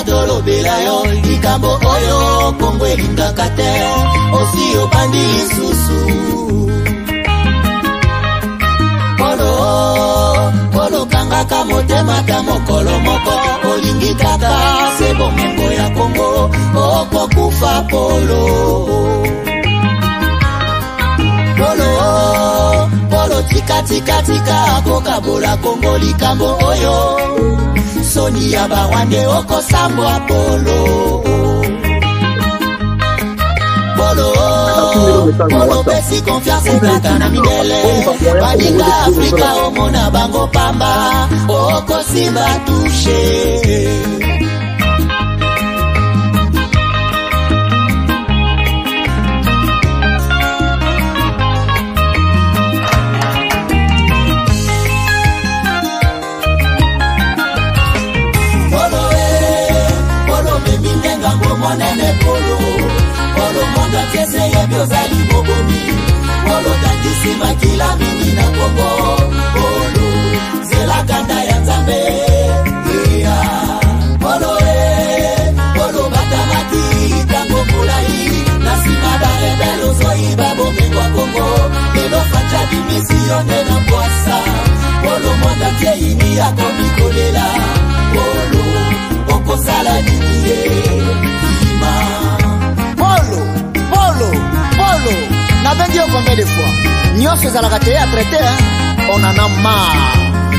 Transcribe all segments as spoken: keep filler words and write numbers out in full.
tolobela yo likambo oyo Kongo elingaka te osi obandi lisusu Polo Polo kangaka motema ta mokolo moko olingi kaka se bomengo ya Kongo okokufa Polo Polo Polo tika tika tika kokabola Kongo likambo oyo Soni ya bawande oko sambo Polo Polo Polo besi confiance kaka na midele Badinga Afrika omona bango pamba oko simba touche Monene Polo Polo monga kese ye biozali bobomi Polo tandisi makila mingi na Kongo Polo zela kanda ya Nzambe yeah. Polo eh Polo batamaki tango mulai Nasima ba rebelo zoi babo mengwa Kongo Lelo facha di misione na kwasa Polo monga kye ini yako mikolela Polo oko sala nini Polo, Polo, Polo. N'a pas dit combien de fois. Nyon se zala gâté à traiter, on en a marre.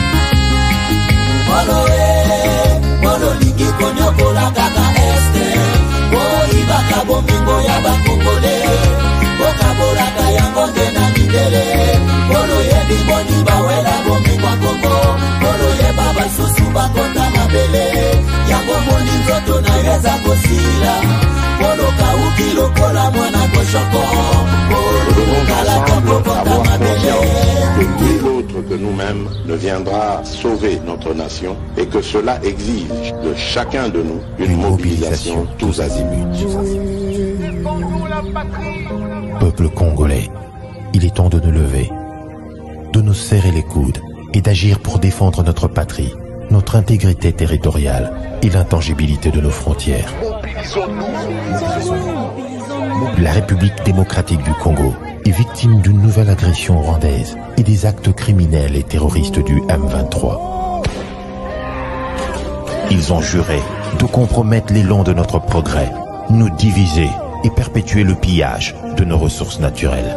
Polo eh, Polo liki konyo kola kaka este. Bo ibaka bomingo ya bakongole. Boka bola kayango na midele. Polo ye biboni bawela bomingo Kongo. Polo ye baba susu bakota mabele. Yango moni nzoto na yeza kosila. Polo kauki lokola mwana koshoko. Polo kalaka kokota mabele. Que nul autre que nous-mêmes ne viendra sauver notre nation et que cela exige de chacun de nous une mobilisation tous azimuts. Peuple congolais, il est temps de nous lever, de nous serrer les coudes et d'agir pour défendre notre patrie, notre intégrité territoriale et l'intangibilité de nos frontières. La République démocratique du Congo est victime d'une nouvelle agression rwandaise et des actes criminels et terroristes du M vingt-trois. Ils ont juré de compromettre l'élan de notre progrès, nous diviser et perpétuer le pillage de nos ressources naturelles.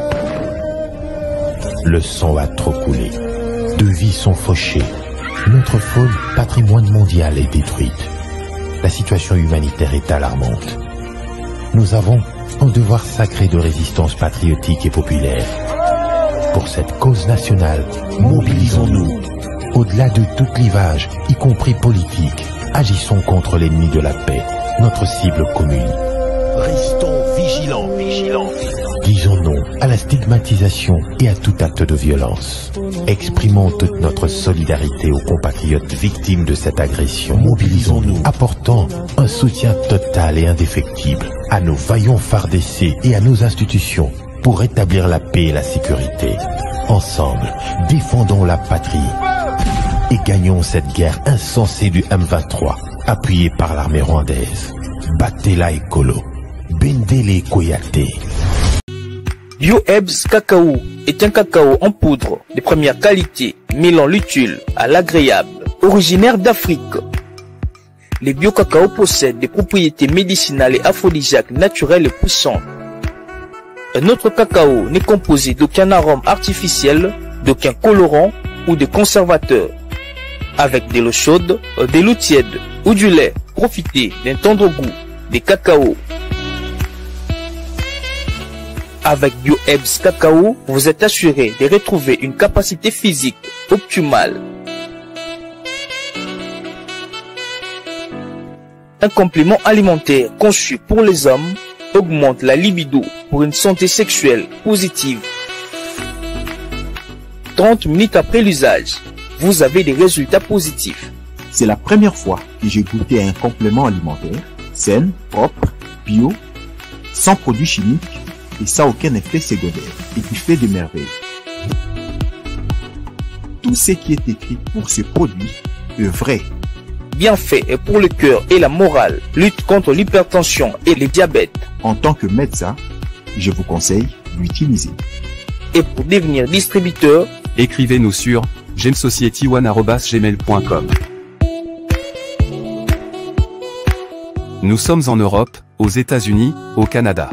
Le sang a trop coulé, de vies sont fauchées, notre faune, patrimoine mondial, est détruite. La situation humanitaire est alarmante. Nous avons un devoir sacré de résistance patriotique et populaire. Pour cette cause nationale, mobilisons-nous. Au-delà de tout clivage, y compris politique, agissons contre l'ennemi de la paix, notre cible commune. Restons vigilants, vigilants. Disons non à la stigmatisation et à tout acte de violence. Exprimons toute notre solidarité aux compatriotes victimes de cette agression. Mobilisons-nous, apportant un soutien total et indéfectible à nos vaillants F A R D C et à nos institutions pour rétablir la paix et la sécurité. Ensemble, défendons la patrie et gagnons cette guerre insensée du M vingt-trois, appuyée par l'armée rwandaise. Battez-la écolo, Bendele Koyate. Bio-Ebs Cacao est un cacao en poudre de première qualité, mêlant l'utile à l'agréable, originaire d'Afrique. Les bio-cacao possèdent des propriétés médicinales et aphrodisiaques naturelles et puissantes. Un autre cacao n'est composé d'aucun arôme artificiel, d'aucun colorant ou de conservateur. Avec de l'eau chaude, de l'eau tiède ou du lait, profitez d'un tendre goût des cacao. Avec Bio-Ebs Cacao, vous êtes assuré de retrouver une capacité physique optimale. Un complément alimentaire conçu pour les hommes augmente la libido pour une santé sexuelle positive. trente minutes après l'usage, vous avez des résultats positifs. C'est la première fois que j'ai goûté à un complément alimentaire sain, propre, bio, sans produits chimiques et sans aucun effet secondaire et qui fait de merveilles. Tout ce qui est écrit pour ce produit est vrai. bienfaits et pour le cœur et la morale, lutte contre l'hypertension et le diabète. En tant que médecin, je vous conseille d'utiliser. Et pour devenir distributeur, écrivez-nous sur gemsociety one arobase gmail point com. Nous sommes en Europe, aux États-Unis, au Canada.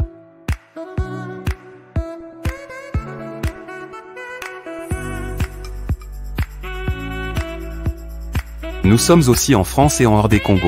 Nous sommes aussi en France et en hors des Congo.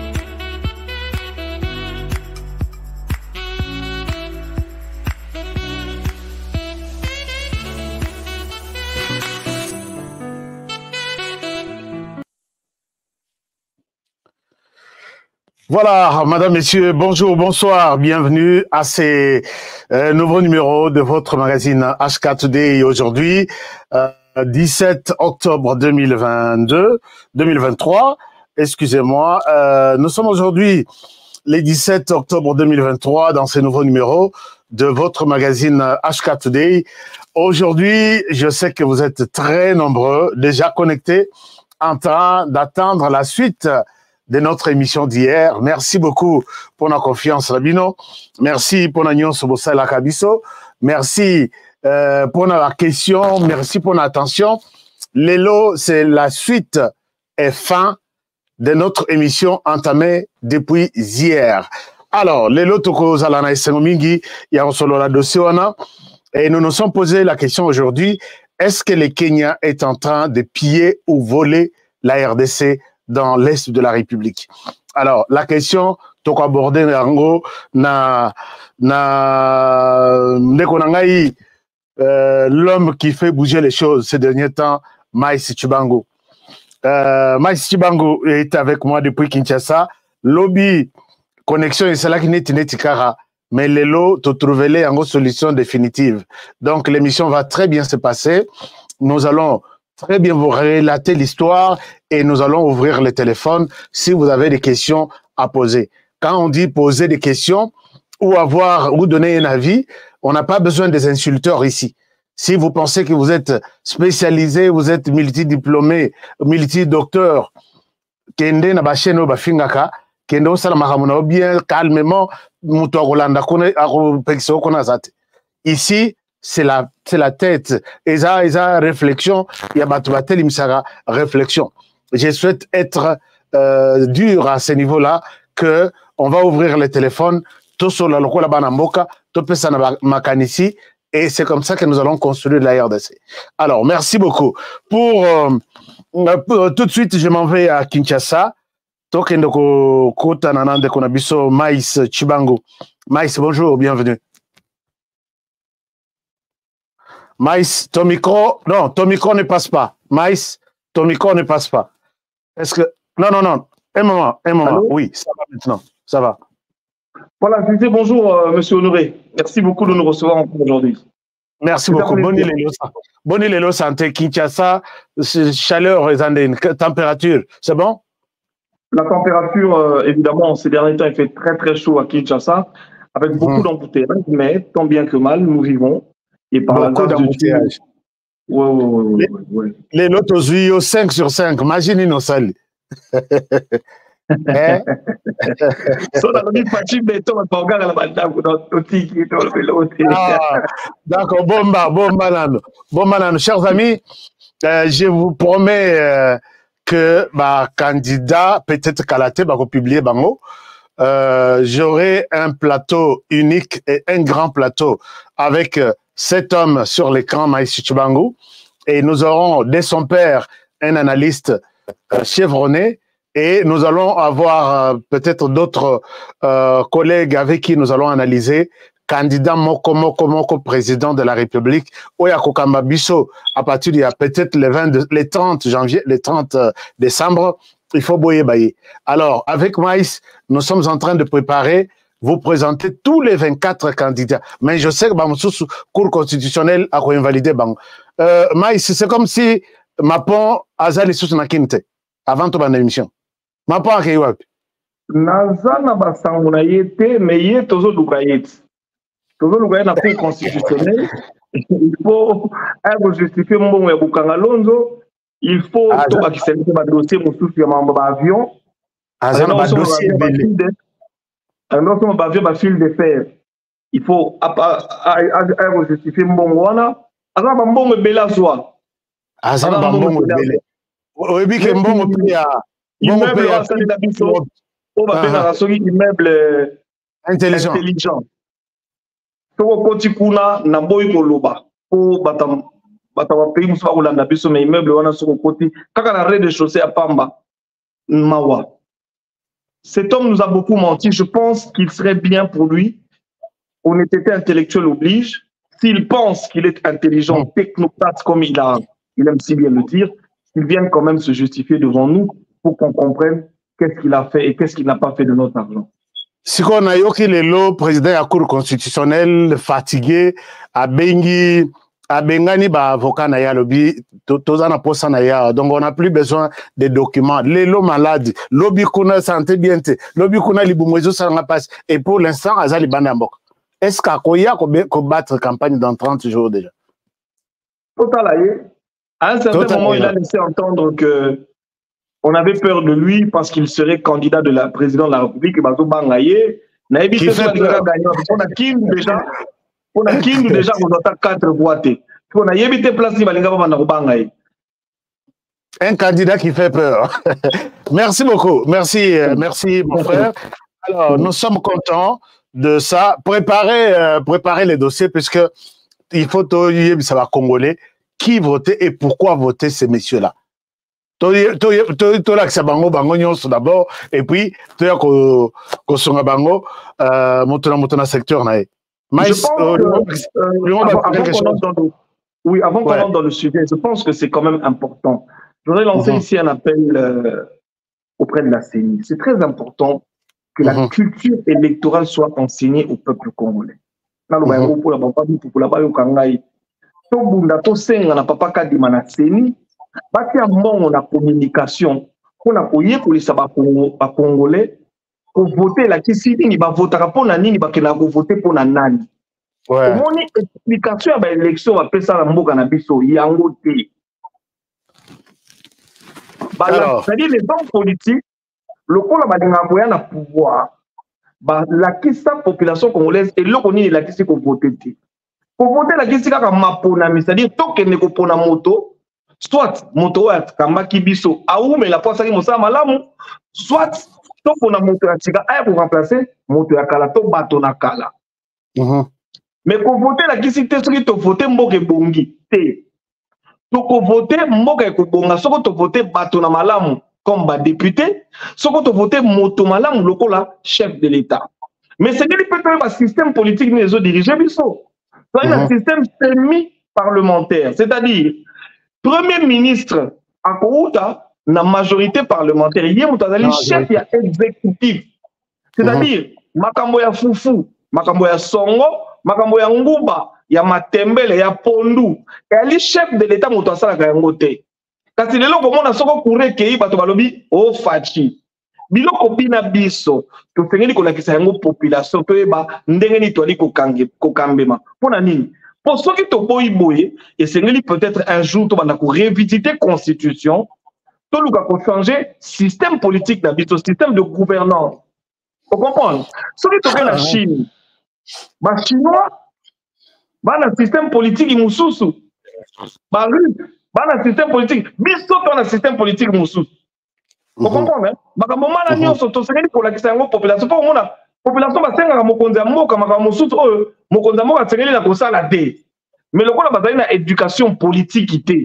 Voilà, madame, messieurs, bonjour, bonsoir, bienvenue à ces euh, nouveaux numéros de votre magazine H quatre D. Et aujourd'hui, euh, dix-sept octobre deux mille vingt-deux, deux mille vingt-trois, excusez-moi, euh, nous sommes aujourd'hui les dix-sept octobre deux mille vingt-trois dans ces nouveaux numéros de votre magazine H quatre D. Aujourd'hui, je sais que vous êtes très nombreux, déjà connectés, en train d'attendre la suite de notre émission d'hier. Merci beaucoup pour la confiance, Rabino. Merci pour la nyonso bosala kabiso. Merci euh, pour la question. Merci pour l'attention. Lelo, c'est la suite et fin de notre émission entamée depuis hier. Alors, Lelo toko zalana esengomingi ya solo la dossier wana. Et nous nous sommes posé la question aujourd'hui, est-ce que le Kenya est en train de piller ou voler la R D C dans l'Est de la République? Alors, la question, toko aborder nango na na nekonangai euh, l'homme qui fait bouger les choses ces derniers temps, Maïs Tshibangu. Euh, Maïs Tshibangu est avec moi depuis Kinshasa. Lobby connexion et c'est là qui n'est pas mais les lots te trouver en solution définitive. Donc l'émission va très bien se passer. Nous allons très bien vous relater l'histoire et nous allons ouvrir le téléphone si vous avez des questions à poser. Quand on dit poser des questions ou avoir ou donner un avis, on n'a pas besoin des insulteurs ici. Si vous pensez que vous êtes spécialisé, vous êtes multidiplômé, multidocteur, kende na basheno bafingaka, kende osala makamuna bien calmement, muto akolanda kone akopekisa kona zate. Ici, c'est la, c'est la tête. Et ça, et ça, réflexion, il y a batoubatel, imsara, réflexion. Je souhaite être euh, dur à ce niveau-là, que on va ouvrir le téléphone, tout sur la locola banamboka, tout pesa na makanisi, et c'est comme ça que nous allons construire la R D C. Alors, merci beaucoup. Pour, euh, pour tout de suite, je m'en vais à Kinshasa. Tokendoko Kota Nanande Konabiso, Maïs Tshibangu. Maïs, bonjour, bienvenue. Maïs, ton micro, non, ton micro ne passe pas. Maïs, ton micro ne passe pas. Est-ce que, non, non, non, un moment, un moment, allô? Oui, ça va maintenant, ça va. Voilà, je disais bonjour, euh, monsieur Honoré. Merci beaucoup de nous recevoir encore aujourd'hui. Merci beaucoup. Bonne Bonne Lelo santé, Kinshasa, chaleur et température, c'est bon? La température, euh, évidemment, ces derniers temps, il fait très très chaud à Kinshasa, avec beaucoup mmh. d'embouteillages, mais tant bien que mal, nous vivons. Et par beaucoup d'embouteillages. Oui, oui, oui. Ouais, ouais. Les notes aux yeux, cinq sur cinq, imaginez nos salles. D'accord, bomba, bomba, nano. Bomba, nano. Chers amis, euh, je vous promets euh, que ma candidat, peut-être Kalaté, va publier Bango. Euh, J'aurai un plateau unique et un grand plateau avec euh, cet homme sur l'écran, Maïs Tshibangu, et nous aurons dès son père un analyste euh, chevronné, et nous allons avoir euh, peut-être d'autres euh, collègues avec qui nous allons analyser candidat Moko Moko Moko président de la République Oyako Kambabiso à partir de peut-être le vingt, les trente janvier, les trente décembre, il faut boyer bailler. Alors avec Maïs, nous sommes en train de préparer vous présenter tous les vingt-quatre candidats. Mais je sais que le cour constitutionnel a invalidé. Euh, Maïs, c'est comme si Mapon Azali Sousnakinte avant ton émission. Mapon a Kaywap. Nazana Basanguna yete, mais yé tozo lukayet. Tozo lukayet na cour constitutionnelle. Il faut justifier mon bon Bukanga Lonzo. Il faut tout qui s'est fait dossier mon souci à mon avion. Azana ba dossier belé. Alors on va faire ba fil de fer. Il faut justifier mbongo wana. Azana ba mbongo bela zwa. Azana ba mbongo belé. Oyebi ke mbongo pe ya mbongo pe ya sali na biso. On va faire la soki immeuble intelligent. Intelligent. Toko koti kuna na boy koloba. Po batam batam pays musa kolanda biso mais immeuble wana soko koti kaka na rez-de-chaussée à Pamba. Mawa. Cet homme nous a beaucoup menti. Je pense qu'il serait bien pour lui, honnêteté intellectuelle oblige, s'il pense qu'il est intelligent, technocrate comme il, a, il aime si bien le dire, qu'il vienne quand même se justifier devant nous pour qu'on comprenne qu'est-ce qu'il a fait et qu'est-ce qu'il n'a pas fait de notre argent. Si on a yoki le président de la Cour constitutionnelle fatigué, a bengi, a bengani ba avocat na ya lobby, tozana posa na ya, donc on n'a plus besoin de documents. Les lots malades, lobby kuna santé bien, lobby kuna libumwezo ça n'a pas. Et pour l'instant, azali bandambok. Est-ce qu'à Koya ko battre campagne dans trente jours déjà? Total, à un certain moment, il a laissé entendre que on avait peur de lui parce qu'il serait candidat de la président de la République. Et Bazo Bangaye, n'a évité ça on a qui déjà. On a qui déjà on a quatre voix. On a évité place ni balinga bana Bangaye. Un candidat qui fait peur. Merci beaucoup. Merci, euh, merci mon frère. Alors, nous sommes contents de ça. Préparer, euh, préparer les dossiers puisque il faut ça va congolais qui voter et pourquoi voter ces messieurs-là. D'abord, et puis, tu as que bango, euh, secteur. Je pense que, euh, avant, avant qu'on entre dans le, oui, avant qu'on entre dans le sujet, je pense que c'est quand même important. Je voudrais lancer mm-hmm. ici un appel euh, auprès de la C E N I. C'est très important que mm-hmm. la culture électorale soit enseignée au peuple congolais. Batia mbongo na communication pour la koye pour les saba congolais pour voter la kisidi ni ba votera pour na nini ba kena ko voter pour na nani. Ouais. Comment ni explication ba élection ba pesa la mboka na biso yango te. Ba c'est-à-dire les hommes politiques le ko la ba dinga boya na pouvoir ba la kisa population congolaise et loko nini la kisi ko voter te. Pour voter la kisi ka mapona c'est-à-dire tokene ko pona moto soit moto wa kamba kibiso aou mais la posa ki mosa malamu soit to pona moto ya tika aya pour remplacer moto ya kala to bato na kala. Mhm. Mais ko voter la kisi te soki to voter mboke bongi te. To ko voter mboke ko bonga soko to voter bato na malamu comme ba député, soko to voter moto malamu lokola chef de l'État. Mais c'est qu'il peut être un système politique ni les autres dirigeants biso. C'est un système semi-parlementaire, c'est-à-dire Premier ministre à Kouta, la majorité parlementaire, il y a un chef qui est exécutif. C'est-à-dire, Makambo ya Fufu, Makambo ya Songo, Makambo ya Nguba, il y a Matembele, il y a Pondu. Et il y a chef de l'État qui est à Ngote. Parce que les gens qui sont courés, qui sont au Fachi. Bilo kopina biso, to fengeli ko lakisa yango population, to eba ndenge ni toali ko kange ko kambema. Pona nini? Pour ceux qui sont boy boy, et c'est peut-être un jour, tu vas revisiter la constitution, tu vas changer le système politique, le système de gouvernance. Vous comprenez? Ceux qui sont la Chine, les Chinois, le système politique, ils sont sous. Les Russes, le système politique, ils sont dans le système politique. Vous comprenez? Les gens sont pour la population. La population va s'engager à mokonzi ya mboka makambo mosusu oyo mokonzi ya mboka tsengeli na kosala te mais lokola bazali na éducation politique te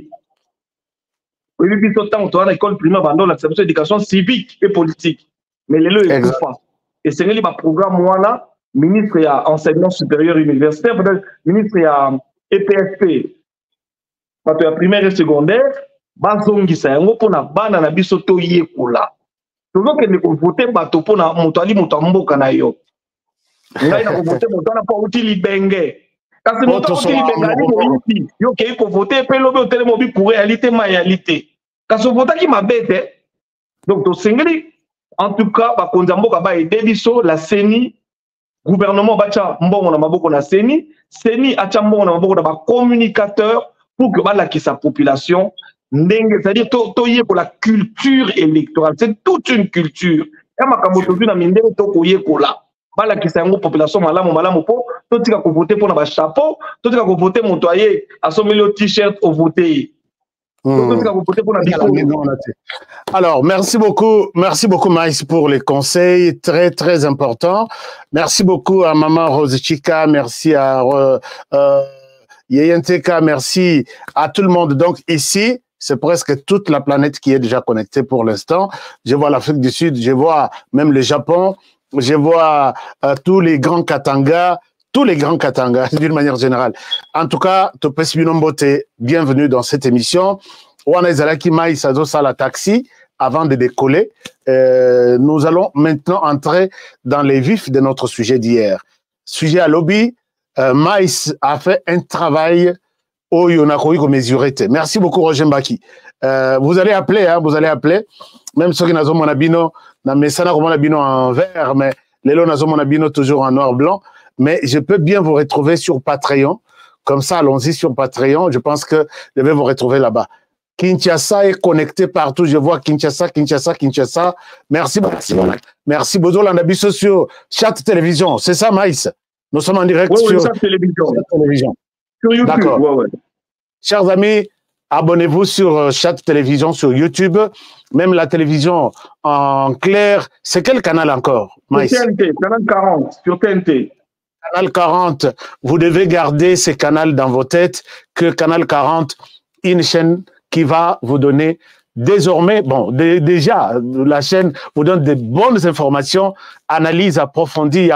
oyebi biso ntango toza na école primaire bando lakisa biso éducation civique et politique mais lelo ekufa esengeli baprogramme wana ministre ya enseignement supérieur universitaire peut-être ministre ya E P S P bato ya primaire et secondaire bazongisa yango mpona bana na biso toyekola. Donc, il faut voter bateau pour na motali motamboka na yo. Ngai na voter motana pa utili benge. Kasi motana utili benga yo ke ko voter pe lobe hotel mobi pour réalité ma réalité. Kasi voter ki mabete. Donc to singeli en tout cas ba konzamboka ba aider biso la C E N I gouvernement bacha mbongo na maboko na C E N I, C E N I acha mbongo na maboko na ba communicateur pour que ba la ki sa population. C'est-à-dire, pour la culture électorale, c'est toute une culture ya makambo tozu na mindele to koyekola bala kisa yango population malamu malamu po to tika ko voter pour na ba chapeau to tika ko voter moto aye asomeli o t-shirt au voter. Mmh. Alors, merci beaucoup, merci beaucoup Maïs pour les conseils très très importants. Merci beaucoup à Maman Rose Chica, merci à euh, euh, Yeyenteka, merci à tout le monde. Donc ici, c'est presque toute la planète qui est déjà connectée pour l'instant. Je vois l'Afrique du Sud, je vois même le Japon, je vois euh, tous les grands Katanga, tous les grands Katanga, d'une manière générale. En tout cas, Topes Binombote, bienvenue dans cette émission. Wana Zalaki Maï Sazo Sala Taxi, avant de décoller. Euh, nous allons maintenant entrer dans les vifs de notre sujet d'hier. Sujet à lobby, euh, Maïs a fait un travail au Yonakoi comme mesuré. Merci beaucoup, Roger Mbaki. Euh, vous allez appeler, hein, vous allez appeler. Même ceux qui n'ont pas monabino, na mesana comme monabino en vert, mais les lots n'ont pas monabino toujours en noir-blanc. Mais je peux bien vous retrouver sur Patreon. Comme ça, allons-y sur Patreon. Je pense que je vais vous retrouver là-bas. Kinshasa est connecté partout. Je vois Kinshasa, Kinshasa, Kinshasa. Merci, merci. Merci, Bozo Landabiso sur Chat Télévision. C'est ça, Maïs? Nous sommes en direct oui, sur oui, Chat Télévision. Chat Télévision. Sur YouTube. D'accord. Ouais, ouais. Chers amis, abonnez-vous sur Chat Télévision sur YouTube. Même la télévision en clair. C'est quel canal encore, Maïs? Sur T N T, canal quarante, sur T N T. Canal quarante, vous devez garder ces canaux dans vos têtes, que Canal quarante, une chaîne qui va vous donner désormais, bon, d déjà, la chaîne vous donne de bonnes informations, analyse approfondie,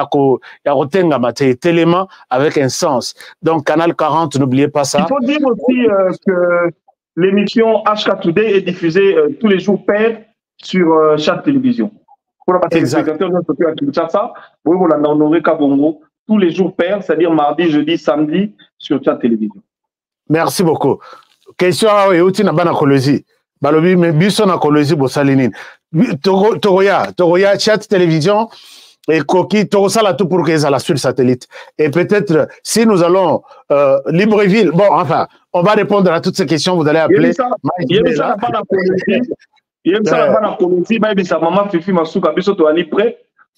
tellement avec un sens. Donc, Canal quarante, n'oubliez pas ça. Il faut dire aussi euh, que l'émission H K Today est diffusée euh, tous les jours pairs sur euh, Chat Télévision. Pour la téléspectateur, vous vous l'honorez Kabongo. Tous les jours pairs, c'est-à-dire mardi, jeudi, samedi, sur Chat Télévision. Merci beaucoup. Question à Euti Nabana Kolosi. Balobi, mais Bisson à Kolosi, Bossalinine. Toroya, Toroya, Chat Télévision, et Koki, Torosala tout pour qu'ils aient la sur satellite. Et peut-être, si nous allons, euh, Libreville, bon, enfin, on va répondre à toutes ces questions, vous allez appeler. Il y a ça, il y a ça, Nabana Kolosi, mais sa maman Fifi Masuka, Bisso, tu es prêt?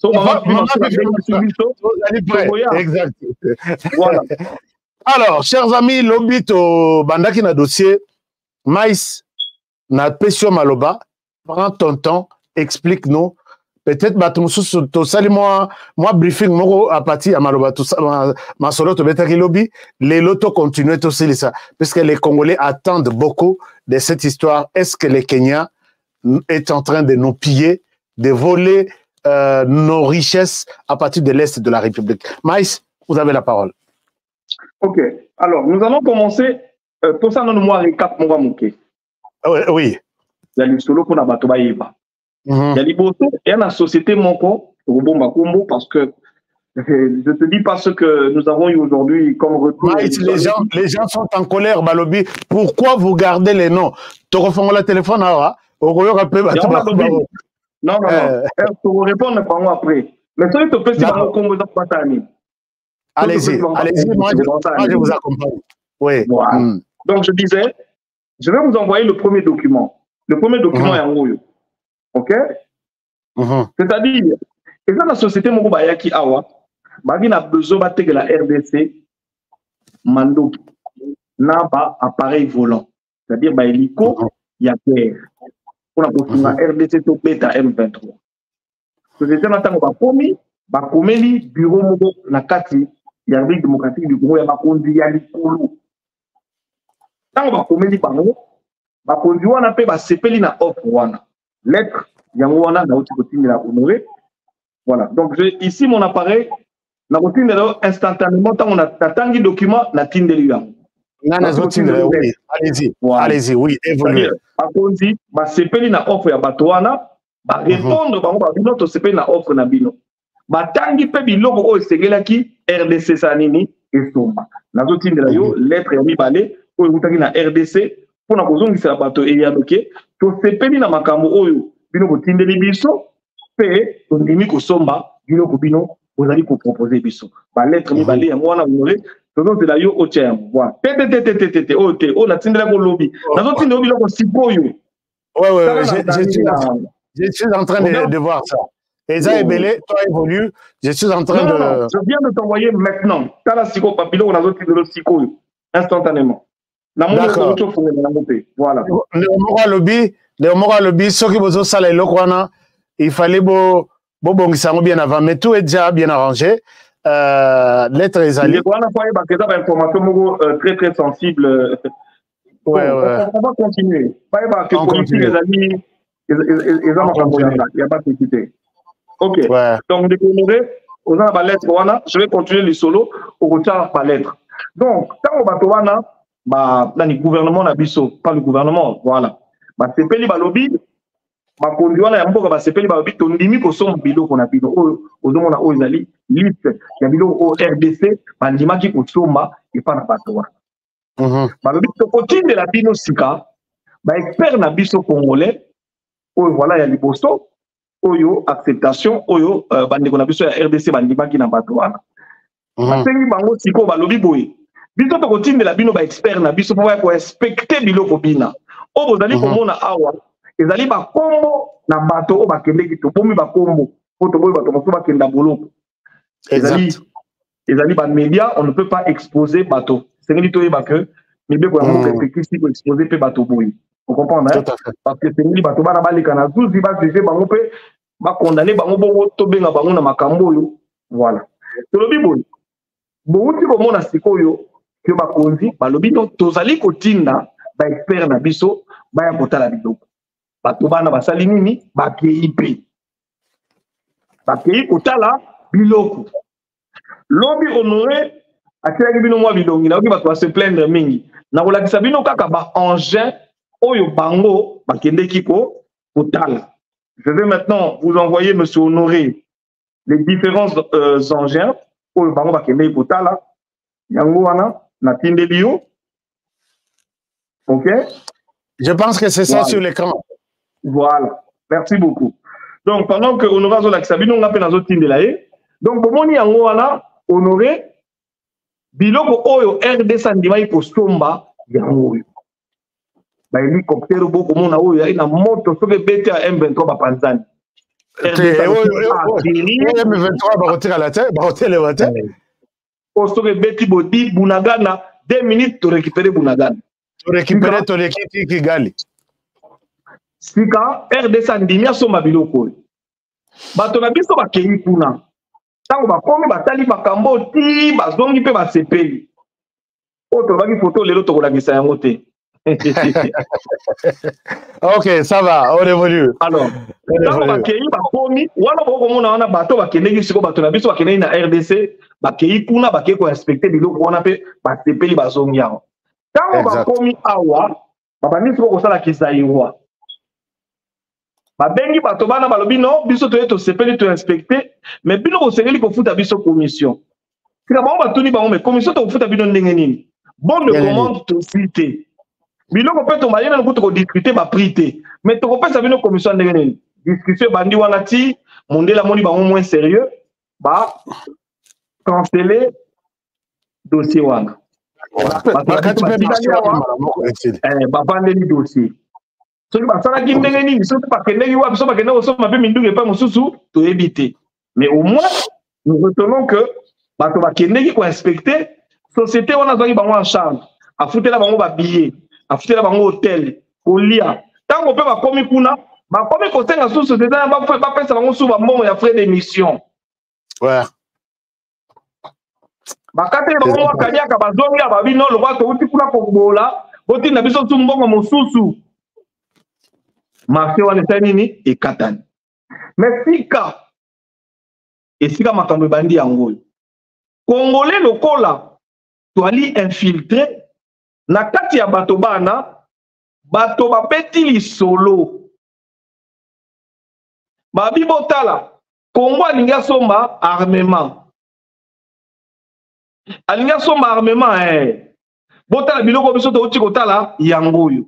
Exact. Voilà. Alors, chers amis, l'obito bandaki na dossier, Maïs, na pesio maloba, prends ton temps, explique-nous. Peut-être, bah, tu sali moi, moi, briefing, moi, à partir à maloba, tout ça, ma solo, tu bêta qui lobby, les lotos continuent aussi ça. Parce que les Congolais attendent beaucoup de cette histoire. Est-ce que le Kenya est en train de nous piller, de voler Euh, nos richesses à partir de l'Est de la République? Maïs, vous avez la parole. Ok. Alors, nous allons commencer. Euh, pour ça, nous nous récap mon gamuke. Oui. Il y a le solo pour la batoba yeba. Il y a l'Iboto et la société Monko, Robo Makumbo, parce que je te dis pas ce que nous avons eu aujourd'hui comme retour. Maïs, les gens, les gens sont en colère, Balobi. Pourquoi vous gardez les noms? Tu refais le téléphone, alors, au Royaume Européen. Non, non, non. Pour vous répondre, pas moi après. Mais ça, tu peux faire un combo de Patani. Allez-y, allez-y, moi, moi je vous accompagne. Oui. Voilà. Mm. Donc, je disais, je vais vous envoyer le premier document. Le premier document est en haut. OK? Mm-hmm. C'est-à-dire, et dans la société Mokobayaki Awa, Bagin a besoin de la R D C, Mando, n'a pas appareil volant. C'est-à-dire, bah, hélico, il y a guerre. Pour la position R D C to beta M vingt-trois. Société n'attend pas promis, ba komeli bureau mogo na kati ya République démocratique du Congo ya ba kondi ya likolo. Tant ba komeli bango, ba kondi wana pe ba sepeli na offre wana. Lettre yango wana na uti kotini la honoré. Voilà. Donc je, ici mon appareil na kotini la instantanément tant on a tangi document na tindeli yango. Oui, allez-y, voilà. Allez-y, oui, évoluez. Par contre, bah sepeli na offre ya batoana, bah répondre bango ba bino to sepeli na offre na bino. Bah tangi pe biloko o segelaki R D C sanini esomba. Nazo tindela yo lettre ya mibale o utaki na R D C pour na kozongisa bato e ya doke to sepeli na makambo oyo bino ko tindeli biso pe to ndimi ko somba biloko bino ozali ko proposer biso. Bah lettre mibale yango wana honoré. Donc, c'est là, yo, au tien. Voilà. Tété, tété, tété, tété, oh, tété, oh, la tindela ko lobby. La zone tindela ko sipo yo. Ouais, ouais, ouais, je suis en train de, de voir ça. Et ça est belé, toi évolue. Je suis en train non, de. Non, je viens de t'envoyer maintenant. T'as la psycho papilo, on a d'autres de psycho instantanément. D'accord. Voilà. Le lobby, le lobby, ceux qui vous ont salé le coin, il fallait beau, beau bon, ça bien avant, mais tout est déjà bien arrangé. Euh, lettre les alliés. On a pas une information très très sensible. Ouais, bon, ouais. On, on va continuer. Pas que politique les amis, ils ont il n'y a pas de quitter. Ok. Ouais. Donc, on a la lettre, je vais continuer les solos au retard par lettre. Donc, quand on va trouver bah, dans le gouvernement, pas le gouvernement, voilà. Bah, c'est pas le lobby. Ma conduite là, yambo ba sepeli ba bito ndimi ko somba bilo ko na bino o ozomo na o ezali liste ya bilo o R D C bandima ki ko somba e pa na bato wa. Mhm. Ba bito ko tinde la bino sika ba expert na biso congolais o voilà ya liboso oyo acceptation oyo uh, bandeko na biso ya R D C bandima ki na bato wa. Mhm. Basengi bango siko ba lobi boye. Biso to ko tinde la bino ba expert na biso po ba ko respecter bilo ko bina. O bozali ko mona awa ezali ba kombo na bato o bakendeki to bomi ba kombo poto boy bato mosusu bakenda boloko ezali ezali ba média on ne peut pas exposer bato c'est ngeli to yeba que mebe ko yango perspective si ko exposer pe bato boy vous comprenez hein? Parce que c'est ngeli bato bana balika na zuzi ba juger bango pe ba condamner bango bongo to benga bango na makambo yo voilà to lobi boy bouti ko mona sikoyo que ba konzi ba lobi donc tozali ko tinda ba expert na biso ba ya kotala biloko bato bana basali nini bakei pe bakei kotala biloko lobi honoré atiraki bino mwa bidongi nayoki bato base plaindre mingi na kolakisa bino kaka ba engin oyo bango bakendeki ko kotala. Je vais maintenant vous envoyer monsieur Honoré les différents euh, engins oyo bango bakendeki kotala yango wana natindeli yo. OK, je pense que c'est ça voilà. Sur l'écran. Voilà, merci beaucoup. Donc, pendant que Honoré a la Sabine, on a appelé dans notre team de l'A E. Donc, pour moi, il y a Honoré, biloko oyo R D Sandima iko somba ya oyo. Ba hélicoptère boko mona oyo ina moto soke bete à M vingt-trois ba panzani. M vingt-trois ba retirer la tête, ba retirer la tête. O soke beti bodi Bunagana, deux minutes to récupérer Bunagana. To récupérer to l'équipe qui gagne. Sika R D Sandimia soma biloko. Bato na biso bakei kuna. Tango bakomi batali makambo ti bazongi pe basepeli. Oto baki photo lelo to kolakisa yango te. OK, ça va, on évolue. Alors, tango bakei bakomi wana boko mona wana bato bakendeki siko bato na biso bakendeki na R D C bakei kuna bakei ko inspecter biloko wana pe basepeli bazongi yango. Tango bakomi awa babani siko kosala kisayiwa. Babengi bato bana balobi no biso to eto sepeli to inspecter mais bino ko sengeli ko futa biso commission. Kila bango batuni bango mais commission to futa bino ndenge nini. Bon de commande to cité. Bino ko peto mayena no ko discuter ba prité. Mais to ko pesa bino commission ndenge nini. Discussion bandi wana ti mondela moni bango moins sérieux ba canceller dossier wana. Eh ba bandeli dossier. Soki basalaki ndenge nini soki bakendeki wapi so bakende kosoma mpe mindungu epai mosusu toyebi te. Mais au moins nous retenons que bato bakendeki koinspecte société wana azwaki bango en charge afutela bango babillet afutela bango hotel kolia ntango mpe bakomi kuna bakomi kosenga su société na bapesa bango su bambongo ya frais d'émission. Ouais. Bakateli bango bakaliaka bazongi ya babi no lokwa touti kuna kobola botinda biso su mbongo mosusu. Marché wana nini ekatani. Mais sika esika makambo bandi yango. Congolais lokola toali infiltré na kati ya bato bana bato bapeti lisolo. Babi botala Congo alinga somba armement. Alinga somba armement eh. Botala biloko biso to uti kotala yango yo.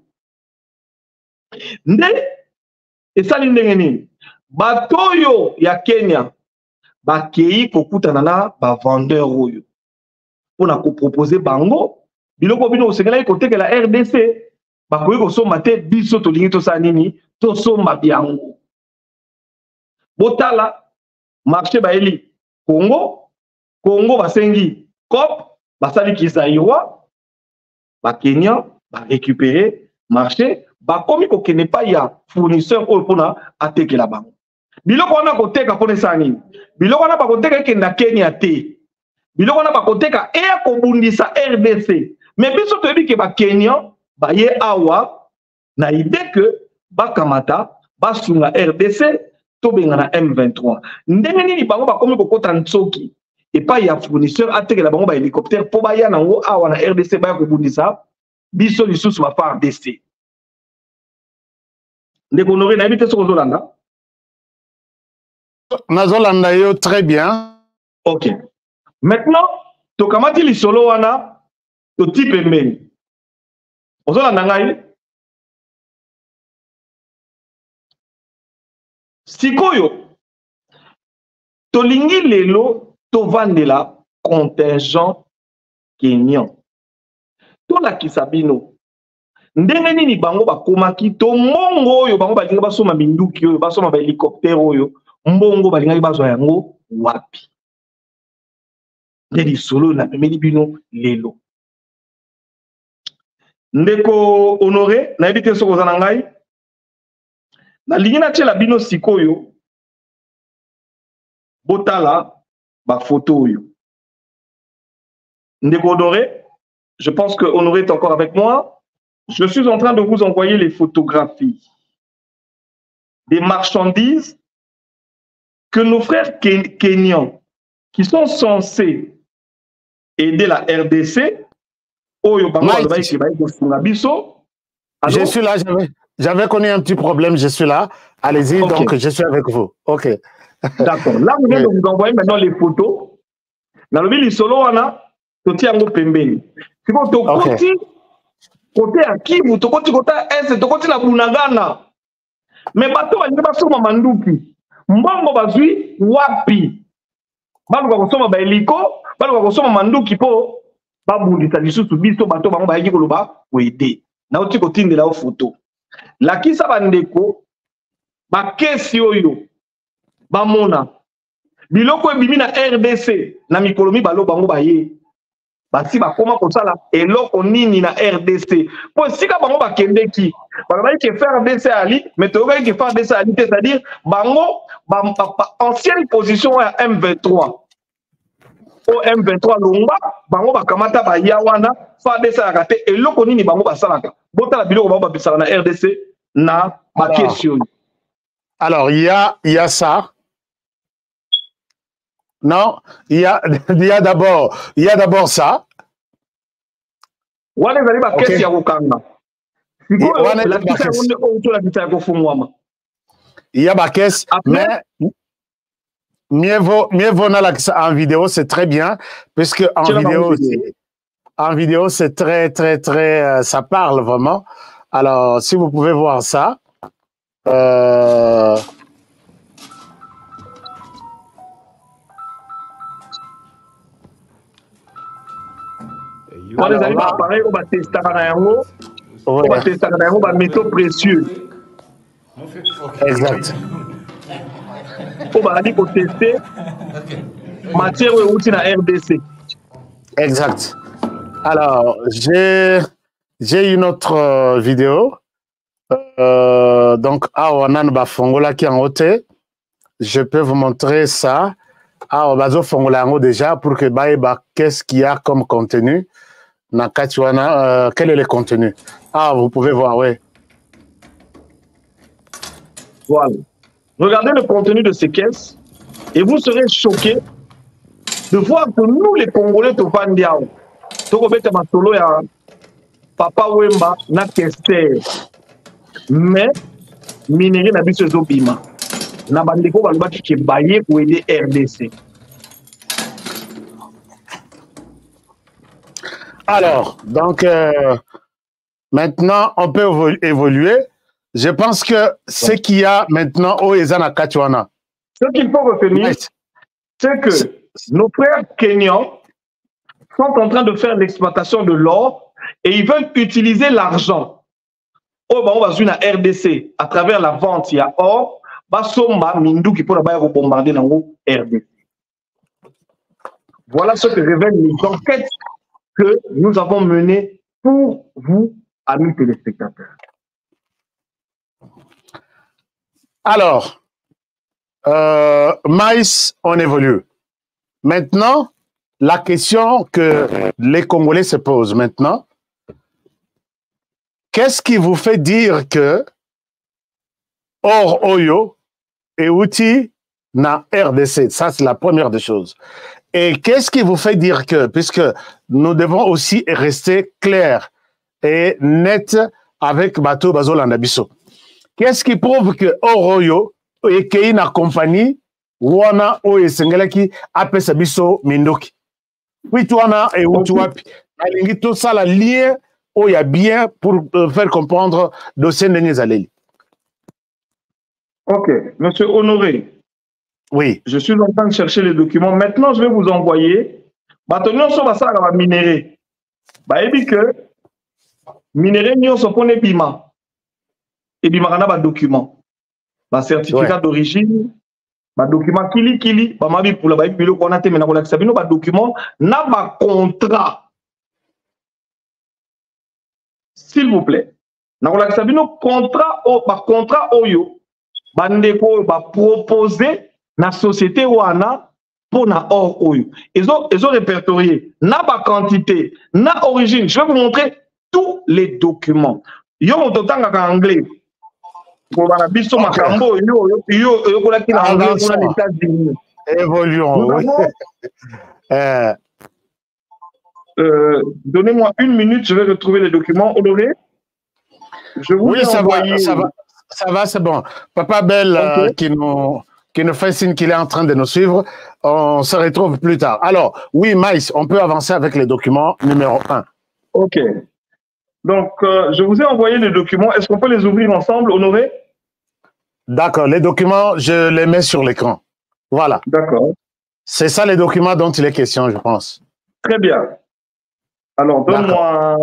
Nde esali ndenge nini bato oyo ya Kenya bakei kokutana na ba vendeur oyo pona ko proposer bango biloko bino osengela kotekela R D C bakoyi kosomba te biso tolingi tosala nini tosomba biango botala marché baeli Congo, Congo basengi COP, basali Kizaïwa, ba Kenya, ba récupérer marché, ba komi ko kene pa ya fournisseur oyo pona atekela bango. Biloko wana koteka pona sani. Biloko wana ba koteka kenda Kenya te. Biloko wana ba koteka e ko bundisa R D C. Mais biso toyebi ke ba Kenya ba ye awa na idée que ba kamata ba sunga R D C to benga na M vingt-trois. Ndenge nini bango ba komi ko kota nsoki et pas ya fournisseur atekela bango ba hélicoptère po ba ya nango awa na R D C ba ya ko bundisa biso lisusu ba par D C. Ndeko Honoré na ebite soko zolanda. Nazolanda yo très bien. Ok. Maintenant, tokamati lisolo wana to type mbeni. Ozolanda ngai. Sikoyo tolingi lelo tovandela contingent kenyan. Tolakisa bino. Ndenge nini bango bakomaki to mongo oyo bango balinga basoma minduki oyo basoma ba hélicoptère oyo mbongo balinga bazwa yango wapi. Ndeli solo na pemeli bino lelo. Ndeko Honoré na ebite soko za ngai. Na lingi na tshela bino sikoyo botala ba photo oyo. Ndeko Honoré, je pense que Honoré est encore avec moi. Je suis en train de vous envoyer les photographies des marchandises que nos frères kenyans, qui sont censés aider la R D C, je suis là, j'avais connu un petit problème, je suis là. Allez-y, okay. Donc je suis avec vous. Ok. D'accord. Là, vous venez de vous envoyer maintenant les photos. Dans le milieu solo, on a tout yango pembeni. C'est bon, to côté côté à Kivu, to côté côté est, to côté la Bunagana. Mais bateau va pas sur manduki. Mbongo bazui wapi. Balu ba kosoma ba heliko, balu ba kosoma manduki po ba bundisa lisusu biso bateau bango ba yiki koloba wede. Na oti kotinde la photo. La kisa bandeko ba kesi oyo ba mona. Biloko ebimi na R D C na mikolomi balo bango ba ye. Basi bakoma kosala eloko nini na R D C. Po sika bango bakende ki. Baloba ki faire R D C ali, mais toyoka ki faire R D C ali, c'est-à-dire bango ba, ba, ba ancienne position ya M vingt-trois. O M vingt-trois longba, bango bakamata ba yawana, faire R D C akate eloko nini bango basalaka. Botala biloko bango babisala na R D C na ba question. Alors il y a il y a ça. Non, il y a, il y a d'abord, il y a d'abord ça. Okay. Il y a ma caisse, mais mieux vaut, mieux vaut en vidéo, c'est très bien, puisque en vidéo aussi, en vidéo, c'est très, très, très, ça parle vraiment. Alors, si vous pouvez voir ça, euh, Quand les amis pareil, on va tester on va tester un métaux précieux. Exact. On va aller pour tester matière ou outil na R D C. Exact. Alors, j'ai j'ai une autre euh, vidéo. Euh, donc, ah, on a un bafongola qui est en haut. Je peux vous montrer ça. Ah, on va vous fongola en haut déjà pour que bah, qu'est-ce qu'il y a comme contenu. Euh, quel est le contenu? Ah, vous pouvez voir, oui. Voilà. Regardez le contenu de ces caisses et vous serez choqués de voir que nous, les Congolais, nous faisons des solo ya Papa Wemba na kester. Mais, minerai na biso zobima. Na bandeko balobaki ke baye pour aider R D C. Alors, donc, euh, maintenant, on peut évoluer. Je pense que ce qu'il y a maintenant au Ezana Katuana. Ce qu'il faut retenir, oui. C'est que nos frères kenyans sont en train de faire l'exploitation de l'or et ils veulent utiliser l'argent. Oh, bah, on va jouer à R D C à travers la vente, il y a or. basomba minduki pour la bombarder dans le R D C. Voilà ce que révèlent les enquêtes que nous avons menées pour vous, amis téléspectateurs. Alors, euh, Maïs, on évolue. Maintenant, la question que les Congolais se posent maintenant, qu'est-ce qui vous fait dire que Or Oyo et outil na R D C? Ça, c'est la première des choses. Et qu'est-ce qui vous fait dire que, puisque nous devons aussi rester clairs et nets avec Bato Bazolanda Bisso, qu'est-ce qui prouve que Oroyo et Keina compagnie wana oye sengelaki apesa biso mindoki? Oui, tuana et utuapi. Alingi tout ça la lien oya bien pour euh, faire comprendre dossier Ndenyé Zaleli. Ok, monsieur Honoré. Oui. Je suis en train de chercher les documents. Maintenant, je vais vous envoyer. Bâtonnion sur la salle va minérer. Bah, et bien que minérer, nous sommes les bima. Et bima, on a un document. Un certificat ouais. d'origine. Un document kili kili. Bah, ma vie pour la baïe, puis le qu'on a été maintenant, on a sabino, un document. N'a pas contrat. S'il vous plaît. N'a pas sabino contrat au, contrat oyo. Bandeko va proposer la société wana pour na or oyo. Ils ont, ils ont répertorié na ba quantité, na origine. Je vais vous montrer tous les documents. Yo mototanga ka anglais. Pour la biso makambo yo yo yo yo kola ki na anglais pour les États-Unis. Évoluons. Oui. euh. Euh, Donnez-moi une minute, je vais retrouver les documents. Honoré. Je vous oui, ça va, ça va. Ça va, c'est bon. Papa Bell, okay. euh, qui, nous, qui nous fait signe qu'il est en train de nous suivre, on se retrouve plus tard. Alors, oui, Maïs, on peut avancer avec les documents numéro un. Ok. Donc, euh, je vous ai envoyé les documents. Est-ce qu'on peut les ouvrir ensemble, Honoré? D'accord. Les documents, je les mets sur l'écran. Voilà. D'accord. C'est ça les documents dont il est question, je pense. Très bien. Alors, donne-moi...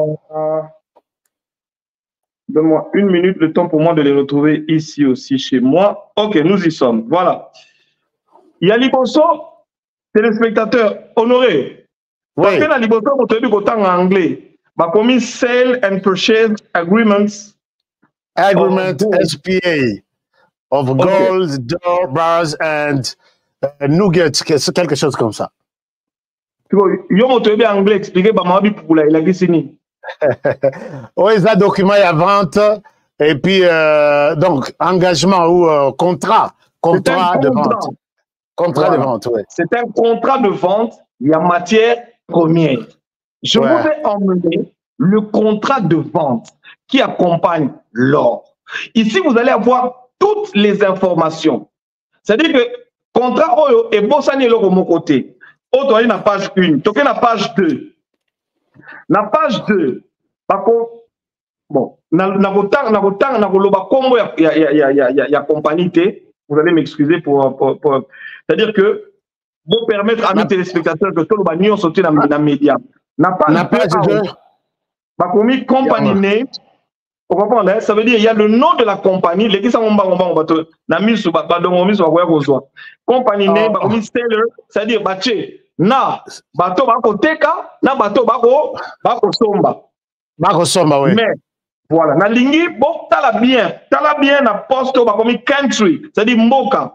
Donne-moi une minute, le temps pour moi de les retrouver ici aussi chez moi. Ok, nous y sommes. Voilà. Yaliboso, téléspectateur honoré. Oui. Parce que la Liboso, on te dit en anglais. Bah, comme Sale and Purchase Agreements. Agreement S P A of okay. Gold, door, bars and uh, nuggets, quelque chose comme ça. Yo, on te dit en anglais, expliqué par Mabi Poupoula, il a dit signé. Oui, ça document à vente et puis euh, donc engagement ou euh, contrat, contrat de contrat. vente, contrat voilà. de vente. Oui. C'est un contrat de vente. Il y a matière première. Je ouais. vous ai emmené le contrat de vente qui accompagne l'or. Ici, vous allez avoir toutes les informations. C'est-à-dire que contrat oyo et bossani l'or au mon côté. Autre la page un, toquez la page deux. La page deux, par contre, bon, na votant, na votant, na voloba combo ya ya ya ya ya ya compagnie T. Vous allez m'excuser pour, pour, pour c'est-à-dire que vous permettre à mes téléspectateurs que tout le bagnon sorti dans les médias. Na page deux, par contre, compagnie name. Vous comprenez? Ça veut dire il y a le nom de la compagnie. Les qui sont en bas en bas en bas. Na mise sur bas donc mise sur quoi besoin. Compagnie name, par contre, seller, c'est-à-dire baché. Na bato bako teka na bato bako bako somba bako somba oui mais voilà na lingi bon tala bien tala bien na posto bako mi country c'est à dire mboka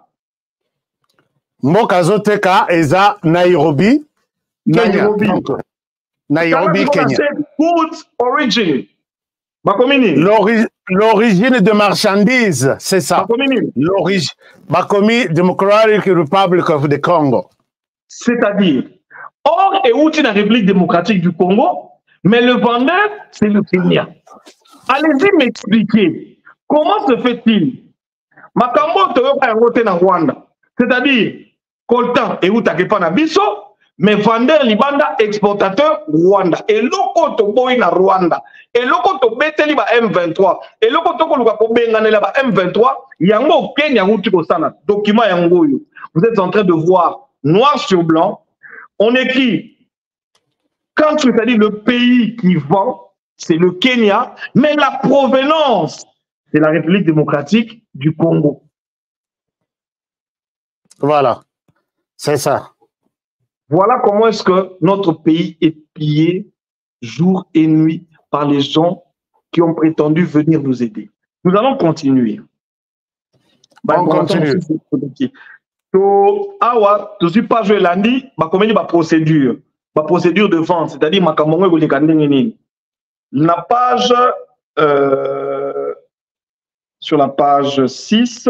mboka zoteka eza Nairobi Nairobi Kenya. Nairobi Kenya goods origin bako mini l'origine de marchandises c'est ça l'origine bako mi Democratic Republic of the Congo. C'est-à-dire, or et outil de la République démocratique du Congo, mais le vendeur, c'est le Kenya. Allez-y m'expliquer, comment se fait-il? Makambo Toyoka est en Rwanda. C'est-à-dire, Coltan et Outakepa na biso, mais vendeur Libanda, exportateur Rwanda. Et loko to boy na Rwanda. Et loko to beteli ba M vingt-trois. Et loko to ko luka ko benganela ba M vingt-trois, yango Kenya outil ko sana. Document yango yo. Vous êtes en train de voir noir sur blanc, on écrit, quand tu as dit le pays qui vend, c'est le Kenya, mais la provenance, c'est la République démocratique du Congo. Voilà, c'est ça. Voilà comment est-ce que notre pays est pillé jour et nuit par les gens qui ont prétendu venir nous aider. Nous allons continuer. On continue. To awa, to suis pas joué lundi, bah comme ma procédure, ma procédure de vente, c'est-à-dire ma camongo ou les candidats. La page euh, sur la page six.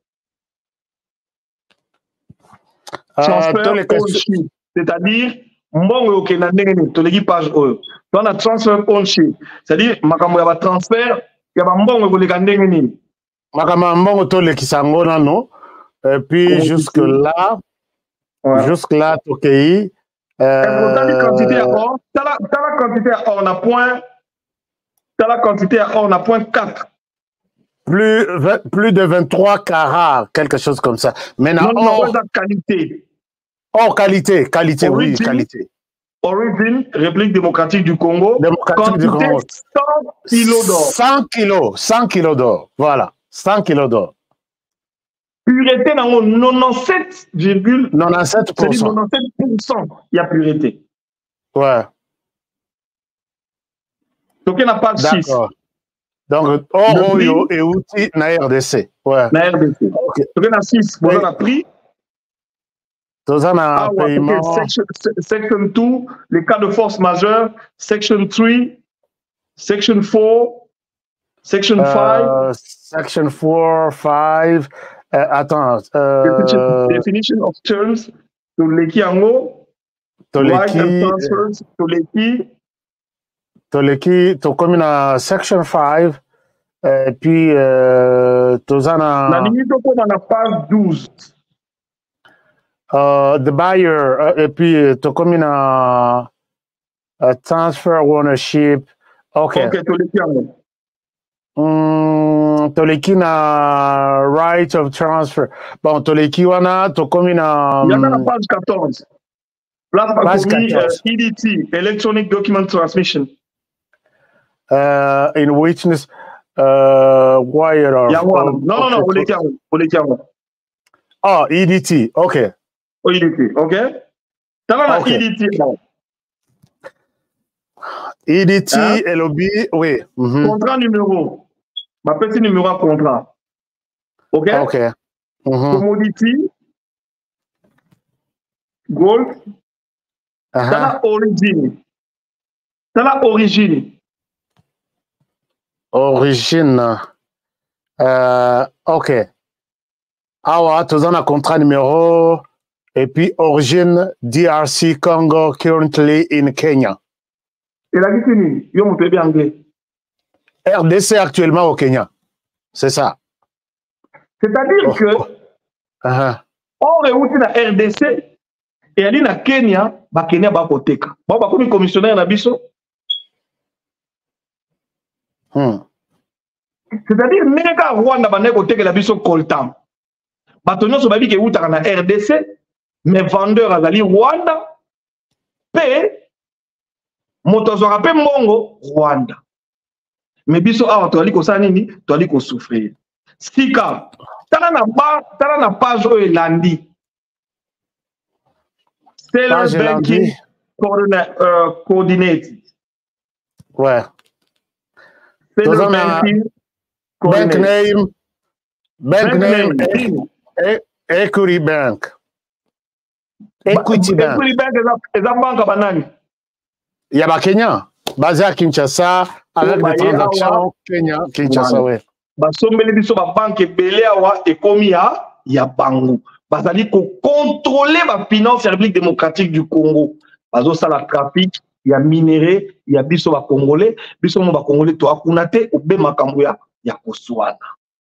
Transfer ownership, c'est-à-dire mbongo ok na ndenge to legi page o to na transfer ownership, c'est-à-dire makambo ya ba transfert ya ba mbongo ko leka ndenge nini makambo mbongo to lekisa ngo nano et puis jusque là ouais. Jusque là tokei euh la quantité à or la la quantité à or na point la quantité à or na point quatre plus plus de vingt-trois carats, quelque chose comme ça. Maintenant, non, non, or, la qualité. Oh, qualité, qualité, origine, oui, qualité. Origine, République démocratique du Congo. Démocratique quantité, du Congo. cent kilos d'or. cent kilos, cent kilos d'or. Voilà, cent kilos d'or. Pureté, dans quatre-vingt-dix-sept virgule quatre-vingt-dix-sept pour cent. quatre-vingt-dix-sept pour cent, il y a pureté. Ouais. Donc, il n'y a pas de six. D'accord. Donc, or, yo, et outil, na R D C. Ouais. Na R D C. Ok. Donc, il y a six. Bon, on a pris. Dans un ah, paiement. Okay. Section, section deux, les cas de force majeure. Section trois, Section quatre, Section cinq. Uh, section four, five. Uh, attends. Uh, definition, definition of terms. Toleki Ango. Toleki. Right transfers. Toleki. Toleki. To comme une section five. Et puis, euh, Tozana. La limite, on a page douze. Uh, the buyer, uh, et puis, to comme une uh, transfer ownership. Ok. Ok, Toleki Ango. Mm, Toleki na right of transfer. Bon, Toleki wana, to comme une. Um, Il y a la page quatorze. Là, page quatorze. Uh, E D T, Electronic Document Transmission. Uh, in witness. Uh, wire or yeah, well, no, no, no, okay. no, Oh, E D T, okay. Oh, E D T, okay. T'as okay. E D T. E D T, hein? L O B, oui. Mm-hmm. Contrat numéro. Ma petit numéro à contrat. Ok. Ok. Mm-hmm. Commodity. Gold. Uh-huh. T'as la origine. T'as la origine. Origine. Euh, ok. Awa, tu as un contrat numéro. Et puis, origine D R C Congo, currently in Kenya. Et la Guinée, yo mon bébé anglais. R D C actuellement au Kenya. C'est ça. C'est-à-dire oh. que. Uh-huh. On est où na R D C et elle est na Kenya, ba Kenya ba koteka. Ba ba comme commissionnaire na biso. Hmm. C'est-à-dire, neka Rwanda ba neko teke la biso coltan. Bato nyonso babi ke utaka na R D C, mais vendeur azali Rwanda, pe moto azwaka pe mbongo Rwanda. Mais biso awa toali kosala nini, toali kosouffrir. Sika, tala na ba, tala na page oyo elandi. Seller banking uh, coordinate. Ouais. Seller banking. Bank name, bank, bank name, name. E Equity Bank. Equity ba, Bank. Equity Bank est la banque à banane. Il y a Kenya, basé à Kinshasa, avec oh, des transactions Kenya, Kinshasa, oui. Basombeli biso ba banque belé awa ekomi ya ya bango. Bazali ko contrôler ba finance République démocratique du Congo. Bazo sala trafic, il y a minéré, il y a biso ba congolais, biso mo ba congolais to akunate obe makambo ya ya koswana.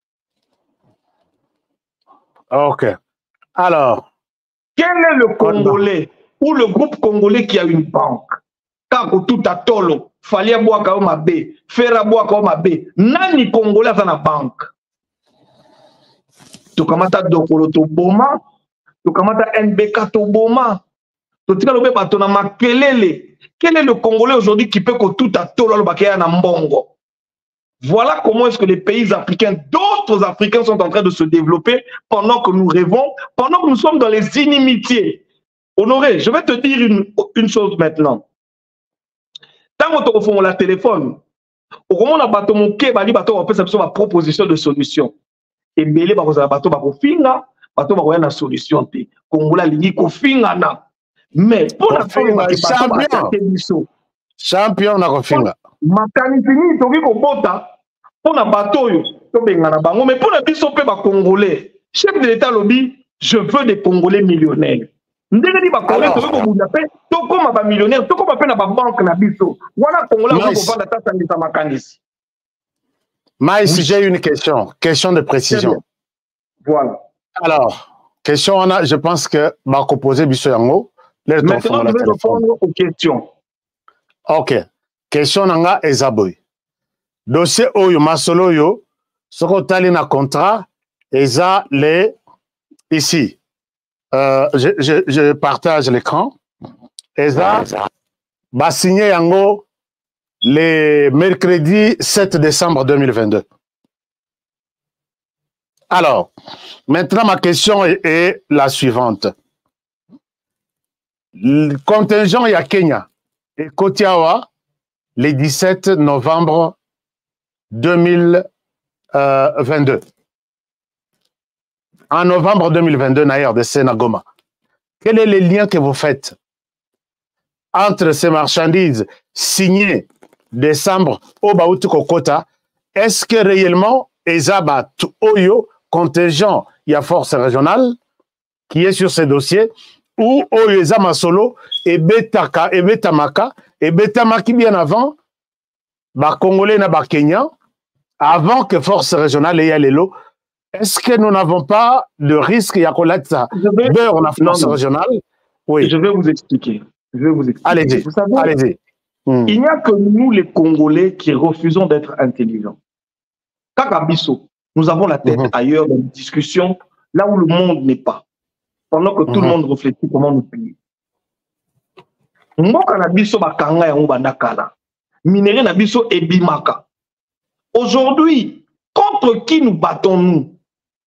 Ok. Alors, quel est le Congolais ou le groupe congolais qui a une banque? Kako tout à tolo, Falia Boaka Omabe, Fera Boaka Omabe, nani Congolais a une banque? Tu kamata Dokolo Toboma, tu kamata N B K Toboma, tu tika lobe batona makelele. Quel est le Congolais aujourd'hui qui peut que tout à tolo le bakaya na mbongo? Voilà comment est-ce que les pays africains, d'autres Africains sont en train de se développer pendant que nous rêvons, pendant que nous sommes dans les inimitiés. Honoré, je vais te dire une, une chose maintenant. Tant que tu as la téléphone, au moment où tu as fait une proposition de solution, et bien, tu as fait une solution. Mais pour la champion, champion na kofinga. Makanisi toki kobota pour na bateau yo to benga na bango mais pour na biso pe ba congolais chef de l'état lobby je veux des congolais millionnaires ndenge di ba congolais to ko bunda pe to koma ba millionnaire to koma pe na ba banque na biso voilà congolais ko vendre ta sangisa makanisi. Maïs, j'ai une question question de précision. Voilà. Alors question on a je pense que ba ko poser biso yango. Maintenant je vais répondre aux questions. Ok. Question nanga ezaboy. Dossier oyo masolo yo soko tali na contrat eza les ici. Euh, je, je, je partage l'écran. Eza ba signé yango le mercredi sept décembre deux mille vingt-deux. Alors, maintenant ma question est, est la suivante. Le contingent ya Kenya et Kotiawa le dix-sept novembre deux mille vingt-deux. En novembre deux mille vingt-deux, Naïr de Sénagoma. Quel est le lien que vous faites entre ces marchandises signées décembre au Baouti Kokota? Est-ce que réellement, Ezaba Oyo, contingent, il y a force régionale qui est sur ces dossiers, ou Oyo Ezama Solo, et Betaka, et Betamaka, et Betamaki bien avant, bah Congolais na bah Kenya, avant que force régionale ait l'élo, est-ce que nous n'avons pas de risque y a beurre en force non, régionale? Oui. Je vais vous expliquer. Je vais vous expliquer. Allez-y. Vous savez, allez-y. Hmm. Il n'y a que nous, les Congolais, qui refusons d'être intelligents. Kakabiso, nous avons la tête mm-hmm. ailleurs dans une discussion, là où le monde n'est pas. Pendant que tout mm-hmm. le monde réfléchit comment nous payer. Mboka na biso bakanga ya mbandakala. Minéré na biso ebimaka. Aujourd'hui, contre qui nous battons-nous?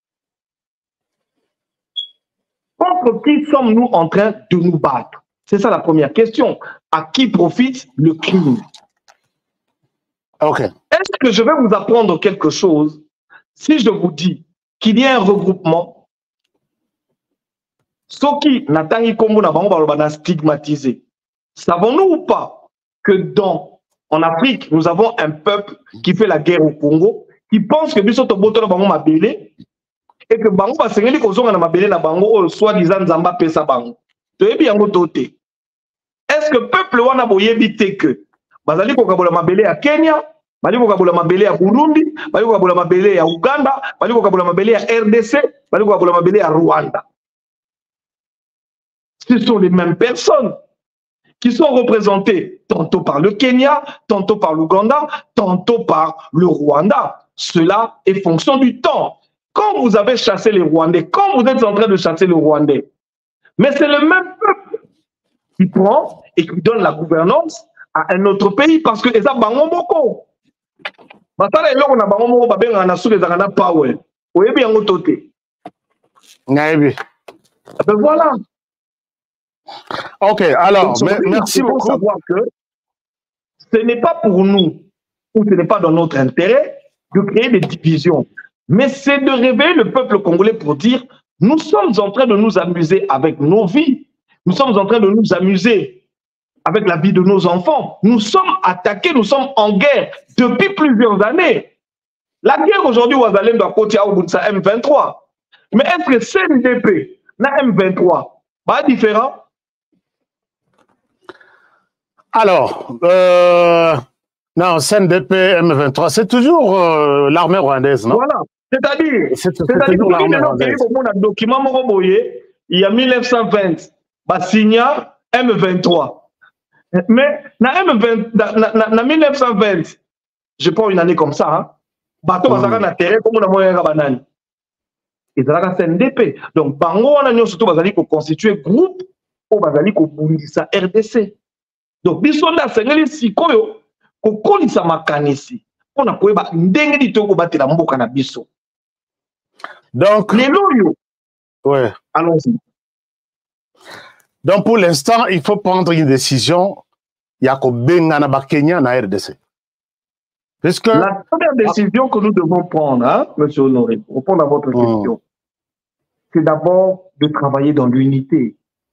Contre qui sommes-nous en train de nous battre? C'est ça la première question. À qui profite le crime? Okay. Est-ce que je vais vous apprendre quelque chose si je vous dis qu'il y a un regroupement? Soki Natangi Kombo na bango balobana stigmatisé. Savons-nous ou pas que dans, en Afrique, nous avons un peuple qui fait la guerre au Congo, qui pense que biso to boto na bango mabele, et que bango ba sengeli ko zonga na mabele na bango soit disant Nzamba pesa bango. Toyebi yango tote. Est-ce que peuple wana boyebi te que bazali ko kabola mabele ya Kenya, bali ko kabola mabele ya Burundi, bali ko kabola mabele ya Uganda, bali ko kabola mabele ya R D C, bali ko kabola mabele ya Rwanda. Ce sont les mêmes personnes qui sont représentées tantôt par le Kenya, tantôt par l'Ouganda, tantôt par le Rwanda. Cela est fonction du temps. Quand vous avez chassé les Rwandais, quand vous êtes en train de chasser les Rwandais, mais c'est le même peuple qui prend et qui donne la gouvernance à un autre pays parce que ça bango boko. Batala eloko na bango moko babenga na sous les arana power. Oyebi yango toté. Naebi. Ben voilà. Ok, alors, donc, merci beaucoup. Il faut savoir que ce n'est pas pour nous, ou ce n'est pas dans notre intérêt de créer des divisions, mais c'est de réveiller le peuple congolais pour dire nous sommes en train de nous amuser avec nos vies, nous sommes en train de nous amuser avec la vie de nos enfants, nous sommes attaqués, nous sommes en guerre depuis plusieurs années. La guerre aujourd'hui, Ouazalem doit côté à Oubunsa M vingt-trois. Mais est-ce que C N D P, la M vingt-trois, pas différent? Alors, euh, non, C N D P M vingt-trois, c'est toujours euh, l'armée rwandaise, non? Voilà, c'est-à-dire, c'est toujours l'armée rwandaise. Document il y a mille neuf cent vingt, bah, signa M vingt-trois. Mais na M vingt, na, na, na mille neuf cent vingt, je prends une année comme ça, hein, bateau bazaka na terrain comme on a moyen banani. Et ça C N D P. Donc, bango on a surtout bazali ko constituer groupe ou bazali ko bundisa R D C. Donc, bisonda sengeli sikoyo ko kolisa makanisi on a koyeba ndenge di toko batela mboka na biso. Donc, les loyaux. Ouais. Allons-y. Donc, pour l'instant, il faut prendre une décision. Il y a que Benga na Kenya na R D C. Parce que la première décision que nous devons prendre, hein, monsieur Honoré, pour répondre à votre mmh. question, c'est d'abord de travailler dans l'unité.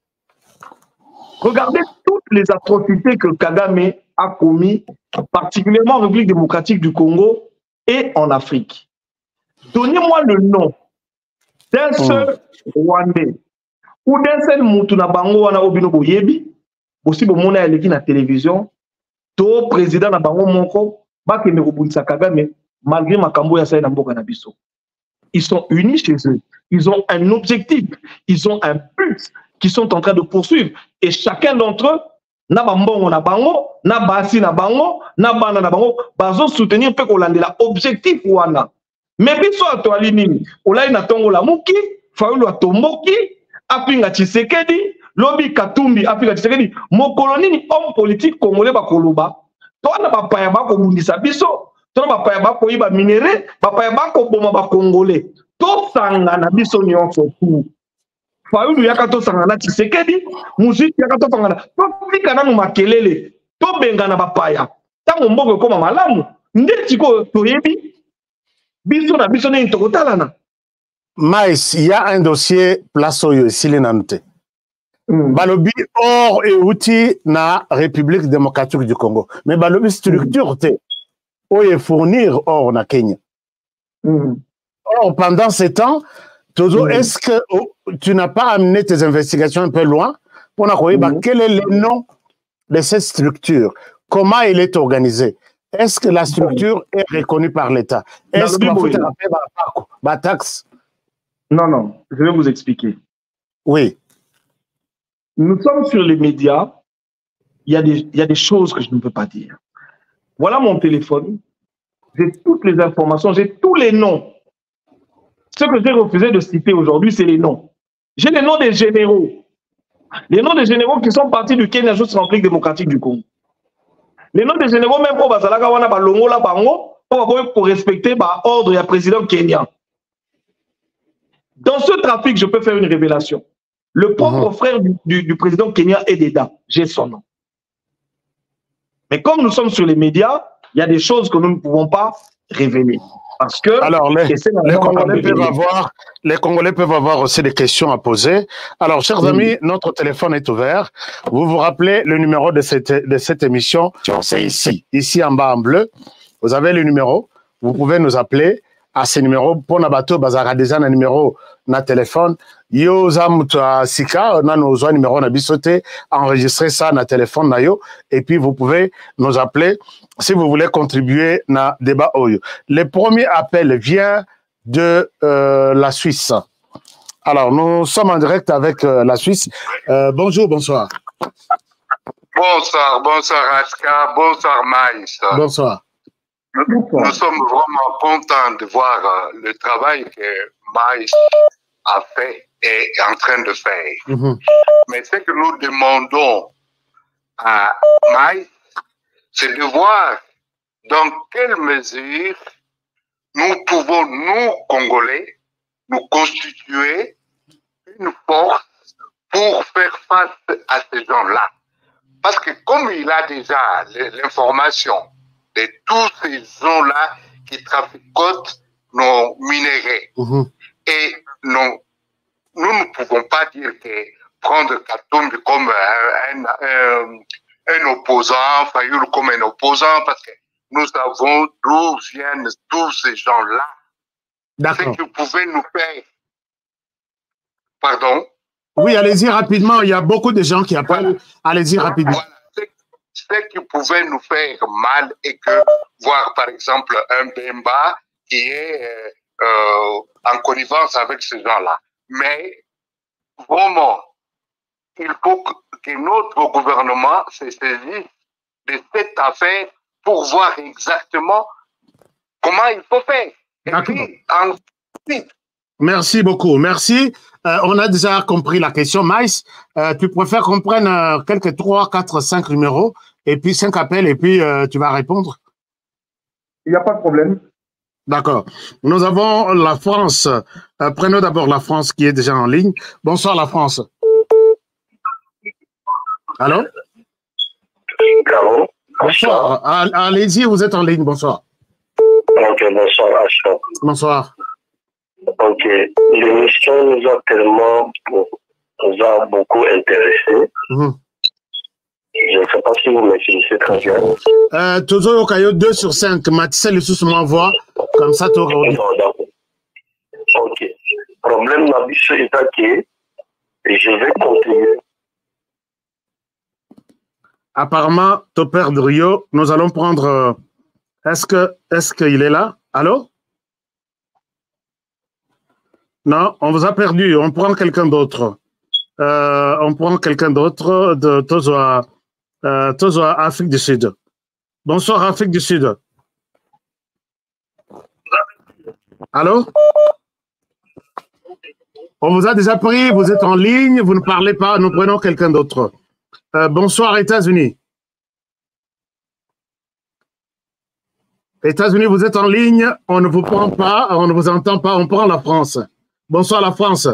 Regardez toutes les atrocités que Kagame a commis, particulièrement en République démocratique du Congo et en Afrique. Donnez-moi le nom d'un seul mmh. Rwandais ou d'un seul Moutuna Bango wana obino boyebi, aussi bon mona eleki na télévision, to président na bango moko bakende kobundisa Kagame malgré makambo ya sa na mboka na biso. Ils sont unis chez eux. Ils ont un objectif, ils ont un but qu'ils sont en train de poursuivre. Et chacun d'entre eux, na bambongo na bango, na basi na bango, na bana na bango, bazo soutenir pe kolandela objectif wana. Mais biso atwali nini? Olai na tongo la muki, Fayulu atomboki, apinga Tshisekedi, lobi Katumbi apinga Tshisekedi, mokolo nini homme politique congolais bakoloba, tona bapaya bako bundisa biso, tona bapaya bako yiba minere, bapaya bako boma ba congolais. To sanga na biso nyonso tu. Fayulu yaka to sanga na Tshisekedi, muziki yaka to sanga na. To fika na makelele, to benga na bapaya. Tango mboko koma malamu, ndeti ko toyebi. Biso na biso ne tokotalana. Mais il y a un dossier place oyo sili nante. Mm. Balobi or et outil na République démocratique du Congo. Mais balobi structure mm. te oye fournir or na Kenya. Mm. Or pendant ces temps, toujours mm. est-ce que oh, tu n'as pas amené tes investigations un peu loin pour na koyeba mm. quel est le nom de cette structure? Comment elle est organisée? Est-ce que la structure mm. est reconnue par l'État? Est-ce qu'il faut la taxe? Non, non, je vais vous expliquer. Oui. Nous sommes sur les médias, il y a des, il y a des choses que je ne peux pas dire. Voilà mon téléphone, j'ai toutes les informations, j'ai tous les noms. Ce que j'ai refusé de citer aujourd'hui, c'est les noms. J'ai les noms des généraux. Les noms des généraux qui sont partis du Kenya jusqu'en République démocratique du Congo. Les noms des généraux, même pour Bazalaga Wana Balongo la Bango, pour respecter l'ordre du président kenyan. Dans ce trafic, je peux faire une révélation. Le propre mmh. frère du, du, du président kenyan est dedans. J'ai son nom. Mais comme nous sommes sur les médias, il y a des choses que nous ne pouvons pas révéler. Parce que alors, les, les, Congolais peuvent avoir, les Congolais peuvent avoir aussi des questions à poser. Alors, chers mmh. amis, notre téléphone est ouvert. Vous vous rappelez le numéro de cette, de cette émission? C'est ici, ici en bas en bleu. Vous avez le numéro. Vous pouvez nous appeler à ce numéro. Pour Nabato, Bazara déjà un numéro na téléphone. Yo Zamutwa Sika, on a nos numéros na bisoté, enregistrer ça na téléphone na yo. Et puis vous pouvez nous appeler si vous voulez contribuer na débat oyo. Le premier appel vient de euh, la Suisse. Alors nous sommes en direct avec euh, la Suisse. Euh, bonjour, bonsoir. Bonsoir, bonsoir Aska, bonsoir Maïs. Bonsoir. Nous, nous sommes vraiment contents de voir euh, le travail que Maïs a fait et est en train de faire. Mm-hmm. Mais ce que nous demandons à Maïs, c'est de voir dans quelle mesure nous pouvons, nous, Congolais, nous constituer une force pour faire face à ces gens-là. Parce que comme il a déjà l'information de tous ces gens-là qui trafiquent nos minéraux, mmh. et nous, nous ne pouvons pas dire que prendre Katumbi comme un, un, un, un opposant, Fayulu comme un opposant, parce que nous savons d'où viennent tous ces gens-là. Ce qu'ils pouvaient nous faire. Pardon? Oui, allez-y rapidement. Il y a beaucoup de gens qui appellent. Voilà. Allez-y rapidement. Voilà. Ce qui pouvait nous faire mal et que voir, par exemple, un Bemba qui est euh, en connivence avec ces gens-là. Mais, vraiment, il faut que notre gouvernement se saisisse de cette affaire pour voir exactement comment il faut faire. Et puis, ensuite... Merci beaucoup. Merci. Euh, on a déjà compris la question. Maïs, euh, tu préfères qu'on prenne euh, quelques trois, quatre, cinq numéros et puis cinq appels et puis euh, tu vas répondre? Il n'y a pas de problème. D'accord. Nous avons la France. Euh, prenons d'abord la France qui est déjà en ligne. Bonsoir la France. Allô? Allô? Bonsoir. Allez-y, vous êtes en ligne. Bonsoir. Ok, bonsoir, Asha. Bonsoir. Ok. L'émission nous a tellement, nous a beaucoup intéressés. Mmh. Je ne sais pas si vous me finissez très bien. Euh, toujours au caillot deux sur cinq. Mathis le sous m'envoie. Comme ça, tu auras. Ok. Problème, ma biche est que je vais continuer. Apparemment, ton père de Rio, nous allons prendre. Est-ce que, est-ce qu'il est là? Allô? Non, on vous a perdu. On prend quelqu'un d'autre. Euh, on prend quelqu'un d'autre de Tozoa, euh, Tozoa, Afrique du Sud. Bonsoir, Afrique du Sud. Allô? On vous a déjà pris, vous êtes en ligne, vous ne parlez pas, nous prenons quelqu'un d'autre. Euh, bonsoir, États-Unis. États-Unis, vous êtes en ligne, on ne vous prend pas, on ne vous entend pas, on prend la France. Bonsoir, la France.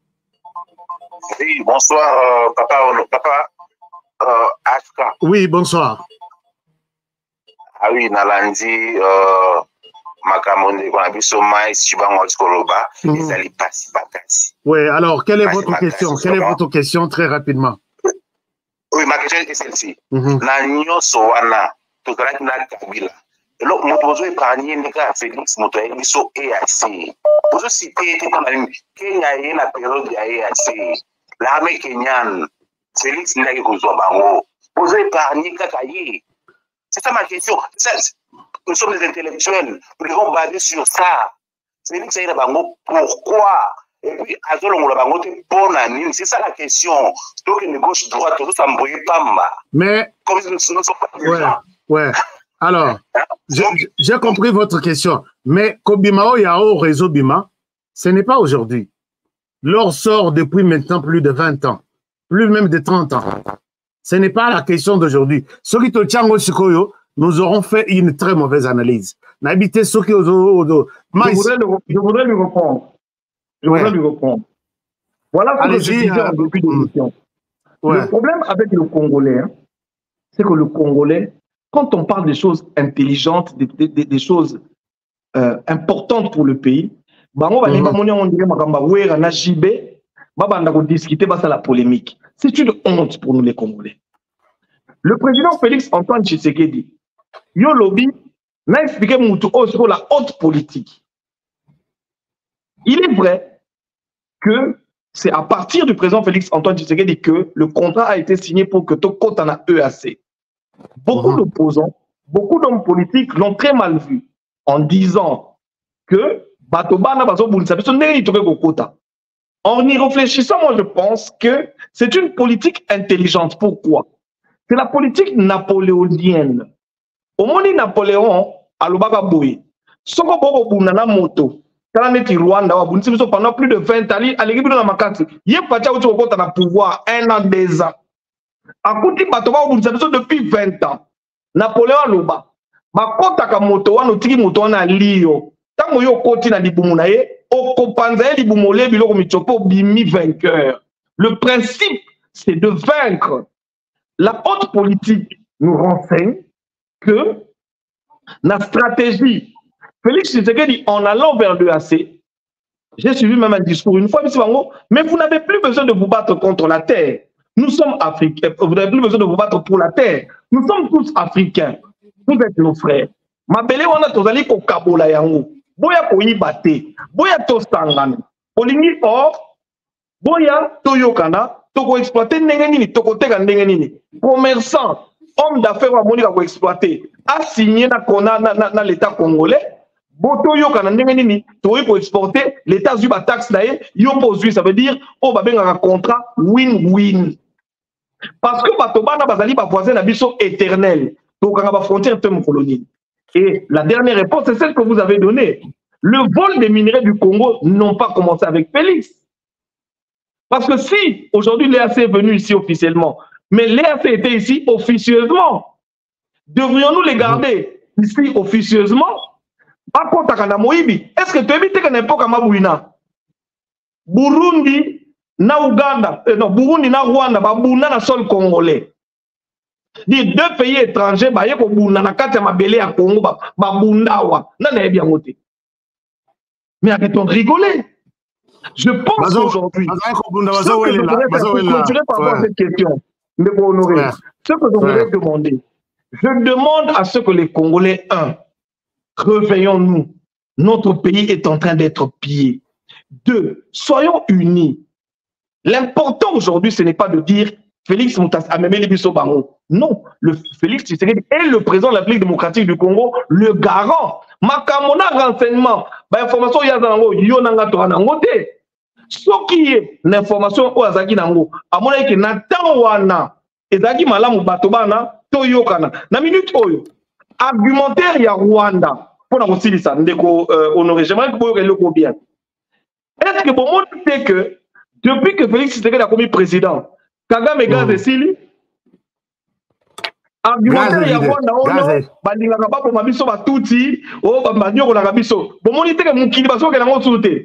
Oui, bonsoir, euh, papa, papa, euh, Aska. Oui, bonsoir. Ah oui, Nalandi, euh, Makamonde, Konabiso, Maïs, Chibango, Skoloba, les alliés passent, Bakassi. Oui, alors, quelle est votre question? Quelle est votre question, très rapidement? Oui, ma question est celle-ci. Na nyoso wana, tokaraki na Kabila. Lo motozo épargné ndeka Félix Motoye biso E A C. Bozo cité te comme Kenya y na période ya E A C. L'armée kenyane Félix ndaki kozwa bango. Bozo épargné kaka yi. C'est ça ma question. Nous sommes des intellectuels. Nous devons baser sur ça. Félix y na bango pourquoi? Et puis, c'est ça la question. Donc, une gauche droite, tout ça me pas. Mais, ouais, ouais. Alors, j'ai compris votre question. Mais, Kobimao Yao réseau Bima, ce n'est pas aujourd'hui. L'or sort depuis maintenant plus de vingt ans, plus même de trente ans. Ce n'est pas la question d'aujourd'hui. Sokito Tchango Sikoyo, nous aurons fait une très mauvaise analyse. N'habitez Sokio. Je voudrais lui répondre. Je voudrais ouais. lui répondre. Voilà ce que je disais en début d'émission. Ouais. Le problème avec le Congolais, hein, c'est que le Congolais, quand on parle des choses intelligentes, des, des, des choses euh, importantes pour le pays, bah on va discuter de la polémique. C'est une honte pour nous les Congolais. Le président Félix Antoine Tshisekedi, yo lobby, n'a expliqué sur la haute politique. Il est vrai que c'est à partir du président Félix Antoine Tshisekedi que le contrat a été signé pour que Toko en a E A C. Beaucoup mmh. d'opposants, beaucoup d'hommes politiques l'ont très mal vu en disant que en y réfléchissant, moi je pense que c'est une politique intelligente. Pourquoi? C'est la politique napoléonienne. Au moment où Napoléon a l'Obagaboui, Soko Boko Bounana Moto, Rwanda, pendant plus de vingt ans, à l'équipe de la Makati, il y a pas de pouvoir un an, deux ans. À côté de depuis vingt ans, Napoléon Loba, ma kota ka moto wana tiki moto wana lio. Tango yo koti na libumuna ye, okopanza libumole biloko michopo bimi vainqueur. Le principe, c'est de vaincre. La haute politique nous renseigne que la stratégie Félix Tshisekedi, en allant vers l'E A C, j'ai suivi même un discours une fois, mais vous n'avez plus besoin de vous battre contre la terre. Nous sommes africains. Vous n'avez plus besoin de vous battre pour la terre. Nous sommes tous africains. Vous êtes nos frères. Ma belle, on a tous allés au Kabola yango. Boya ko yibate. Boya to sangana. Olingi or. Boya to yokana. Toko exploiter nengenini. Toko tega nengenini. Commerçant, homme d'affaires à Monica ko exploiter. A signé na kona na na l'État congolais. Boto yo kana ndenge nini to pour exporter l'état zu ba taxe naé yo posui, ça veut dire o ba benga un contrat win-win parce que bato bana bazali ba voisin na biso éternel to kanga ba frontière terme colonie. Et la dernière réponse c'est celle que vous avez donnée. Le vol des minerais du Congo n'ont pas commencé avec Félix, parce que si aujourd'hui l'E A C est venu ici officiellement, mais l'E A C était ici officieusement, devrions-nous les garder? ici officieusement, pas contre Kana Moïbi. Est-ce que tu évites que n'importe comment Mabouina? Burundi, na Ouganda, euh, non, Burundi, na Rwanda, Babouna, na sol congolais. Les deux pays étrangers, bah, y'a Bouna, na kati ya mabele ya Congo, Babundawa, na n'a bien voté. Mais arrêtons de rigoler. Je pense aujourd'hui, ce que je voudrais continuer par rapport à cette question, mais pour honorer, ce que je voudrais demander, je demande à ce que les Congolais, un, réveillons-nous, notre pays est en train d'être pillé. Deux, soyons unis. L'important aujourd'hui, ce n'est pas de dire Félix Moutas Amemele Bisso Bango. Non, le Félix Tshisekedi est le président de la République démocratique du Congo, le garant. Makamona renseignement, bah information yazango yonanga toranango te. Ce qui est l'information au azaki nango, à mon avis que natan wana ezaki malamu batobana toyokana. Na minute oyo argumentaire ya Rwanda pour na kosilisa ndeko honoré, j'aimerais que vous le bien. Est-ce que bon monde sait que depuis que Félix Tshisekedi a commis président, Kagame gaz et Sili argumentaire ya Rwanda ono bandingaka ba pour mabiso ba tuti o ba manyo na biso bon monde sait que mukili baso ke nango soute.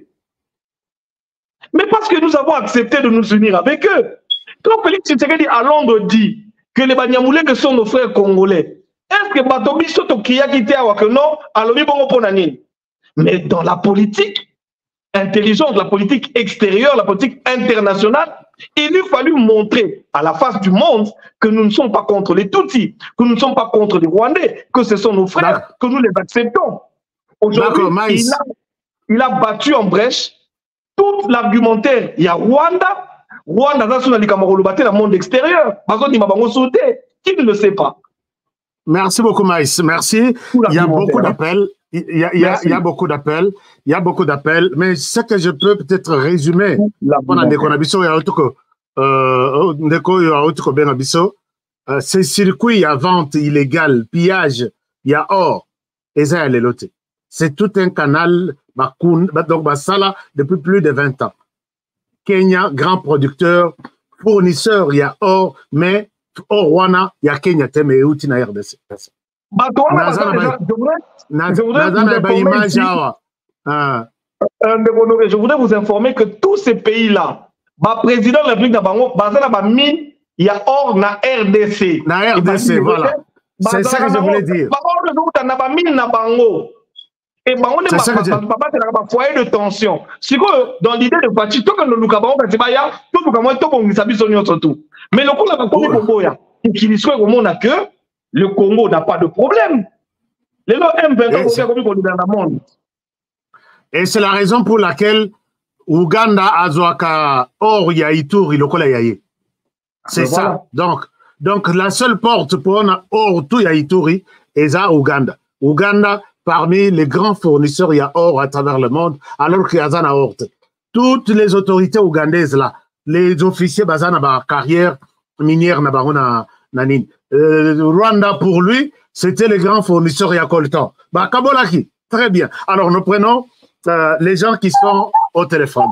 Mais parce que nous avons accepté de nous unir avec eux. Quand Félix Tshisekedi à Londres dit que les Banyamulenge sont nos frères congolais, est-ce que Batobi Soto Kiyakite que non, alors bon ponanine. Mais dans la politique intelligente, la politique extérieure, la politique internationale, il lui fallu montrer à la face du monde que nous ne sommes pas contre les Tutsis, que nous ne sommes pas contre les Rwandais, que ce sont nos frères, que nous les acceptons. Aujourd'hui, il a, il a battu en brèche tout l'argumentaire. Il y a Rwanda, Rwanda, dans le monde extérieur, qui ne le sait pas. Merci beaucoup, Maïs. Merci. Il y a beaucoup d'appels. Il y a, il y a, il y a beaucoup d'appels. Il y a beaucoup d'appels. Mais ce que je peux peut-être résumer, ces circuits à vente illégale, pillage, il y a or, et ça, les lotés. C'est tout un canal, donc Basala, depuis plus de vingt ans. Kenya, grand producteur, fournisseur, il y a or, mais au Rwanda, il y a Kenya, mais il y a R D C. Je voudrais vous informer que tous ces pays-là, le président de la République d'Abango, il y a or na R D C. Na R D C, voilà. C'est ça que je voulais dire. Et bah on est pas foyer de tension. Si dans l'idée de partir, tout que nous nous avons fait, c'est ya tout le monde tout bon sabi sonyo surtout. Mais le Congo n'a pas Congo ya. Qui soit au monde que le Congo n'a pas de problème. Les lots M vingt-trois dans le monde. Et c'est la raison pour laquelle Ouganda Azoaka or ya Ituri le kola yaye. C'est ça. Donc donc la seule porte pour on a or tout ya Ituri est à Ouganda. Ouganda parmi les grands fournisseurs, il y a or à travers le monde, alors qu'il y a Zana Horte. Toutes les autorités ougandaises là, les officiers basana ba carrière minière na barona nanin. Rwanda pour lui, c'était les grands fournisseurs il y a coltan. Ba Kabolaki, très bien. Alors nous prenons euh, les gens qui sont au téléphone.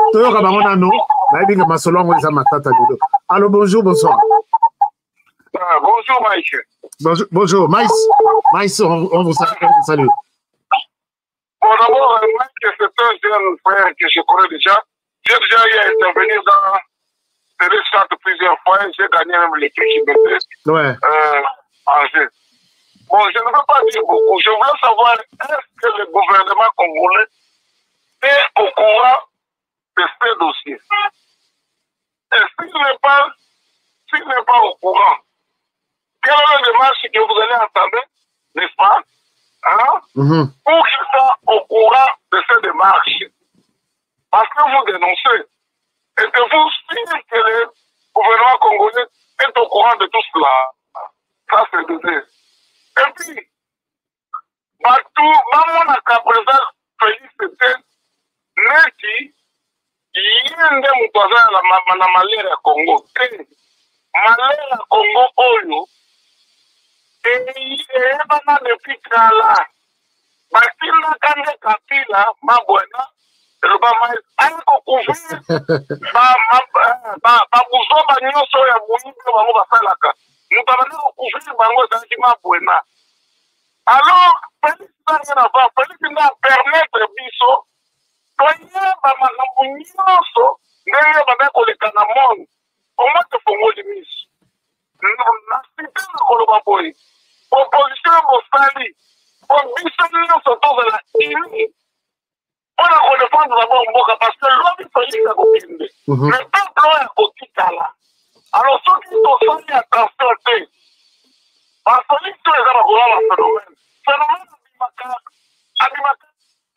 Alors bonjour, bonsoir. Ah, bonjour Mike. Bonjour, bonjour. Maïs, Maïs, on, on vous salue. Bon, d'abord, Mike, c'est un jeune frère que je connais déjà. J'ai déjà eu à intervenir dans les centres plusieurs fois. J'ai gagné même les prix qui me ouais. euh, en jeu. Bon, je ne veux pas dire beaucoup. Je veux savoir, est-ce que le gouvernement congolais est au courant de ce dossier? Et s'il n'est pas, s'il n'est pas au courant, quelle est la démarche que vous allez entendre, n'est-ce pas, hein, mm-hmm. pour qu'il soit au courant de cette démarche? Parce que vous dénoncez. Et que vous signez que le gouvernement congolais est au courant de tout cela. Ça, c'est de dire. Et puis, Batou, maman n'a qu'à présent félicité, mais qui, il y a un des moutouazans à la malaria Congo. Malaria Congo, Oyo, et il y a un depuis Kala. Bakila Kande Kapila, Mabouena, le Bamaïs, Aïko Kouvou, Babouzo, Bagnoso, Yabouou, Babou Basalaka. Nous avons couvert Bango Zanti Mabouena. Alors, Félix n'a rien à voir. Félix n'a permettre biso. Toyeba makambo nyonso ndenge banakoleka na monde. Oma tofongoli miso. Na site nakoloba boye. Opposition mosali. Po biso nyonso tozala ini. Mpona kodefendre d'abord mboka parce que lobi Félix akokende. Le peuple oyo akotikala. Alors soki tosali attention te. Bafélix to eza bakola baphénomène. Phénomène abimaka. Abimaka.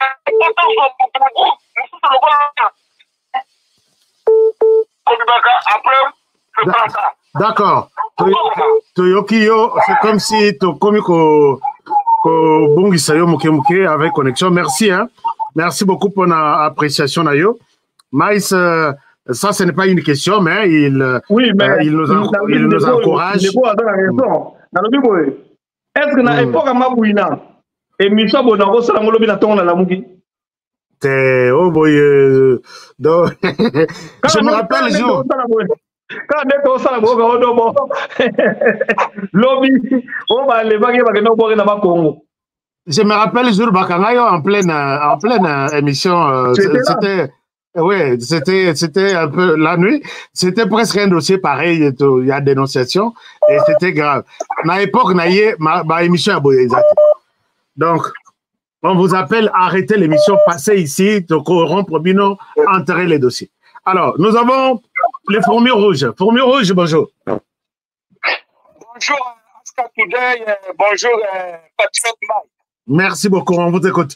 D'accord. Toyokio, c'est comme si tu comme ko ko bongisayo muke muke avec connexion. Merci hein. Merci beaucoup pour l'appréciation nayo. Maïs, euh, ça ce n'est pas une question mais il oui, mais euh, il nous en, il, il nous encourage. Est-ce que na époque mabouina et Michel Bonaro, c'est la molobi na tonga la mugi. Oh boy, euh, donc, je me rappelle jour. Quand on est au Salabo, on est bon. Lobby, on va aller voir que nous pourrions avoir Congo. Je me rappelle jour Bakangayo en pleine en pleine émission. C'était oui, c'était c'était un peu la nuit. C'était presque un dossier pareil. Il y a dénonciation et c'était grave. À l'époque, naïe ma ma émission a boyé exact. Donc, on vous appelle à arrêter l'émission, passer ici, donc rompre bino, enterrer les dossiers. Alors, nous avons les fourmis rouges. Fourmis rouges, bonjour. Bonjour, Aska Today, bonjour, Patrick Mike. Merci beaucoup, on vous écoute.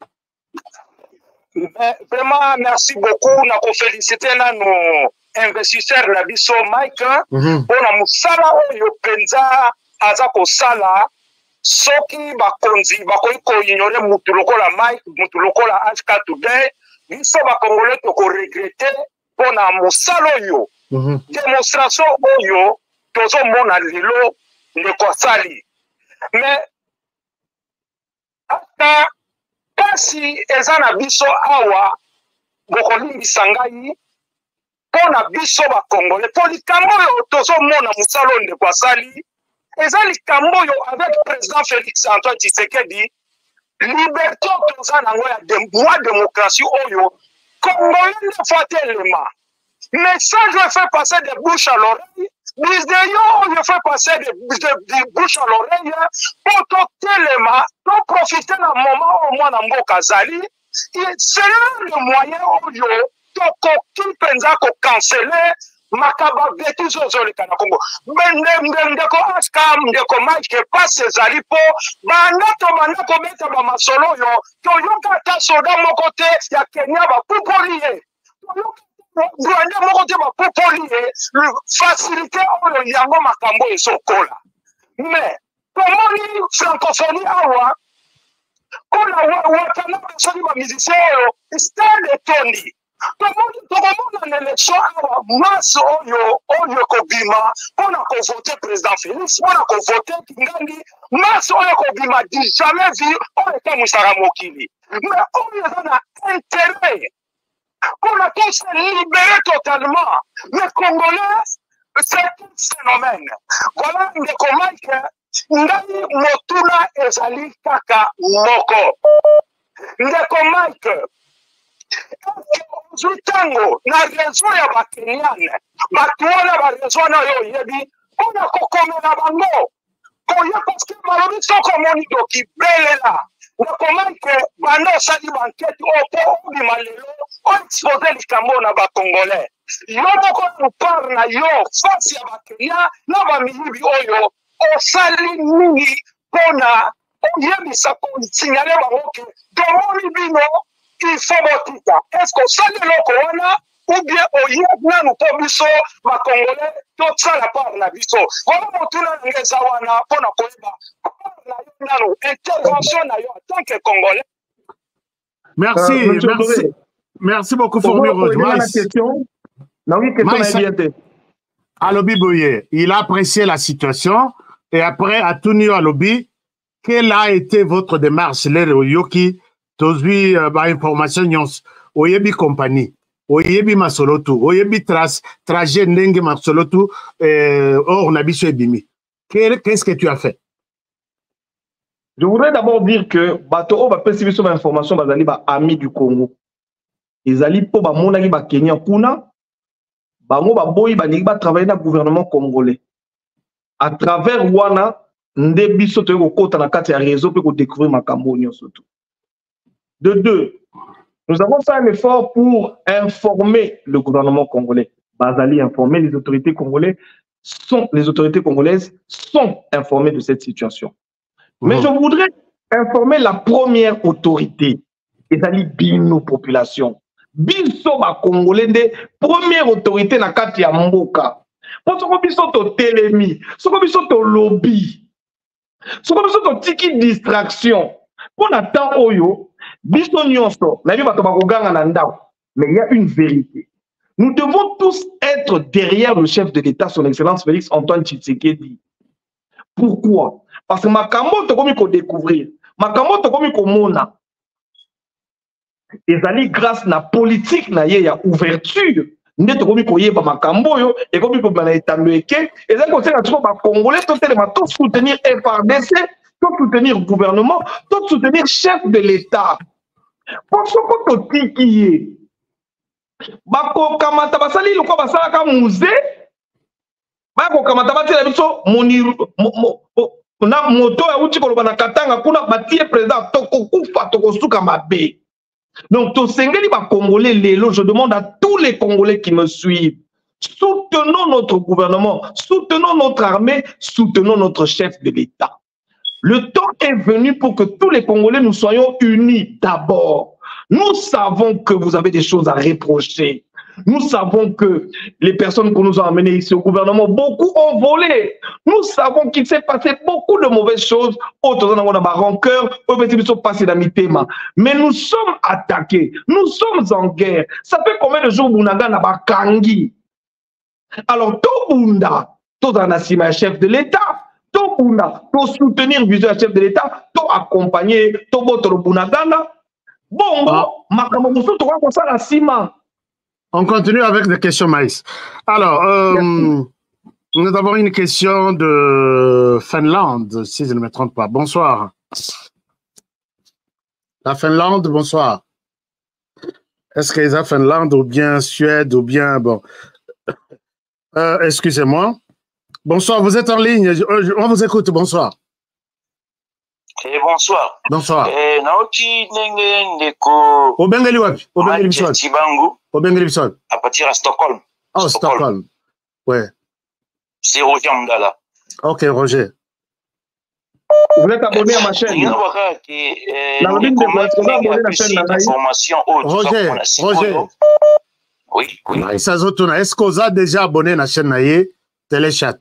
Vraiment, merci beaucoup. On a félicité nos investisseurs, la biso Mike, pour la moussala, yo penza, azako sala. Soki bakonzi bakoyi ko ignorer mutu lokola Mike mutu lokola H K Today biso bakongole to ko regretter pona mosalo yo démonstration oyo tozo mona lelo ndeko sali mais ata kasi ezana biso awa bokolimbisa ngai pona biso bakongole polikambo yo tozo mona mosalo ndeko sali. Ezali Kamboyo avec le président Félix Antoine Tshisekedi, liberté autorisant de moi démocratie oyo, Congolais ne faut tellement. Message je fais passer de bouche à l'oreille, vidéo je fais passer de, de, de bouche à l'oreille, pour tout tellement, pour profiter d'un moment au moins dans Mboka Zali, c'est le moyen oyo, pour qu'il pense à canceller. Makaba bêtise aux les Congo. Mais ndeko askam ndeko Mike passe zalipo banda to banda ko meta ba masolo yo to yoka ta soda mokote ya Kenya ba popolier. Rwanda mokote ba popolier faciliter oyo yango makambo esokola. Mais comment ni francophonie awa kola wa wa kana soli ba musicien yo stand tondi. Tokomona na élection awa masse oyo oyo kobima mpona kovote président Félix mpona kovote Kingandi masse oyo kobima du jamais vu oyo ekamwisaka mokili mais oyo eza na intérêt mpona to se libérer totalement les Congolais c'est un phénomène voilà ndeko Mike ngai motuna ezali kaka moko ndeko Mike Zutango na réseau ya bakeniane batuona ba réseau na yo yebi ona kokomela bango koya parce que malobi soko moni doki belela na comment que bando sali banquette au po bi malelo on exposer likambo na ba congolais yo moko nous parle na yo face ya bakenia na ba miyibi oyo o sali nini pona oyebisa ko signale bango ke domoni bino il faut botita. Est-ce qu'on sait le corona ou bien au yéna nous pobiso ma congolais tout ça la part na biso. Voilà mon tour na ngezawana pona koyeba. Na no intervention na yo en tant que congolais. Merci, euh, merci. Merci beaucoup Fourmi Rouge. Alobi Boye, il a apprécié la situation et après à tout niveau Alobi, quelle a été votre démarche les Yoki tozwi uh, ba information nyons oyebi compagnie oyebi masolotu oyebi tras trajet ndenge masolotu euh, or na biso ebimi qu'est-ce que tu as fait? Je voudrais d'abord dire que bato o ba pesi sur information bazali ba amis du Congo. Ezali po ba monaki ba Kenya kuna bango ba boyi ba ningi ba travailler na gouvernement congolais. À travers wana nde biso to ko kota na kati ya réseau pe ko découvrir makambo nyonso tout. De deux, nous avons fait un effort pour informer le gouvernement congolais. Bazali informer les autorités congolaises sont les autorités congolaises sont informées de cette situation. Mais mmh. je voudrais informer la première autorité, ezali bino population. Biso ba congolais de première autorité na kati ya mboka. Pour soko biso to telemi, soko biso to lobby. Soko biso to tiki distraction. Pour na temps oyo, biso nyonso, na bi bato ba koganga na ndako. Mais il y a une vérité. Nous devons tous être derrière le chef de l'État, son Excellence Félix Antoine Tshisekedi. Pourquoi? Parce que makambo to komi ko découvrir, makambo to komi ko mona. Ezali grâce na politique na ye ya ouverture. Nde to komi ko yeba makambo yo et komi ko bana etameke, ezali ko tsena tiko ba congolais to telema to soutenir F R D C, to soutenir gouvernement, to soutenir chef de l'État. Pour ce que to tiki bako kamata basali lokwa basala ka musée bako kamata batela biso moni na moto ya uti koloba na katanga kuna batie président toko kufa toko suka mabe. Donc to sengeli ba congolais lelo, je demande à tous les congolais qui me suivent, soutenons notre gouvernement, soutenons notre armée, soutenons notre chef de l'État. Le temps est venu pour que tous les Congolais nous soyons unis d'abord. Nous savons que vous avez des choses à reprocher. Nous savons que les personnes que nous ont amenées ici au gouvernement, beaucoup ont volé. Nous savons qu'il s'est passé beaucoup de mauvaises choses. Autres en ont rancœur, mais nous sommes attaqués. Nous sommes en guerre. Ça fait combien de jours Bounaga n'a pas kangi? Alors, tout Bunda, tout un chef de l'État, tout Bunda, tout soutenir le chef de l'État, tout accompagner, tout votre Bounagana. Bon, ah. On continue avec des questions, Maïs. Alors, euh, nous avons une question de Finlande, si je ne me trompe pas. Bonsoir. La Finlande, bonsoir. Est-ce que c'est la Finlande ou bien Suède ou bien... Bon. Euh, excusez-moi. Bonsoir, vous êtes en ligne. On vous écoute. Bonsoir. Et bonsoir. Bonsoir. Eh, naoki nenge ndeko. Obengeli wapi? Obengeli biswat. Chibangu. Obengeli biswat. À partir de Stockholm. Oh, Stockholm. Stockholm. Ouais. C'est Roger Mdala. Ok, Roger. Vous êtes abonné à ma chaîne. Il y a Roger, Roger. Oui, oui. Est-ce que vous avez déjà abonné à la chaîne Téléchat?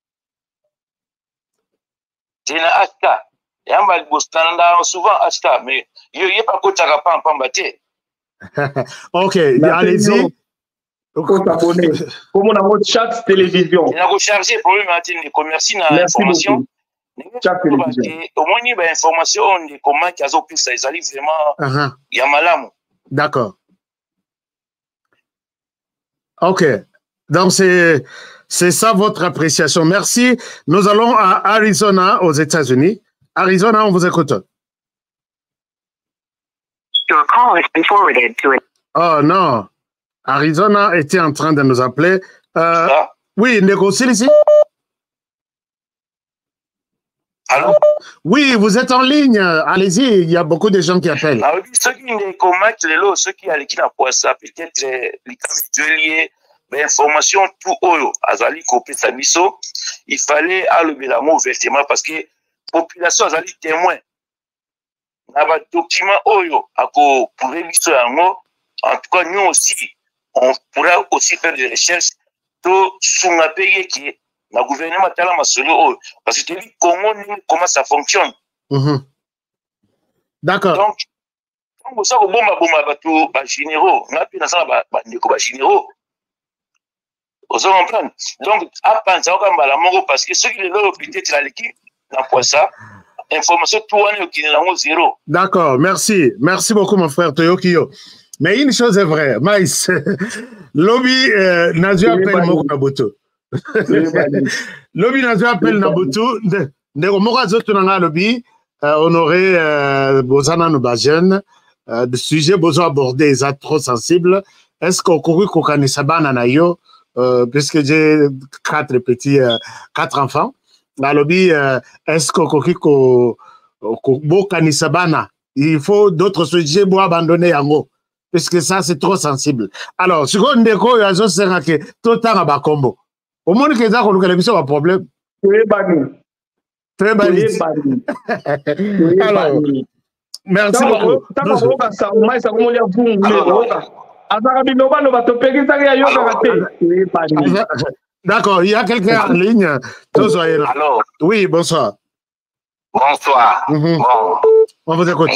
C'est une Asta. Yamba bostanda souvent Asta, mais il n'y a pas de chaka pas en pambate. Ok, allez-y. Comment on a votre chat télévision? Il a rechargé pour lui maintenant les commerçants dans l'information. Chat télévision. Au moins il y a information de comment qu'ils ont pu ça, ils arrivent vraiment. Il y a malamu. D'accord. Ok. Donc c'est c'est ça votre appréciation. Merci. Nous allons à Arizona aux États-Unis. Arizona, on vous écoute. Your call has been forwarded to it. Oh non. Arizona était en train de nous appeler. Euh, oui, négocier ici. Allô? Oui, vous êtes en ligne. Allez-y, il y a beaucoup de gens qui appellent. Ah oui, ceux qui ne commettent les lots, ceux qui allaient qui n'ont pas ça, peut-être les caméliers, mais information tout haut, Azali Kopé Samiso, il fallait allumer la mot ouvertement parce que la population Azali témoin. Il y a des documents oyo pour réviser en mot. En tout cas, nous aussi, on pourra aussi faire des recherches tout sur un pays qui est le gouvernement tala masolo parce que tu Congo comment ça fonctionne. Mm-hmm. D'accord. Donc, on ça bomba bomba bato ba généraux, on a pu na ça ba ndeko ba généraux. Vous comprenez? Donc, à penser au Kambala Mongo parce que ceux qui le peut-être la l'équipe n'a pas ça. Information tout on est qui est zéro. D'accord, merci. Merci beaucoup mon frère Toyokio. Mais une chose est vraie, Maïs. Lobby euh, Nazu appelle Moko Nabutu. Lobby Nazu appelle Nabutu. Ne Moko Zotu Nanga Lobby. euh, honoré euh, Bozana Nubajen, euh, de sujet besoin aborder, ils sont trop sensibles. Est-ce qu'on couru qu'on connaît ça bananayo, euh, puisque j'ai quatre petits, euh, quatre enfants. Dans le lobby, euh, est-ce qu'on couru qu'on connaît ça banana? Il faut d'autres sujets pour abandonner en haut. Puisque ça, c'est trop sensible. Alors, ce qu'on dit, c'est que tout le temps à Bakombo. Au moins, que ça, on a un problème. Très banni. Très banni. Alors, merci beaucoup. D'accord, il y a quelqu'un en ligne. Alors. Oui, bonsoir. Bonsoir. Mm-hmm. Bon. On vous écoute.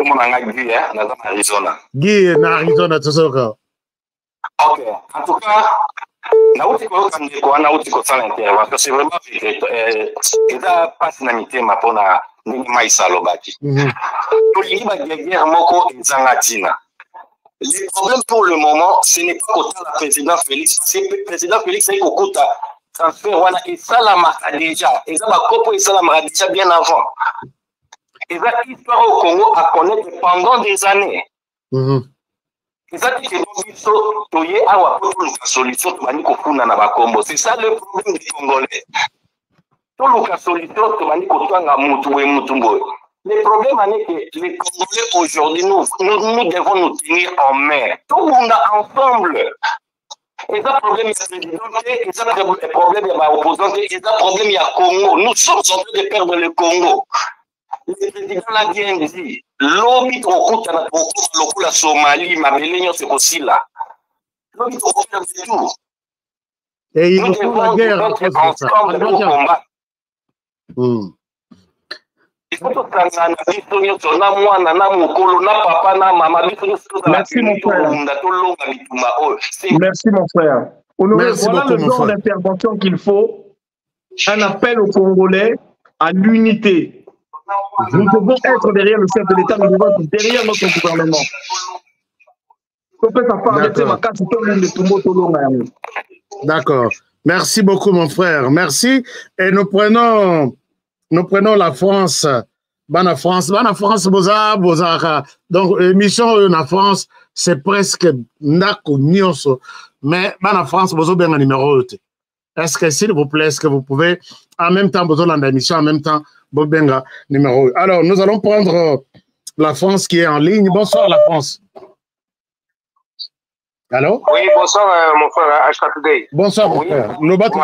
Guy, dans Arizona, tout ça. Ok. En tout cas, nauti koyoka ndeko wana nauti kosala intervention c'est vraiment vrai eza pasi na mitema mpona ndenge maisa alobaki tolingi baguerriere moko ezanga ntina. Le problème pour le moment ce n'est pas kotala président Félix parce que président Félix ayi kokuta transfert wana esalamaka déjà eza bakopo esalamaka déjà bien avant eza histoire au Congo à connaître pendant des années. Mm-hmm. C'est ça qui est toye awa pour la solution tomani kofuna na bakombo. C'est ça le problème des Congolais. Tout la solution tomani kotanga mutu we mutumbo. Le problème est que les Congolais aujourd'hui nous, nous nous devons nous tenir en main. Tout le monde ensemble. Et ça problème il y a présidentiel, et ça le problème il y a opposant, et ça problème il y a Congo. Nous sommes en train de perdre le Congo. Le président l'a bien dit. L'homme trop na beaucoup la Somalie, ma belenyo c'est aussi là. L'homme trop tout. Et il faut la guerre ensemble pour combattre. Il faut que na mwana na mukolo na papa na mama. Merci mon frère. Merci mon frère. Honoré, voilà le genre d'intervention qu'il faut. Un appel aux Congolais à l'unité. Nous devons être derrière le chef de l'État, nous devons être derrière notre gouvernement. D'accord. Merci beaucoup, mon frère. Merci. Et nous prenons, nous prenons la France. Bana France, Bana France, Boza, Boza. Donc, l'émission en France, c'est presque Nako Nyonso. Mais Bana France, Bozo bien un numéro. Est-ce que, s'il vous plaît, est-ce que vous pouvez, en même temps, Bozo dans l'émission, en même temps, Bobenga, numéro. Alors, nous allons prendre la France qui est en ligne. Bonsoir, la France. Allô? Oui, bonsoir, euh, mon frère H K Today. Bonsoir, mon oui. frère. Nous battons.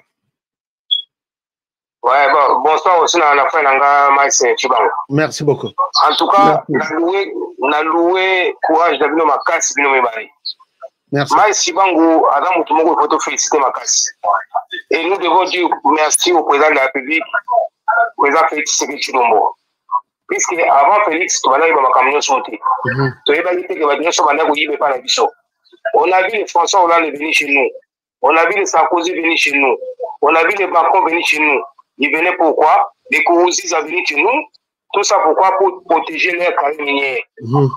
Ouais, bon, bonsoir aussi, dans la fin, Maïs Chibango. Merci beaucoup. En tout cas, on a loué courage d'Abino Makassi, Bino Mebari. Merci. Maïs Chibango, Adam Moutoumou, il faut féliciter Makassi. Et nous devons dire merci au président de la République. Président Félix Tshisekedi Tshilombo. Puisque avant Félix, tu vas aller dans ma camion sauté. Tu vas aller que va dire sur ma nagoui pas la biso. On a vu les François Hollande venir chez nous. On a vu les Sarkozy venir chez nous. On a vu les Macron venir chez nous. Ils venaient pourquoi? Les Kourouzis ont venu chez nous. Tout ça pourquoi? Pour protéger leur carrière minière. Donc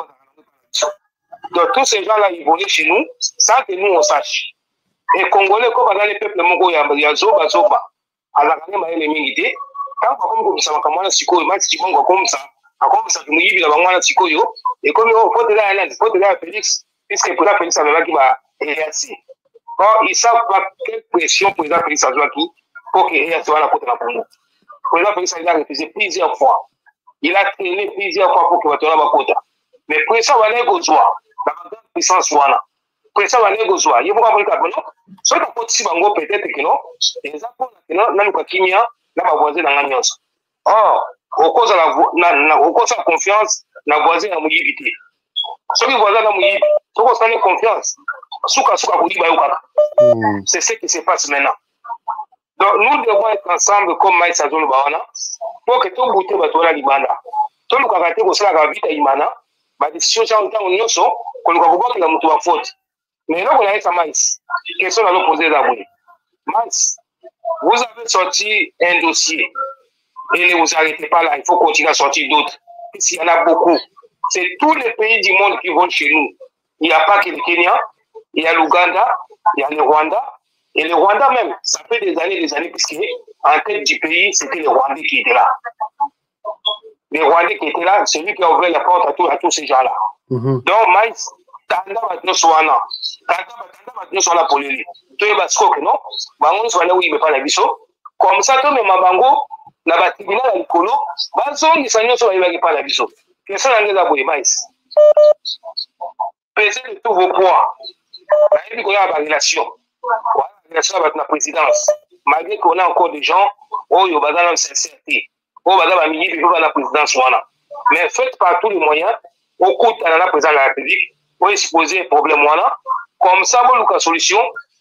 tous ces gens-là, ils venaient chez nous sans que nous on sache. Et Congolais, comme dans les peuples, il y a Zoba Zoba. Azakane maele mingi te tant comme comme ça kamwana sikoyo mati chimongo comme ça comme ça muyibi la bangwana sikoyo et comme au faut de la Hélène faut de la Félix puisque pour la Félix avec qui va et ainsi quand ils savent pas quelle pression pour la Félix avec qui pour que et soit la côté la Congo pour la Félix il a refusé plusieurs fois il a traîné plusieurs fois pour que va tourner ma côté mais pour ça va aller gozoa la grande puissance wana pour ça va aller gozoa il faut pas voir que soit on peut si bango peut-être que non et ça pour non na luka kimia na ba voisin na nganyonso or au cause la na au cause la confiance na voisin na muyibité ceux qui voisin na muyibi ceux qui ont confiance souka souka ko diba yoka c'est ce qui se passe maintenant donc nous devons être ensemble comme Maïsa Zolo Bawana pour que tout bouté ba tola libanda tout luka kate ko sala ka vita imana ba décision cha ntango nyonso ko luka ko bakela mutu wa faute mais là, on a été à Maïs. Question à l'opposé d'abord. Maïs, vous avez sorti un dossier et ne vous arrêtez pas là. Il faut continuer à sortir d'autres. S'il y en a beaucoup, c'est tous les pays du monde qui vont chez nous. Il n'y a pas que le Kenya, il y a l'Ouganda, il y a le Rwanda. Et le Rwanda même, ça fait des années, des années, puisque en tête du pays, c'était le Rwandais qui était là. les Rwandais qui étaient là, c'est lui qui a ouvert la porte à, tout, à tous ces gens-là. Mm-hmm. Donc, Maïs, tanda batnoswana, tanda batnoswana pour lui. Tu es basco que non, bango swana oui, mais pas la biso. Comme ça, tout le mabango, na batibina la likolo, baso ni sanyo so ba pas la biso. Que ça n'engage à boye Maïs. Pesez de tous vos poids. Il y a une relation. Une relation avec la présidence. Malgré qu'on a encore des gens, oh, il y a une sincérité. Oh, il y a une de la présidence. Mais faites par tous les moyens, au coût de la présidence de la République, pour exposer un problème. Comme ça, vous avez une solution.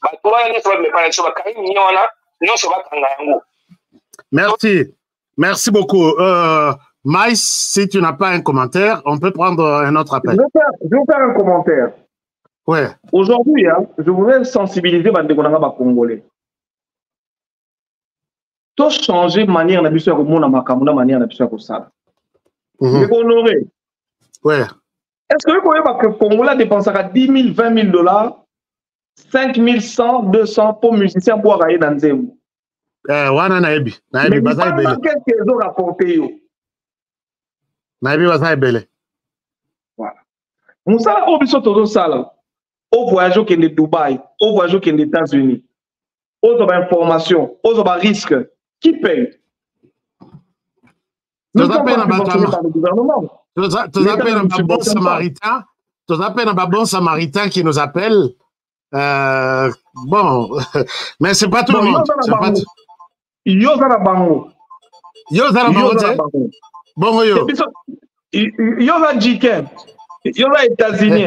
Merci. Merci beaucoup. Euh, Maïs, si tu n'as pas un commentaire, on peut prendre un autre appel. Je vais faire, je vais faire un commentaire. Ouais. Aujourd'hui, hein, je voudrais sensibiliser les Congolais. Tout changer de manière de faire au monde, de manière de faire au ça. Mais honorer. Ouais. Est-ce que vous voyez que le Congolais dépensera dix mille, vingt mille dollars, cinq mille, cent, deux cents pour musiciens pour aller dans Zemou? Eh, wana naibi. Naibi, baza ebele. Mais qu'est-ce qu'ils ont rapporté? Naibi, baza ebele. Voilà. Moussa, au biso todo sala. Au voyage au Kenya, Dubaï, au voyage au Kenya, États-Unis, aux informations, aux risques, qui paye? Nous sommes pas par le gouvernement. Nous appelle un bon samaritain. Nous appelle un bon samaritain qui nous appelle. Euh, bon, mais c'est pas tout le monde. Yo zara bango. Yo zara bango. Bon yo. Yo zara jiken. Yo zara états-unis.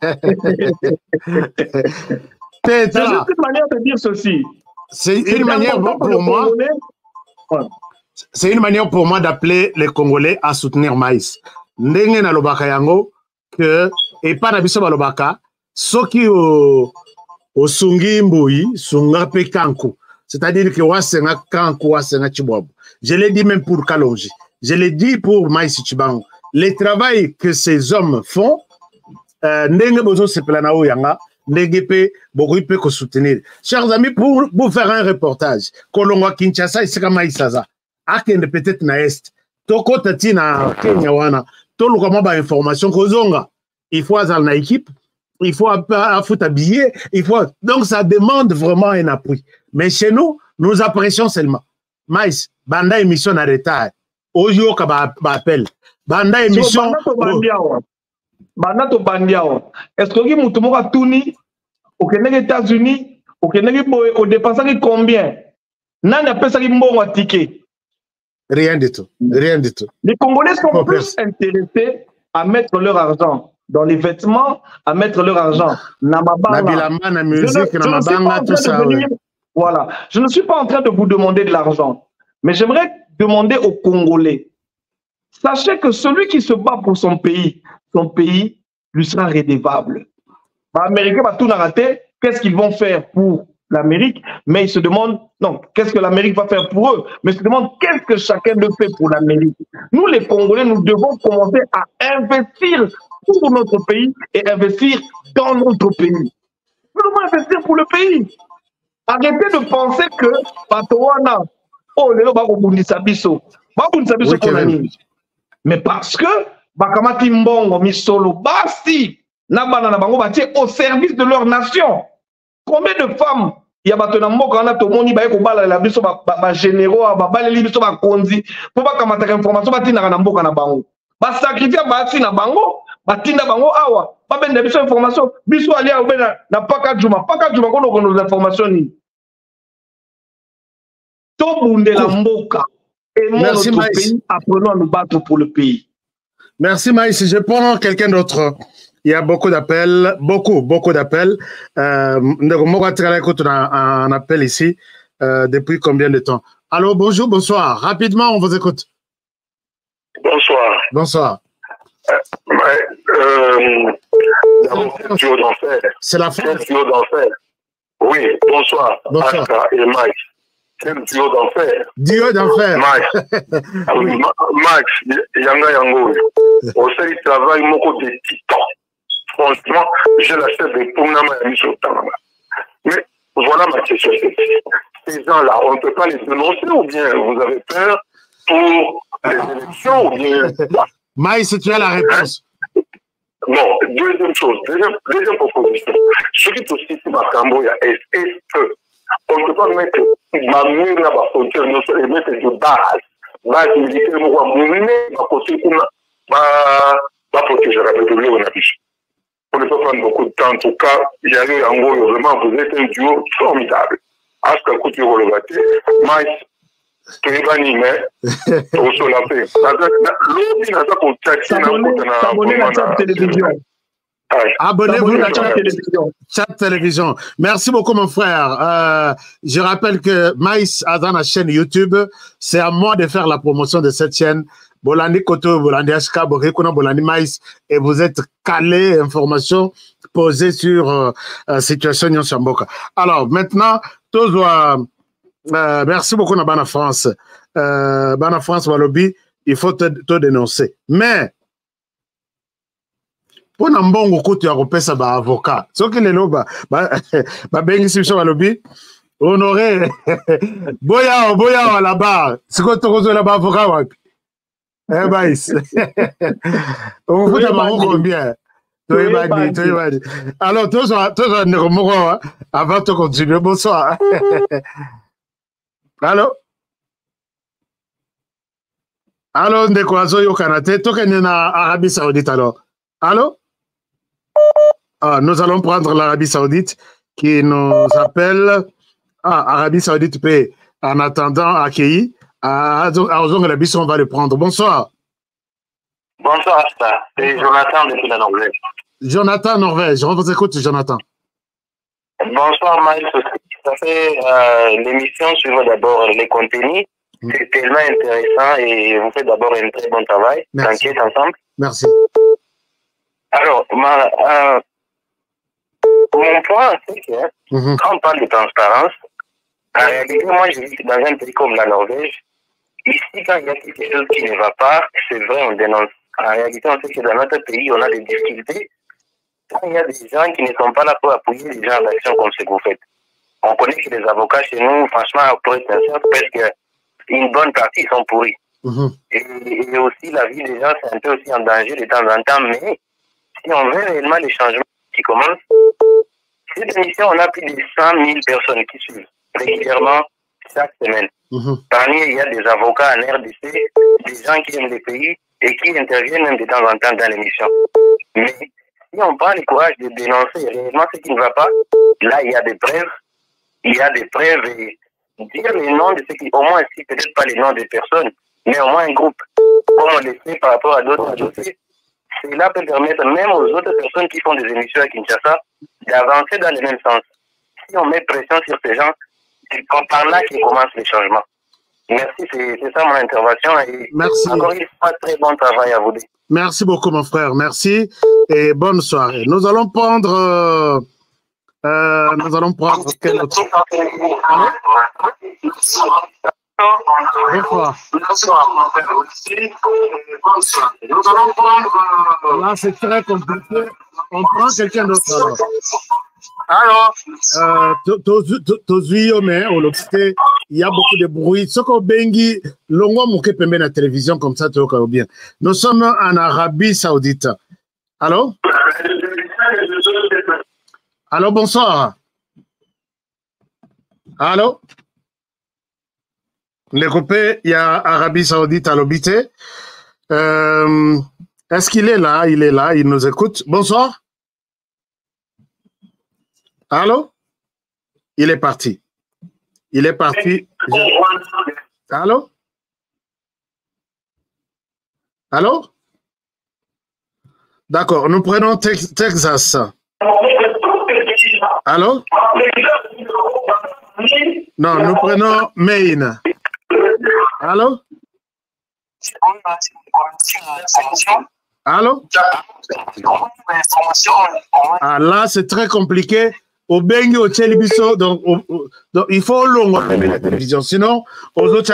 C'est juste une manière de dire ceci. C'est une manière pour moi. C'est une manière pour moi d'appeler les Congolais à soutenir Maïs. Ndenge na lobaka yango que et pas na biso balobaka soki o o sungi mboyi sunga pe kanku. C'est-à-dire que wasenga kanku wasenga chibobo. Je l'ai dit même pour Kalonji. Je l'ai dit pour Maïs Chibango. Le travail que ces hommes font, ndenge bozo sepela na oyanga, ndenge pe bokoy pe ko soutenir. Chers amis, pour vous faire un reportage, Kolongwa Kinshasa isika Maïsaza. Akende peut-être na est. Toko tati na Kenya wana. Toluka maba information kozonga. Il faut avoir une équipe. Il faut habiller. Il faut. Donc ça demande vraiment un appui. Mais chez nous, nous apprécions seulement. Maïs, banda émission à retard. Oyo ka ba appel. Banda émission. Banda to bandiao. Est-ce que mutu moka tuni au Kenya, États-Unis, au Kenya, au dépensé combien? Nani appelle ça qui mbongo ticket? Rien du tout. Rien du tout. Les Congolais sont plus intéressés à mettre leur argent dans les vêtements, à mettre leur argent dans ma banque. musique, dans ma banque, tout ça. Voilà. Je ne suis pas en train de vous demander de l'argent, mais j'aimerais demander aux Congolais. Sachez que celui qui se bat pour son pays, son pays lui sera redevable. Les Américains vont tout rater. Qu'est-ce qu'ils vont faire pour l'Amérique? Mais ils se demandent, non, qu'est-ce que l'Amérique va faire pour eux? Mais ils se demandent qu'est-ce que chacun de fait pour l'Amérique. Nous, les Congolais, nous devons commencer à investir pour notre pays et investir dans notre pays. Nous devons investir pour le pays. Arrêtez de penser que Patowana, oh, les gens vont biso. Biso pour la ligne. Mais parce que Bakamati Mbongo, Misolo, Basti, Nabana Nabango, au service de leur nation. Combien de femmes il y a maintenant quand on a tout le monde qui va la biso ba généraux ba baleli biso ba konzi pour pas kamata information ba tina na mboka na bango ba sacrifier ba tina bango ba tinda bango awa ba benda biso information biso ali a na na paka juma paka juma kono kono nos informations ni to bunde la mboka et notre pays apprenons à nous battre pour le pays. Merci Maïs, je prends quelqu'un d'autre. Il y a beaucoup d'appels, beaucoup, beaucoup d'appels. Euh, on a un appel ici. Euh, depuis combien de temps? Allô, bonjour, bonsoir. Rapidement, on vous écoute. Bonsoir. Bonsoir. Euh, euh, C'est la fin. Quel duo d'enfer. Oui, bonsoir. Bonsoir. Aka et Mike. Quel duo d'enfer. Duo d'enfer. Max. Max, Yanga Yango. Au sein du travail, beaucoup de titans. Franchement, j'ai la chef de Pounama et Michel Tanama. Mais voilà ma question. Ces gens-là, on ne peut pas les dénoncer ou bien vous avez peur pour les élections ou bien... Maïs, tu as la réponse. Bon, deuxième chose, deuxième, deuxième proposition. Ce qui est aussi sur ma camboya, est-ce que on ne peut pas mettre ma mur là, ma frontière, et mettre de base, base militaire, moi, mener ma côté pour ma protéger la République, on a dit. On ne peut pas prendre beaucoup de temps. En tout cas, il y a eu en gros, vraiment, vous êtes un duo formidable. À ce que tu veux le battre, mais tu es banni, mais tu reçois la paix. L'autre, il n'a pas contact. S'abonner à la télévision. Abonnez-vous à la chat télévision. Chat télévision. Merci beaucoup, mon frère. Euh, je rappelle que Maïs a dans la chaîne YouTube. C'est à moi de faire la promotion de cette chaîne. Bolandi Koto, Bolandi H K, Borikuna, Bolandi Maïs, et vous êtes calé, information posée sur euh, euh, situation Nyon Chamboka. Alors, maintenant, tous, euh, euh, merci beaucoup, Nabana France. Euh, Bana France, Walobi, il faut te, te dénoncer. Mais, pour Nambongo, tu as repéré ça, bah, avocat. Ce qui est là, bah, bah, bah, ben, ici, je Walobi, honoré, Boya, Boya, à la barre. C'est quoi, tu as là-bas, avocat, Wapi? Eh ben, on vous demande combien? Alors, tous, avant de continuer, bonsoir. Allô? Allô, Ndekwazo Yokanate, Token na Arabie Saoudite alors. Allô? Ah, nous allons prendre l'Arabie Saoudite qui nous appelle. Ah, Arabie Saoudite peut, en attendant, accueillir. Ah, on va le prendre. Bonsoir. Bonsoir, Asta. C'est Jonathan depuis la Norvège. Jonathan, Norvège. On vous écoute, Jonathan. Bonsoir, Maïs. Ça fait euh, l'émission sur d'abord les contenus. Mm. C'est tellement intéressant et vous faites d'abord un très bon travail. T'inquiète ensemble. Merci. Alors, ma, euh, mon point, c'est que mm -hmm. quand on parle de transparence, en réalité, moi, je vis dans un pays comme la Norvège. Ici, quand il y a quelque chose qui ne va pas, c'est vrai, on dénonce. En réalité, on sait que dans notre pays, on a des difficultés. Quand il y a des gens qui ne sont pas là pour appuyer les gens d'action comme ce que vous faites. On connaît que les avocats chez nous, franchement, pour être sincère, presque une bonne partie sont pourris. Mm-hmm. et, et aussi, la vie des gens, c'est un peu aussi en danger de temps en temps. Mais si on veut réellement les changements qui commencent, cette émission, on a plus de cent mille personnes qui suivent régulièrement chaque semaine. Mmh. Parmi eux, il y a des avocats en R D C, des gens qui aiment les pays et qui interviennent même de temps en temps dans l'émission. Mais si on prend le courage de dénoncer réellement ce qui ne va pas, là, il y a des preuves, il y a des preuves et dire les noms de ceux qui, au moins, si peut-être pas les noms des personnes, mais au moins un groupe, comme on le fait par rapport à d'autres dossiers, cela peut permettre même aux autres personnes qui font des émissions à Kinshasa d'avancer dans le même sens. Si on met pression sur ces gens, c'est par là qu'il commence les changements. Merci, c'est ça mon intervention. Et merci. Encore une fois, très bon travail à vous deux. Merci beaucoup, mon frère. Merci et bonne soirée. Nous allons prendre. Euh, euh, nous allons prendre quel autre. Bonsoir. Bonsoir, mon frère aussi. Bonsoir. Nous allons prendre. Là, c'est très compliqué. On prend quelqu'un d'autre alors. Alors, euh, il y a beaucoup de bruit. Ce qu'on bengi, longo mouké pembe na télévision comme ça, tu vois bien. Nous sommes en Arabie Saoudite. Allô? Allô, bonsoir. Allô? Les copains, il y a Arabie Saoudite à l'obité. Euh, Est-ce qu'il est là? Il est là, il nous écoute. Bonsoir. Allô? Il est parti. Il est parti. Je... Allô? Allô? D'accord, nous prenons Tex Texas. Allô? Non, nous prenons Maine. Allô? Allô? Ah là, c'est très compliqué. Au bengi au télévision, donc, donc il faut long la télévision, sinon aux autres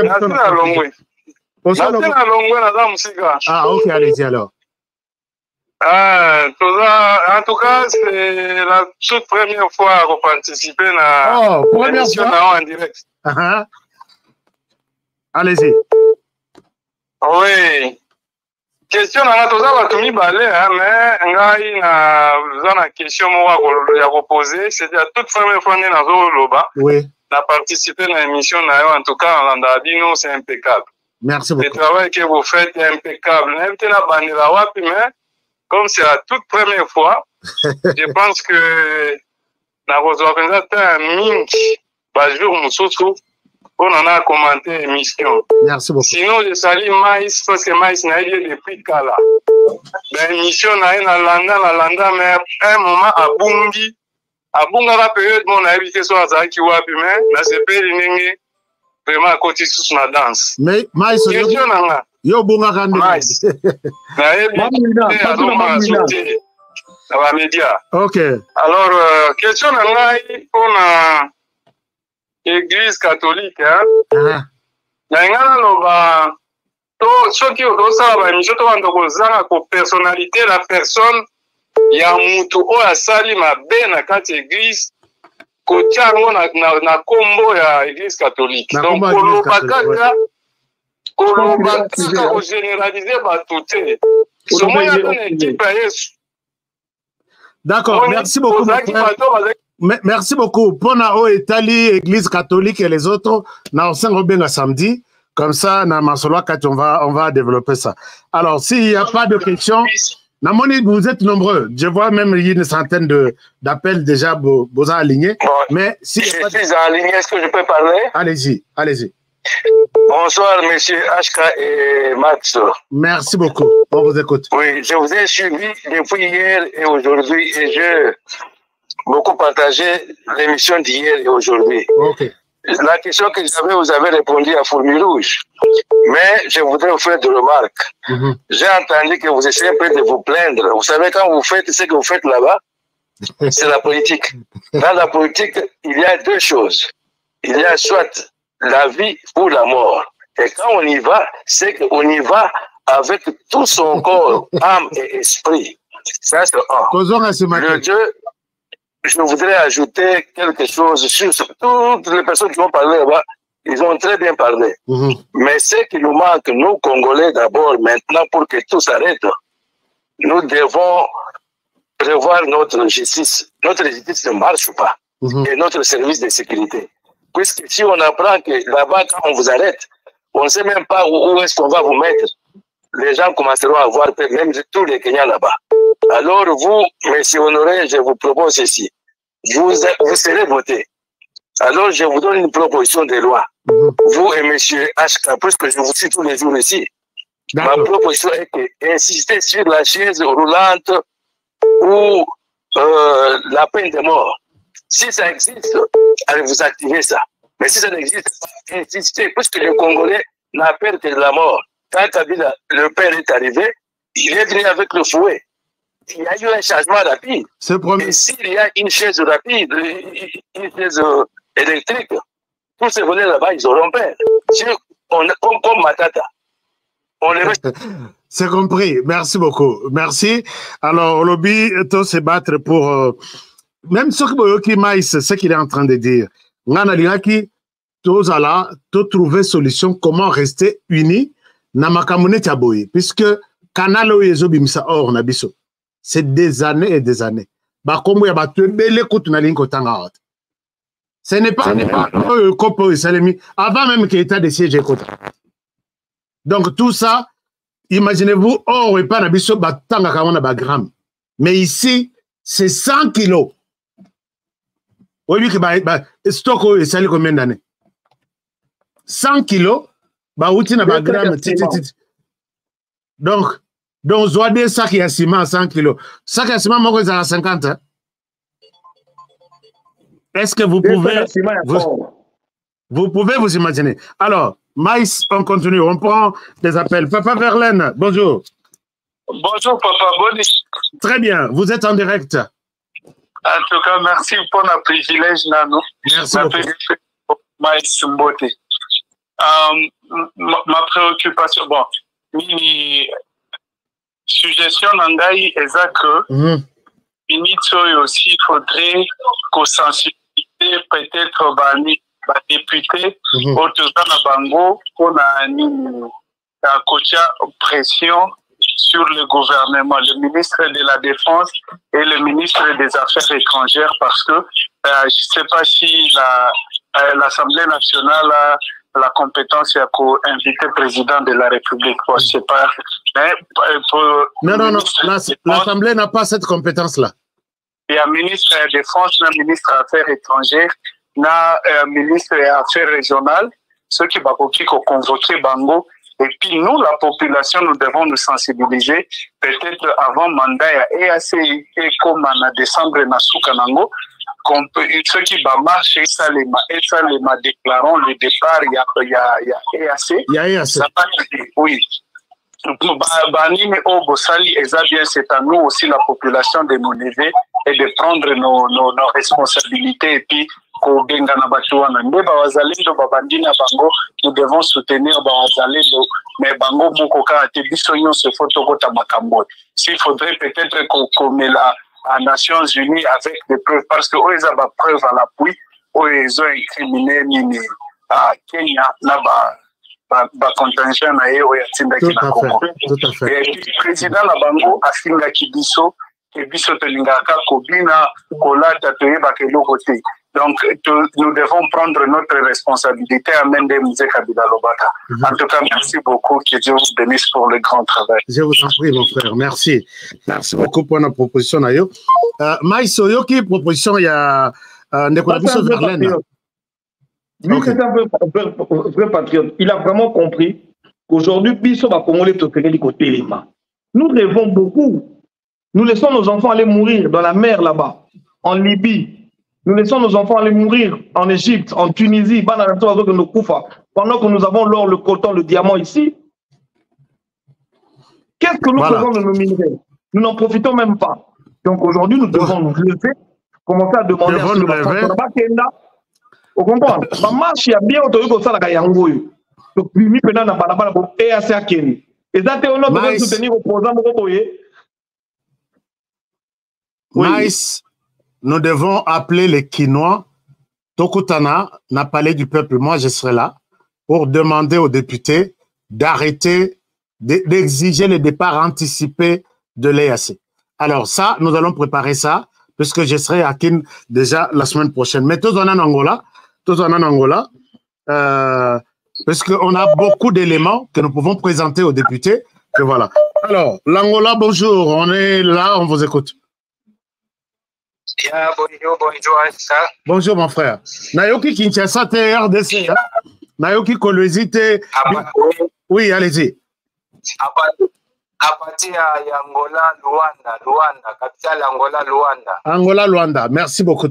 ah ok, allez-y alors. Ah, en tout cas, c'est la toute première fois qu'on participe à oh, l'émission en direct. Uh-huh. Allez-y. Oui. Question na toza bato mibale, mais ngai na zana question moko ya reposer, c'était la toute première fois que nazo loba. Oui. Na participer à l'émission na yo, en tout cas en Landabino, c'est impeccable. Merci beaucoup. Le travail que vous faites est impeccable. N'importe na bandela wapi, mais comme c'est la toute première fois, je pense que na rejoindre un mingi, ba jour mususu, on en a commenté l'émission. Merci beaucoup. Sinon, je salue Maïs, parce que Maïs n'a eu depuis Kala. L'émission n'a eu na landa, na landa, mais un moment à Bungi, à Bunga la période, mon invité soit à Zaki Wapi, mais na sepe l'inenge, vraiment à côté sous la danse. Mais Maïs, question n'a yo Bunga Kande. Maïs. Na eu l'inenge, à l'homme sauté. Dans la média. Ok. Alors, euh, question n'a eu pour la Église catholique, hein? Ah. Na loba to soki osala ba émission to bando kozanga ko personnalité la personne ya mutu o asali mabe na kati église ko tiango na na, na kombo ya église catholique. Donc koloba kaka koloba kaka ko généraliser ba tuté. Somo ya na équipe ya Yesu. D'accord, merci beaucoup. Merci beaucoup. Pona o Italie, Église catholique et les autres, na Saint-Robin samedi. Comme ça, na Masoloa, on va, on va développer ça. Alors, s'il n'y a pas de questions, Namoni, vous êtes nombreux. Je vois même il y a une centaine d'appels déjà, vous avez aligné. Bon, mais si je suis aligné, est-ce que je peux parler? Allez-y, allez-y. Bonsoir, monsieur H K et Max. Merci beaucoup. On vous écoute. Oui, je vous ai suivi depuis hier et aujourd'hui et je beaucoup partagé l'émission d'hier et aujourd'hui. Okay. La question que j'avais, vous avez répondu à Fourmi Rouge. Mais je voudrais vous faire des remarques. Mm-hmm. J'ai entendu que vous essayez un peu de vous plaindre. Vous savez, quand vous faites ce que vous faites là-bas, c'est la politique. Dans la politique, il y a deux choses. Il y a soit la vie ou la mort. Et quand on y va, c'est qu'on y va avec tout son corps, âme et esprit. Ça, c'est un. Le deux, je voudrais ajouter quelque chose sur toutes les personnes qui ont parlé là-bas. Ils ont très bien parlé. Mmh. Mais ce qui nous manque, nous, Congolais, d'abord, maintenant, pour que tout s'arrête, nous devons prévoir notre justice. Notre justice ne marche pas. Mmh. Et notre service de sécurité. Puisque si on apprend que là-bas, quand on vous arrête, on ne sait même pas où, où est-ce qu'on va vous mettre. Les gens commenceront à avoir peur, même tous les Kenyans là-bas. Alors vous, monsieur Honoré, je vous propose ceci. Vous, vous serez voté. Alors je vous donne une proposition de loi. Mmh. Vous et monsieur H K, puisque je vous suis tous les jours ici. Ma proposition est d'insister sur la chaise roulante ou euh, la peine de mort. Si ça existe, allez vous activer ça. Mais si ça n'existe pas, insistez, puisque le Congolais n'a peur que de la mort. Quand Kabila, le père est arrivé, il est venu avec le fouet. Il y a eu un changement rapide. Et s'il y a une chaise rapide, une chaise électrique, tous ces volets là-bas, ils auront peur. On, comme, comme Matata. On les... C'est compris. Merci beaucoup. Merci. Alors, au lobby, tout se battre pour... Euh, même ce que Maïs, ce qu'il est en train de dire, on a dit tous allons trouver solution, comment rester unis, puisque Canal Oyezo Bimsa Or Nabiso. C'est des années et des années. Bah, comme il y a battu, ce n'est pas avant même qu'il y ait des sièges. Donc, tout ça, imaginez-vous, or et pas Nabiso, batanga kamona bagram. Mais ici, c'est cent kilos. Oui, que bah, stock est salé combien d'années? cent kilos, bah, outil n'a pas gramme. Donc, donc, soit des sacs à ciment à cent kilos. Sac à ciment, moi, à cinquante. Hein? Est-ce que vous pouvez vous, vous pouvez vous imaginer? Alors, Maïs, on continue. On prend des appels. Papa Verlaine, bonjour. Bonjour, Papa Bonis. Très bien. Vous êtes en direct. En tout cas, merci pour le privilège, Nano. Merci beaucoup. Maïs Mbote. Euh, ma, ma préoccupation, bon, une suggestion nangai est que mm. aussi il faudrait qu'on sensibilise peut-être les députés autour de la bango pour à Kocha pression sur le gouvernement, le ministre de la Défense et le ministre des Affaires étrangères, parce que euh, je ne sais pas si l'Assemblée la, euh, nationale a la compétence pour inviter le président de la République. Bon, je sais pas. Mais pour non, non, non. L'Assemblée n'a pas cette compétence-là. Il y a un ministre de la Défense, un ministre des Affaires étrangères, un ministre des Affaires régionales, ceux qui vont convoquer Bango. Et puis nous, la population, nous devons nous sensibiliser. Peut-être avant mandat, et assez comme en décembre, Nasukanango, qu'on peut, ceux qui vont marcher, ça les et ça les déclarons le départ, il y a, il y a, il y a E A C. Il y a E A C. Ça va, oui. Banini Obosali, bien, c'est à nous aussi, la population, de nous lever et de prendre nos, nos, nos responsabilités. Et puis, nous devons soutenir Bazalendo, mais Bango Mokoka a été bisognon se photokota Makambo. S'il faudrait peut-être qu'on met la à Nations Unies avec des preuves, parce que eux, ils ont des preuves à l'appui, eux, ils ont incriminé Nini à Kenya, là-bas. Ba contingent na ye oya tinda ki na Congo. Et puis président la bango afinga ki biso ke biso tolingaka kobina kolata toyeba ke lokote. Donc nous devons prendre notre responsabilité à main de Mzee Kabila Lobaka. En tout cas, merci beaucoup, que Dieu vous bénisse pour le grand travail. Je vous en prie, mon frère, merci. Merci beaucoup pour la proposition. Euh, Maïso, yo qui proposition il y a Ndekona Biso Verlaine. Lui, okay. C'est un vrai, vrai, vrai patriote. Il a vraiment compris qu'aujourd'hui, Biso va Congolais toquer du côté Lima. Nous rêvons beaucoup. Nous laissons nos enfants aller mourir dans la mer là-bas, en Libye. Nous laissons nos enfants aller mourir en Égypte, en Tunisie, pendant que nous avons l'or, le coton, le diamant ici. Qu'est-ce que nous voilà. faisons de nos minerais? Nous n'en profitons même pas. Donc aujourd'hui, nous devons nous lever, commencer à demander à ce que nous vous comprenez? Ma marche, il y a bien autorisé comme ça la Kayangoyo. Donc, lui, maintenant, n'a pas la balle pour E A C A Kenya. Et ça, c'est un autre de soutenir au programme. Maïs, nous devons appeler les Kinois. Tokutana n'a parlé du peuple. Moi, je serai là pour demander aux députés d'arrêter, d'exiger le départ anticipé de l'E A C. Alors, ça, nous allons préparer ça, puisque je serai à Kin déjà la semaine prochaine. Mais tous en Angola, tous en Angola, euh, parce qu'on a beaucoup d'éléments que nous pouvons présenter aux députés. Et voilà. Alors, l'Angola, bonjour, on est là, on vous écoute. Yeah, bonjour, bonjour, ça. Bonjour, mon frère. Nayoki Kinshasa, t'es R D C. Hein? Nayoki Kolwezi, t'es... Oui, allez-y. À partir d'Angola, Luanda, Luanda, capitale Angola, Luanda. Angola, Luanda. Merci beaucoup.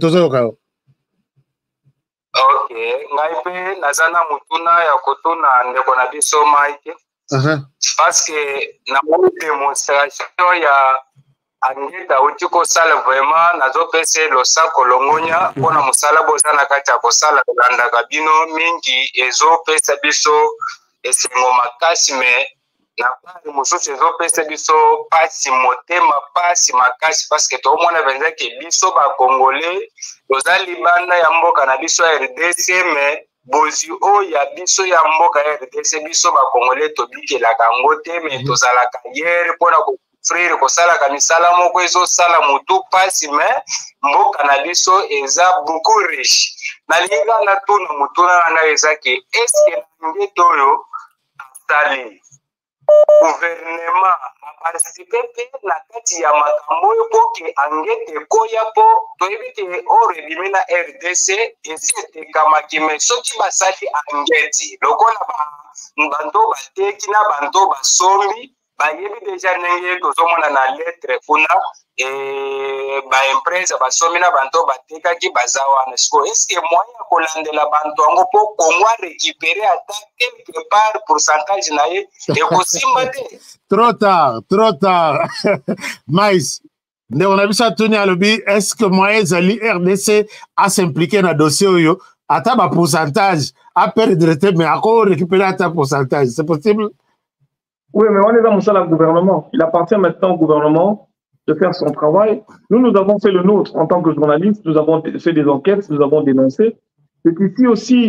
Ok. Ngaipe, nazana mutuna ya kotuna ndeko na biso Mike. Uh-huh. Parce que na mo démonstration ya angeta utiko sala vraiment nazo pese lo sa kolongonya pona musala bozana kati ya kosala landa kabino mingi ezo pesa biso esengo makasi me na pari mosusu ezopesa biso pasi motema pasi makasi parce que tomona benza ke biso bakongole toza libanda ya mboka na biso ya R D C me bozi o ya biso ya mboka ya R D C biso bakongole tobikelaka yango te me tozalaka yere mpona kofrire kosalaka misala moko ezosala motu pasi me mboka na biso eza beaucoup riche nalinga na tuna mutuna na eza ke eske ngete oyo asali gouvernement a participé na kati ya makambo po ke angete koya po toyebi ke oredimi na R D C esi etekamaki me soki basali angeti lokola banto bateki na banto basombi bayebi deja ndenge tozomona na lettre kuna baimpresa basomi na banto batekaki baza wana siko eske moyen kolandela banto yango po Congo récupérer ata quelque part pourcentage na ye ekosimba te. Trop tard, trop tard. Mais nde on a bisa tuni alobi est-ce que moyen ezali R D C a s'impliquer na dossier oyo ata ba pourcentage a perdre te mais ako récupérer ata pourcentage, c'est possible? Oui, mais on est dans le gouvernement. Il appartient maintenant au gouvernement de faire son travail. Nous, nous avons fait le nôtre en tant que journalistes. Nous avons fait des enquêtes, nous avons dénoncé. C'est ici aussi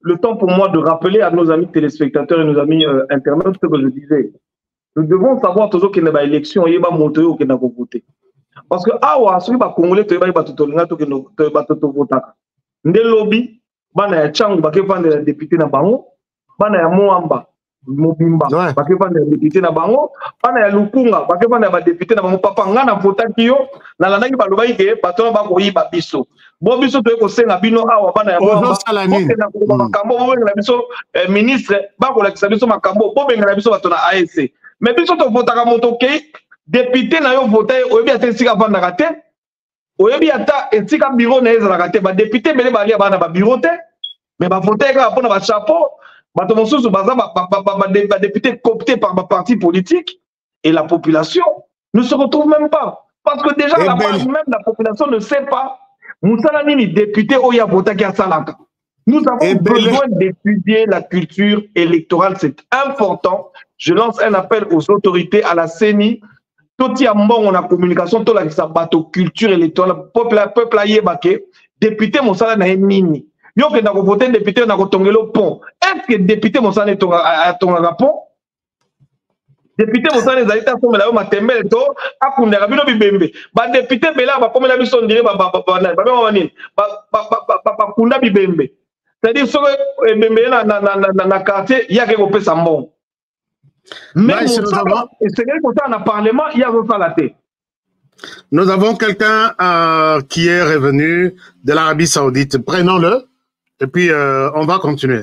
le temps pour moi de rappeler à nos amis téléspectateurs et nos amis euh, internautes ce que je disais. Nous devons savoir toujours qu'il y a une élection, il y a un monté ou qu'il y a un voté. Parce que, ah ouais, si les Congolais, il y a un voté. Ndé lobby, bana ya changu bake vande la député na bango, bana ya Moamba, Mobimba, bake vande la député na bango, bana ya Lukunga, bake vande la député na bango, papa nga na vota kiyo, na landaki baloba ike, bato ba ko yiba biso. Bo biso to ko senga bino awa bana ya Moamba, na ko makambo bo na biso ministre, ba ko la biso makambo, bo benga biso bato na A S C. Mais biso to vota ka moto ke député na yo voter oyebi atesika vanda ka te. Oyebi ata etika bureau na ezala te ba député bele ba lia bana ba bureau te mais ba voter ka pona ba chapeau ba to mosusu baza ba ba député coopté par ba parti politique et la population ne se retrouve même pas parce que déjà la base même la population ne sait pas musala nini député oya voter ka salaka. Nous avons besoin d'étudier la culture électorale, c'est important. Je lance un appel aux autorités, à la C E N I. Tout y a bon, on a communication, tout la sabato culture électorale, peuple, peuple aïe baké, député Monsala na nini. Yo que n'a voté député n'a tongelo pont. Est-ce que député Monsala est à ton rapport? Député Monsala les aïta sont là, matembel to, a kunda rabino bibembe. Ba député bela ba comme la bison dire ba ba ba ba ba ba ba ba ba kunda bibembe. C'est-à-dire que bembe na na na na quartier, il y a quelque chose de bon. Mais dans Parlement, il y a un Nous avons quelqu'un euh, qui est revenu de l'Arabie Saoudite. Prenons-le et puis euh, on va continuer.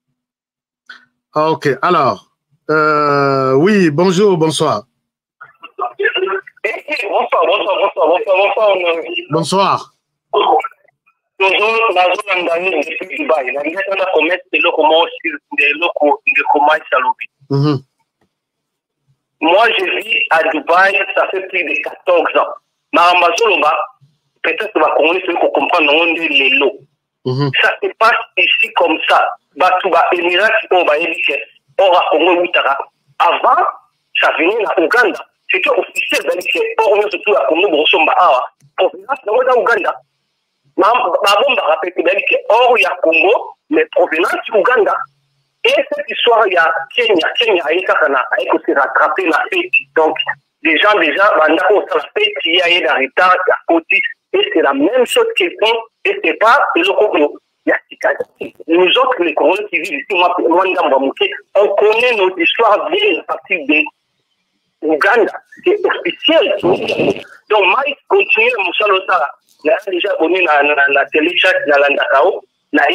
Ok, alors, euh, oui, bonjour, bonsoir. Bonsoir, bonsoir, bonsoir, bonsoir, bonsoir. Bonsoir. Toujours, la zone d'année depuis Dubaï. La mise en commerce de l'eau de l'eau de commerce à l'Obi. Moi, je vis à Dubaï, ça fait plus de quatorze ans. Mais à Mazoloba, peut-être que va comprendre on dit les lots. Ça se passe ici comme ça. Batouba, Émirats, on va éliminer. Or, à Congo, Outara. Avant, ça venait à Ouganda. C'était officiel d'Alixé. Or, on est surtout à Congo, Brosomba, Awa. Provenance, on est à Ouganda. Ma bombe rappelle que d'Alixé. Or, il y a Congo, mais provenance, Ouganda. Et cette histoire, il y a Kenya, Kenya, il y a aussi rattrapé la fête. Donc, les gens, déjà, pendant qu'on la fête, il y a eu un retard à côté. Et c'est la même chose qu'ils font. Et c'est pas le Congo. Nous autres, les Congolais qui vivent ici, moi, on connaît notre histoire bien à partir de l'Ouganda. C'est officiel. Donc, Mike continue à Moussa Lotara. Il a déjà connu la télé-chat, la Landakao.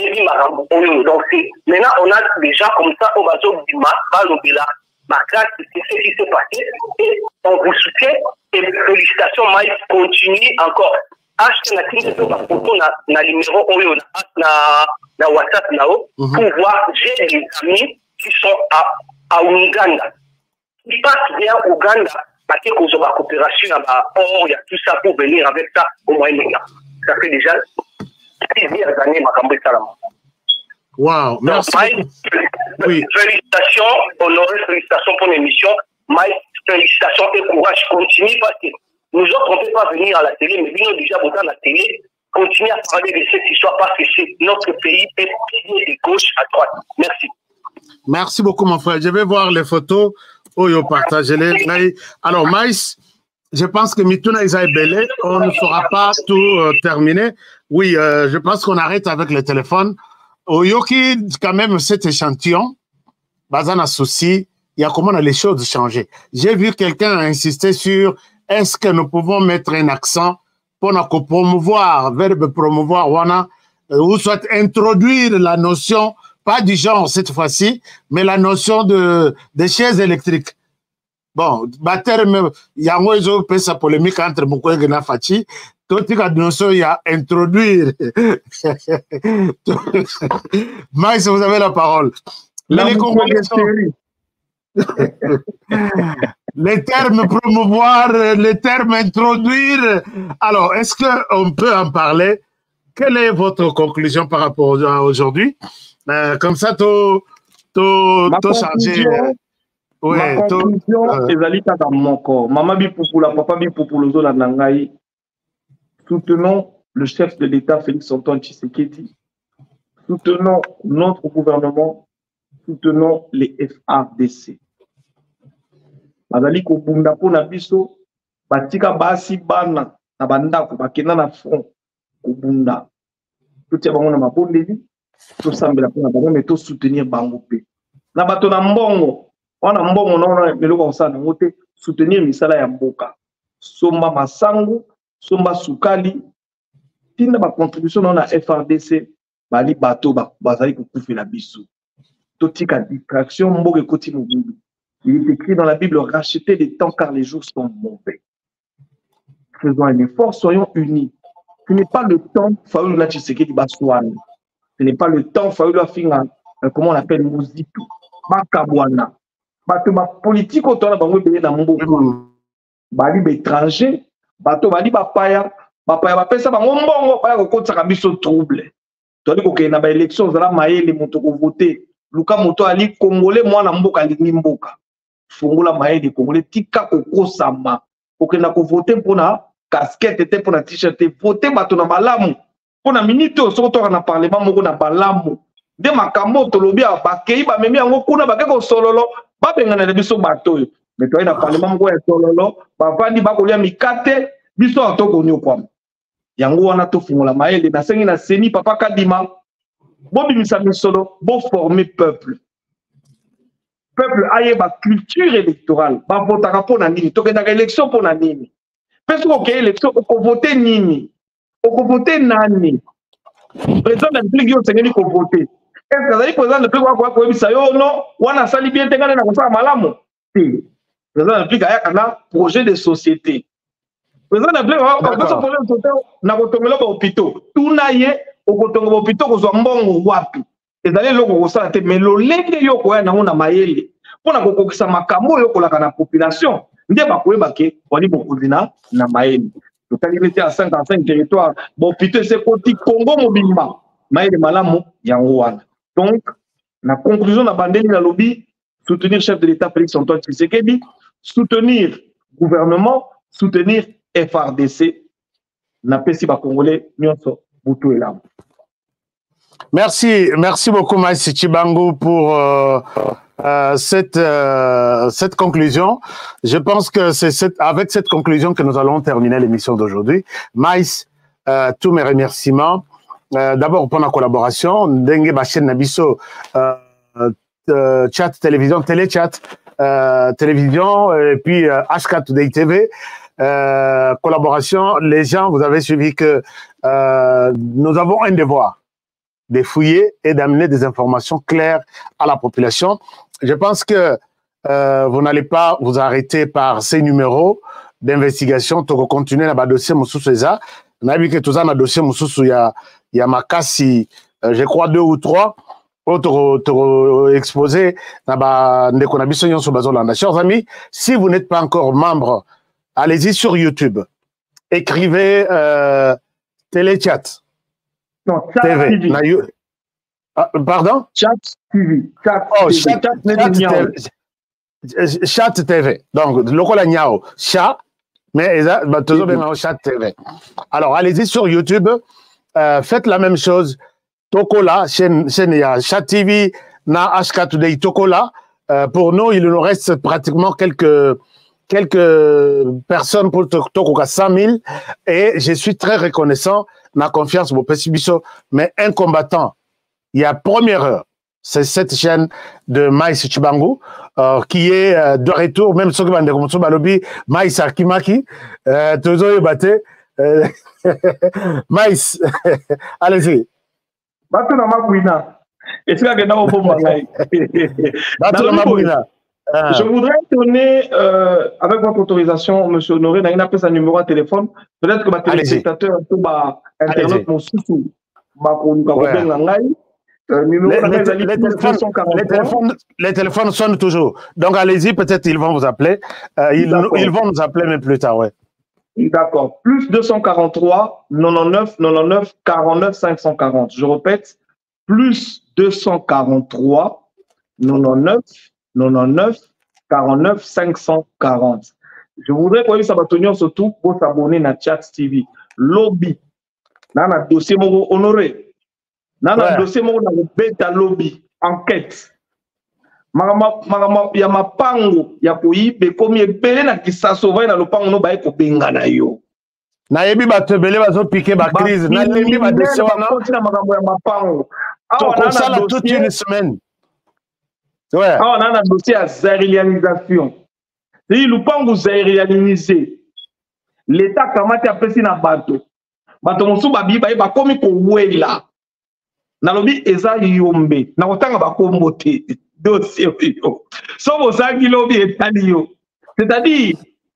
Donc, maintenant, on a des gens comme ça, au bateau du Mât, Balobela, Macas, c'est ce qui s'est passé. Et on vous soutient. Et félicitations, Mike, continue encore. Acheter la clinique de la photo, na numéro Oyo, na WhatsApp, pour voir, j'ai des amis qui sont à, à Ouganda. Ils passent bien à Ouganda, parce qu'ils ont la coopération, il y a tout ça pour venir avec ça au Moyen-Orient. Ça fait déjà plusieurs années, Makambo Salama. Wow, merci. Mike, oui. Félicitations, honoré, félicitations pour l'émission. Mike, félicitations et courage, continue parce que nous autres, on ne peut pas venir à la télé, mais nous déjà voter à la télé, continuer à parler de cette histoire parce que c'est notre pays est plié de gauche à droite. Merci. Merci beaucoup, mon frère. Je vais voir les photos. Oh, yo, partagez-les. Alors, Maïs, je pense que Mituna Isaïe Belé, on ne saura pas tout euh, terminer. Oui, euh, je pense qu'on arrête avec le téléphone. Au Yoki, quand même, cet échantillon, Bazana Souci, il y a comment les choses changé. J'ai vu quelqu'un insister sur est-ce que nous pouvons mettre un accent pour nous promouvoir, verbe promouvoir, wana, ou soit introduire la notion, pas du genre cette fois-ci, mais la notion de, de chaises électriques. Bon, bah, terme, il y a un peu sa polémique entre Mukwege et Nafachi. Tout la notion, il y a introduire. Maïs, vous avez la parole. La les les termes promouvoir, les termes introduire. Alors, est-ce qu'on peut en parler? Quelle est votre conclusion par rapport à aujourd'hui? euh, Comme ça, tout chargé. Ouais, ma conclusion, ezali kaka moko. Mama bipupula, papa bipupula zola nangai. Soutenons le chef de l'État, Félix Antoine Tshisekedi. soutenons notre gouvernement, soutenons les F R D C. Bazali ko bunda po na biso, batika basi bana na bandako bakena na front ko bunda. Tout ya bango na mabondeli, to sambela po na bango mais to soutenir bango pe. Na bato na mbongo, wana mbongo na wana meloko osana ngote soutenir misala ya mboka. Somba masangu, somba sukali, tinda ba contribution na F R D C, bali bato ba bazali ko kufela biso. Totika distraction mboke koti mobubu. Il est écrit dans la Bible, rachetez les temps car les jours sont mauvais. Faisons un effort, soyons unis. Ce n'est pas le temps, Faoulou Nachisekedi Basouane. Ce n'est pas le temps, Faoulou Afinga, comment on l'appelle, Mouzito, Bakabwana. Bato ba politique autour de bango belé na mboko. Bali ba étranger, bato bali ba paya, ba paya ba pesa bango mbongo, baya ko kotsa biso trouble. Toli ko ke na ba élection zala mayele moto ko voter. Luka moto ali congolais mwana mboka lingi mboka. Fungula mayele congolais tika ko kosama. Okenda ko voter pona casquette te pona t-shirt voter bato na malamu. Pona minute soko to na parlement moko na balamu. De makambo to lobi ba kei ba memi yango kuna ba ke ko sololo ba bengana na biso bato. Mais to ina parlement moko ya sololo ba vandi ba ko lia mikate biso atoko nyokwa. Yango wana to fungula mayele na sengi na seni papa kadima. Bon bimisa misolo, bon former peuple. Peuple aye ba culture électorale, ba votaka pona nini, tokendaka élection pona nini. Parce qu'on a élection, on peut voter nini, on peut voter nani. Président de la République, on s'est dit qu'on voter. Est-ce que vous avez président de la République, on peut dire que non, on a sali bien, on a fait un malamu. Président de la République, il y a un projet de société. Président de la République, on a fait un projet de société, on a fait un hôpital. Tout n'a pas okotonga bopito kozwa mbongo wapi ezali loko kosala te mais lolenge yo koya nango na mayele pona kokokisa makambo yo kolaka na population nde bakoyeba ke wali bokozi na na mayele totali nete à cinquante-cinq territoire bopito ese koti Congo mobimba mayele malamu yango wana. Donc na conclusion na bandeli na lobby, soutenir chef de l'État Félix Antoine Tshisekedi, soutenir gouvernement, soutenir F R D C na pesi ba congolais nyonso. Merci, merci beaucoup Maïs Tchibango pour euh, euh, cette, euh, cette conclusion. Je pense que c'est cette, avec cette conclusion que nous allons terminer l'émission d'aujourd'hui. Maïs, euh, tous mes remerciements. Euh, D'abord pour la collaboration. Dengue Bachen Nabiso, euh, euh, chat, télévision, téléchat, euh, télévision, et puis euh, H quatre Today T V. Euh, collaboration, les gens, vous avez suivi que euh, nous avons un devoir de fouiller et d'amener des informations claires à la population. Je pense que euh, vous n'allez pas vous arrêter par ces numéros d'investigation. Tu vas continuer dans le dossier Moussoussouza. On a vu que tout ça dans le dossier Moussoussou, il y a, il y a Makassi, euh, je crois deux ou trois autres exposés. Chers amis, si vous n'êtes pas encore membre, allez-y sur YouTube. Écrivez euh, Téléchat. Non, Chat T V. T V. Ah, pardon? Chat T V. Chat oh, Chat, Chat, Chat, Chat, Chat T V. Donc, le col Niao. Chat, mais bah, toujours bien Chat T V. Alors, allez-y sur YouTube. Euh, faites la même chose. Tokola, chaîne, chaîne, il y a Chat T V, na H quatre Today Tokola. Euh, pour nous, il nous reste pratiquement quelques. quelques personnes pour Tokoka cent mille et je suis très reconnaissant ma confiance au Pessibiso, mais un combattant, il y a première heure, c'est cette chaîne de Maïs Tchibango euh, qui est euh, de retour, même ceux qui vont dire comme Balobi, Maïs Arkimaki, Tozo Yobate, Maïs, allez-y. Batuna Mabouina, est-ce qu'il y a un bon bagage? Batuna Mabouina. Ah. Je voudrais donner, euh, avec votre autorisation, M. Honoré, n'a pas sa numéro de téléphone. Peut-être que ma téléspectateur, tout ma internet, mon sous-sous, ma les téléphones sonnent toujours. Donc allez-y, peut-être ils vont vous appeler. Euh, ils, ils vont nous appeler, mais plus tard, ouais. D'accord. Plus deux cent quarante-trois, quatre-vingt-dix-neuf, quatre-vingt-dix-neuf, quarante-neuf, cinq cent quarante. Je répète, plus deux cent quarante-trois, quatre-vingt-dix-neuf, quatre-vingt-dix-neuf, quarante-neuf, cinq cent quarante. Je voudrais que ça va tenir surtout pour s'abonner à Chat T V. Lobby. Dans le dossier Honoré. Nana ouais. Dossier moko na beta lobby enquête. Magama magama ya mapango ya koyibe komi ebele na kisaso vai na lopango no bae ko benga na yo. Na yebi bato ebele bazo piquer ba crise na yebi ba dossier wana na magambo ya mapango. Awa na ça la toute une semaine. Ouais. Awa na na dossier ya zairianisation. Si lopango zairianisé. L'état kamati apesi na bato. Bato mosu babi bae ba komi ko wela. Na lobi eza yombe. Na kotanga ba kombo te. Dossier yo. So bozangi lobi etali yo. C'est-à-dire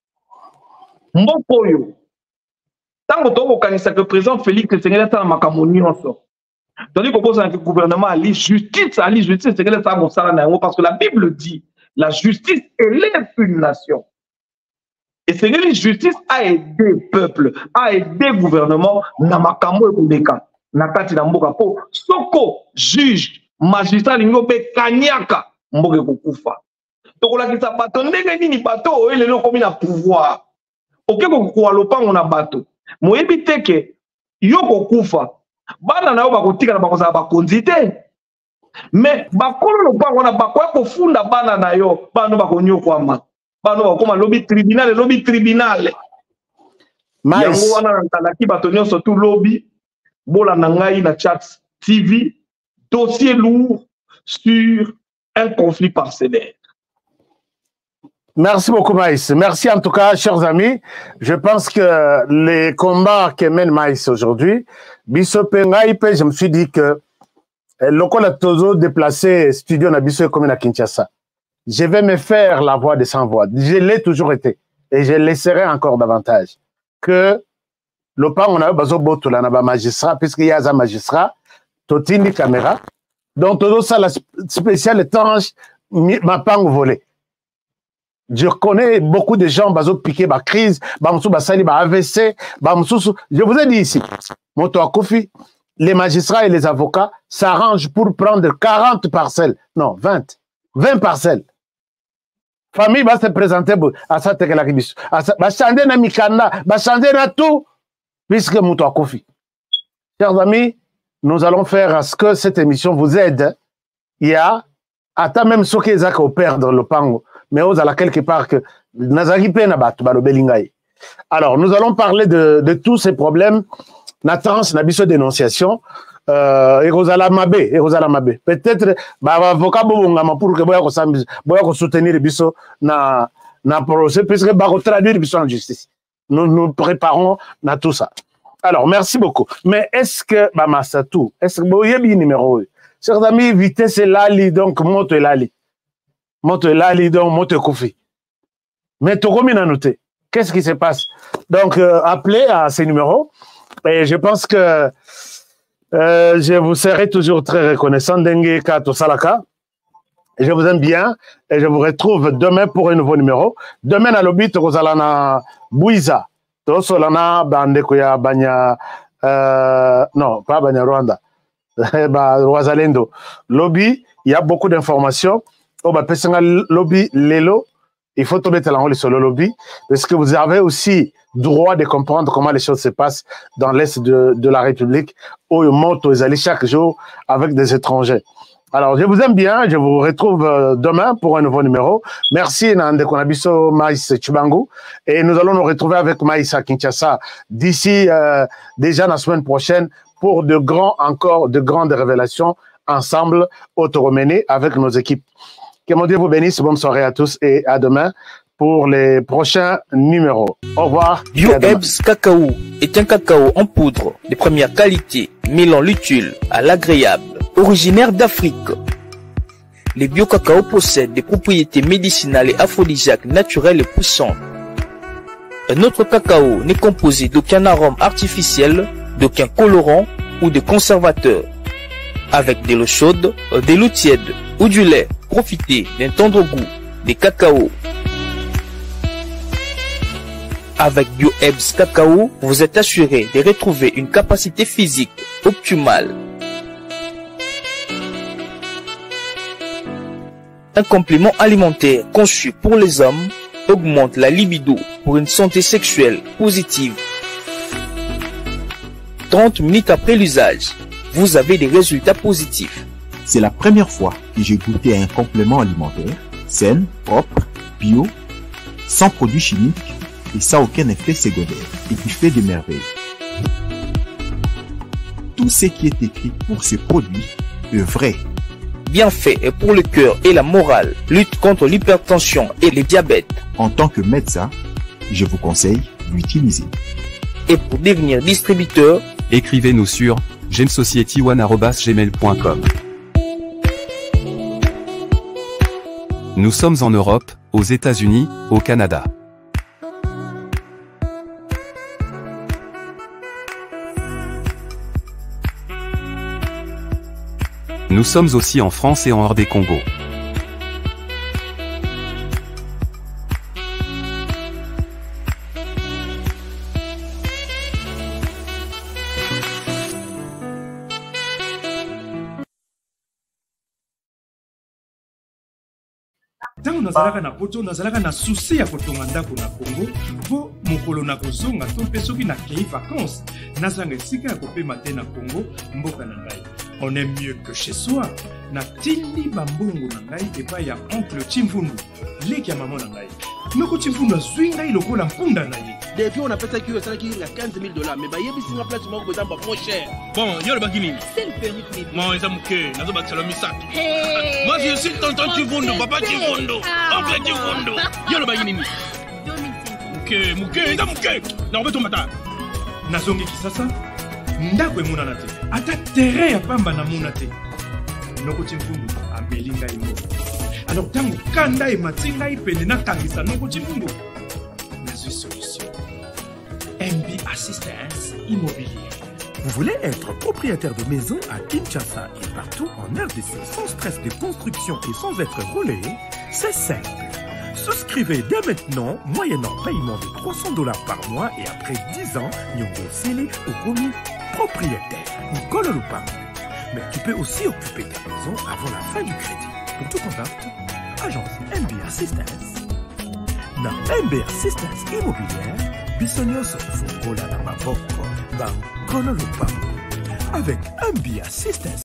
mboko yo. Tango toko kanisa que président Félix Tshisekedi ta makambo nyonso. Tandis qu'on pose un gouvernement à la justice, à la justice, c'est que ça parce que la Bible dit la justice élève une nation. Et c'est que la justice a aidé le peuple, a aidé le gouvernement, na makambo e kondeka, na kati na mboka po, soko juge, magistrat lingo be kanyaka, mboka kokufa. Donc la kisa bato ndenge nini bato o ele komi na pouvoir. Oke ko lopango na bato. Moyebi teke yo kokufa. Bana na yo bakotika na bakozala bakonzi te. Mais bakolo lopango na bakoya kofunda bana na yo, bano bakonyokwama. Bano bakoma lobby tribunal, lobby tribunal. Yango wana na talaki bato nyonso tout lobby bola na ngai na chat T V dossier lourd sur un conflit parcellaire. Merci beaucoup Maïs. Merci en tout cas, chers amis. Je pense que les combats que mène Maïs aujourd'hui, Biso Pengaïpe, je me suis dit que le col a toujours déplacé studio na Biso comme à Kinshasa. Je vais me faire la voix de sans voix. Je l'ai toujours été. Et je l'essaierai encore davantage. Que le pan on a besoin de la magistrat, puisqu'il y a un magistrat, Totini caméra. Donc tout ça, la spéciale étanche, ma pan volé. Je connais beaucoup de gens qui ont piqué la crise, qui A V C, je vous ai dit ici, les magistrats et les avocats s'arrangent pour prendre quarante parcelles, non, vingt, vingt parcelles. La famille va se présenter à ça, va changer na mikanda, va changer na tout, puisque Mouto Kofi. Chers amis, nous allons faire à ce que cette émission vous aide. Il y a, attends même ceux qui ont perdre le pango, mais on a quelque part que alors nous allons parler de, de tous ces problèmes Nathan na biso dénonciation euh Erosala Mabe Erosala Mabe peut-être bah avocat bobongama pour que boya ko sambi boya ko soutenir biso na na procès puisque ba traduire biso en justice nous nous préparons na tout ça. Alors merci beaucoup, mais est-ce que ba Massatou est-ce que boyebi numéro chers amis vitesse lali donc moto lali moto lali donc moto Kofi. Mais tout comme a noté, qu'est-ce qui se passe? Donc, euh, appelez à ces numéros. Et je pense que euh, je vous serai toujours très reconnaissant. Dengue Kato Salaka. Et je vous aime bien. Et je vous retrouve demain pour un nouveau numéro. Demain, à l'obit, Rosalana Bouiza. Tosolana Bandekoya Banya. Euh, non, pas Banya Rwanda. Rosalendo. Lobby, il y a beaucoup d'informations. Oh, bah, lobby, Lelo. Il faut tomber sur le lobby parce que vous avez aussi droit de comprendre comment les choses se passent dans l'Est de, de la République où ils montent aux allées chaque jour avec des étrangers. Alors, je vous aime bien. Je vous retrouve demain pour un nouveau numéro. Merci, Nande Konabiso Maïs Chibangu. Et nous allons nous retrouver avec Maïs à Kinshasa d'ici euh, déjà la semaine prochaine pour de grands, encore de grandes révélations ensemble, autoroménées avec nos équipes. Que mon Dieu vous bénisse. Bonne soirée à tous et à demain pour les prochains numéros. Au revoir. Bio-Ebs Cacao est un cacao en poudre de première qualité, mêlant l'utile à l'agréable, originaire d'Afrique. Les bio-cacao possèdent des propriétés médicinales et aphrodisiaques naturelles et puissantes. Un autre cacao n'est composé d'aucun arôme artificiel, d'aucun colorant ou de conservateur. Avec de l'eau chaude, de l'eau tiède ou du lait, profitez d'un tendre goût des cacao. Avec Bio-Ebs Cacao, vous êtes assuré de retrouver une capacité physique optimale. Un complément alimentaire conçu pour les hommes augmente la libido pour une santé sexuelle positive. trente minutes après l'usage, vous avez des résultats positifs. C'est la première fois que j'ai goûté un complément alimentaire sain, propre, bio, sans produits chimiques et sans aucun effet secondaire et qui fait des merveilles. Tout ce qui est écrit pour ce produit est vrai. Bien fait et pour le cœur et la morale, lutte contre l'hypertension et le diabète. En tant que médecin, je vous conseille d'utiliser. Et pour devenir distributeur, écrivez-nous sur gemsociety one arobase gmail point com. Nous sommes en Europe, aux États-Unis, au Canada. Nous sommes aussi en France et en hors des Congo. Tango nazalaka na poto nazalaka na souci ya kotonga ndako na Congo po mokolo na kozonga to mpe soki na kei vacances nazanga esika ya kopema te na Congo mboka na ngai. On est mieux que chez soi. Na tindi bambongo na ngai epai ya oncle Chimfundu leki ya mama na ngai. Noko Chimfundu azwi ngai lokola mpunda na ye. Depuis on a fait ça qui est qui a quinze mille dollars mais bah yebisi na place moko eza moins cher. Bon, yo le baki nini? C'est le perruque. Moi eza muke, nazo bakisa lo misato. Moi je suis tonton Chimfundu, papa Chimfundu, oncle Chimfundu. Yo le baki nini? Muke, muke, eza muke. Na obeto mata. Nazongi kisasa. Ndako emonana te. Ata terrain ya pamba na mona te. Noko Chimfundu ameli ngai moko. Alors tango kanda e matinga ipende na kangisa Noko Chimfundu. Nazwi solution. M B Assistance Immobilier. Vous voulez être propriétaire de maison à Kinshasa et partout en R D C sans stress de construction et sans être relayé? C'est simple. Souscrivez dès maintenant, moyennant paiement de trois cents dollars par mois et après dix ans, Nyongo Sele au commis propriétaire. Nicolas Lupin. Mais tu peux aussi occuper ta maison avant la fin du crédit. Pour tout contact, agence M B Assistance. Na M B Assistance Immobilière, Bissonioso Fongola na Maboko, dans Kono Lupin. Avec M B Assistance.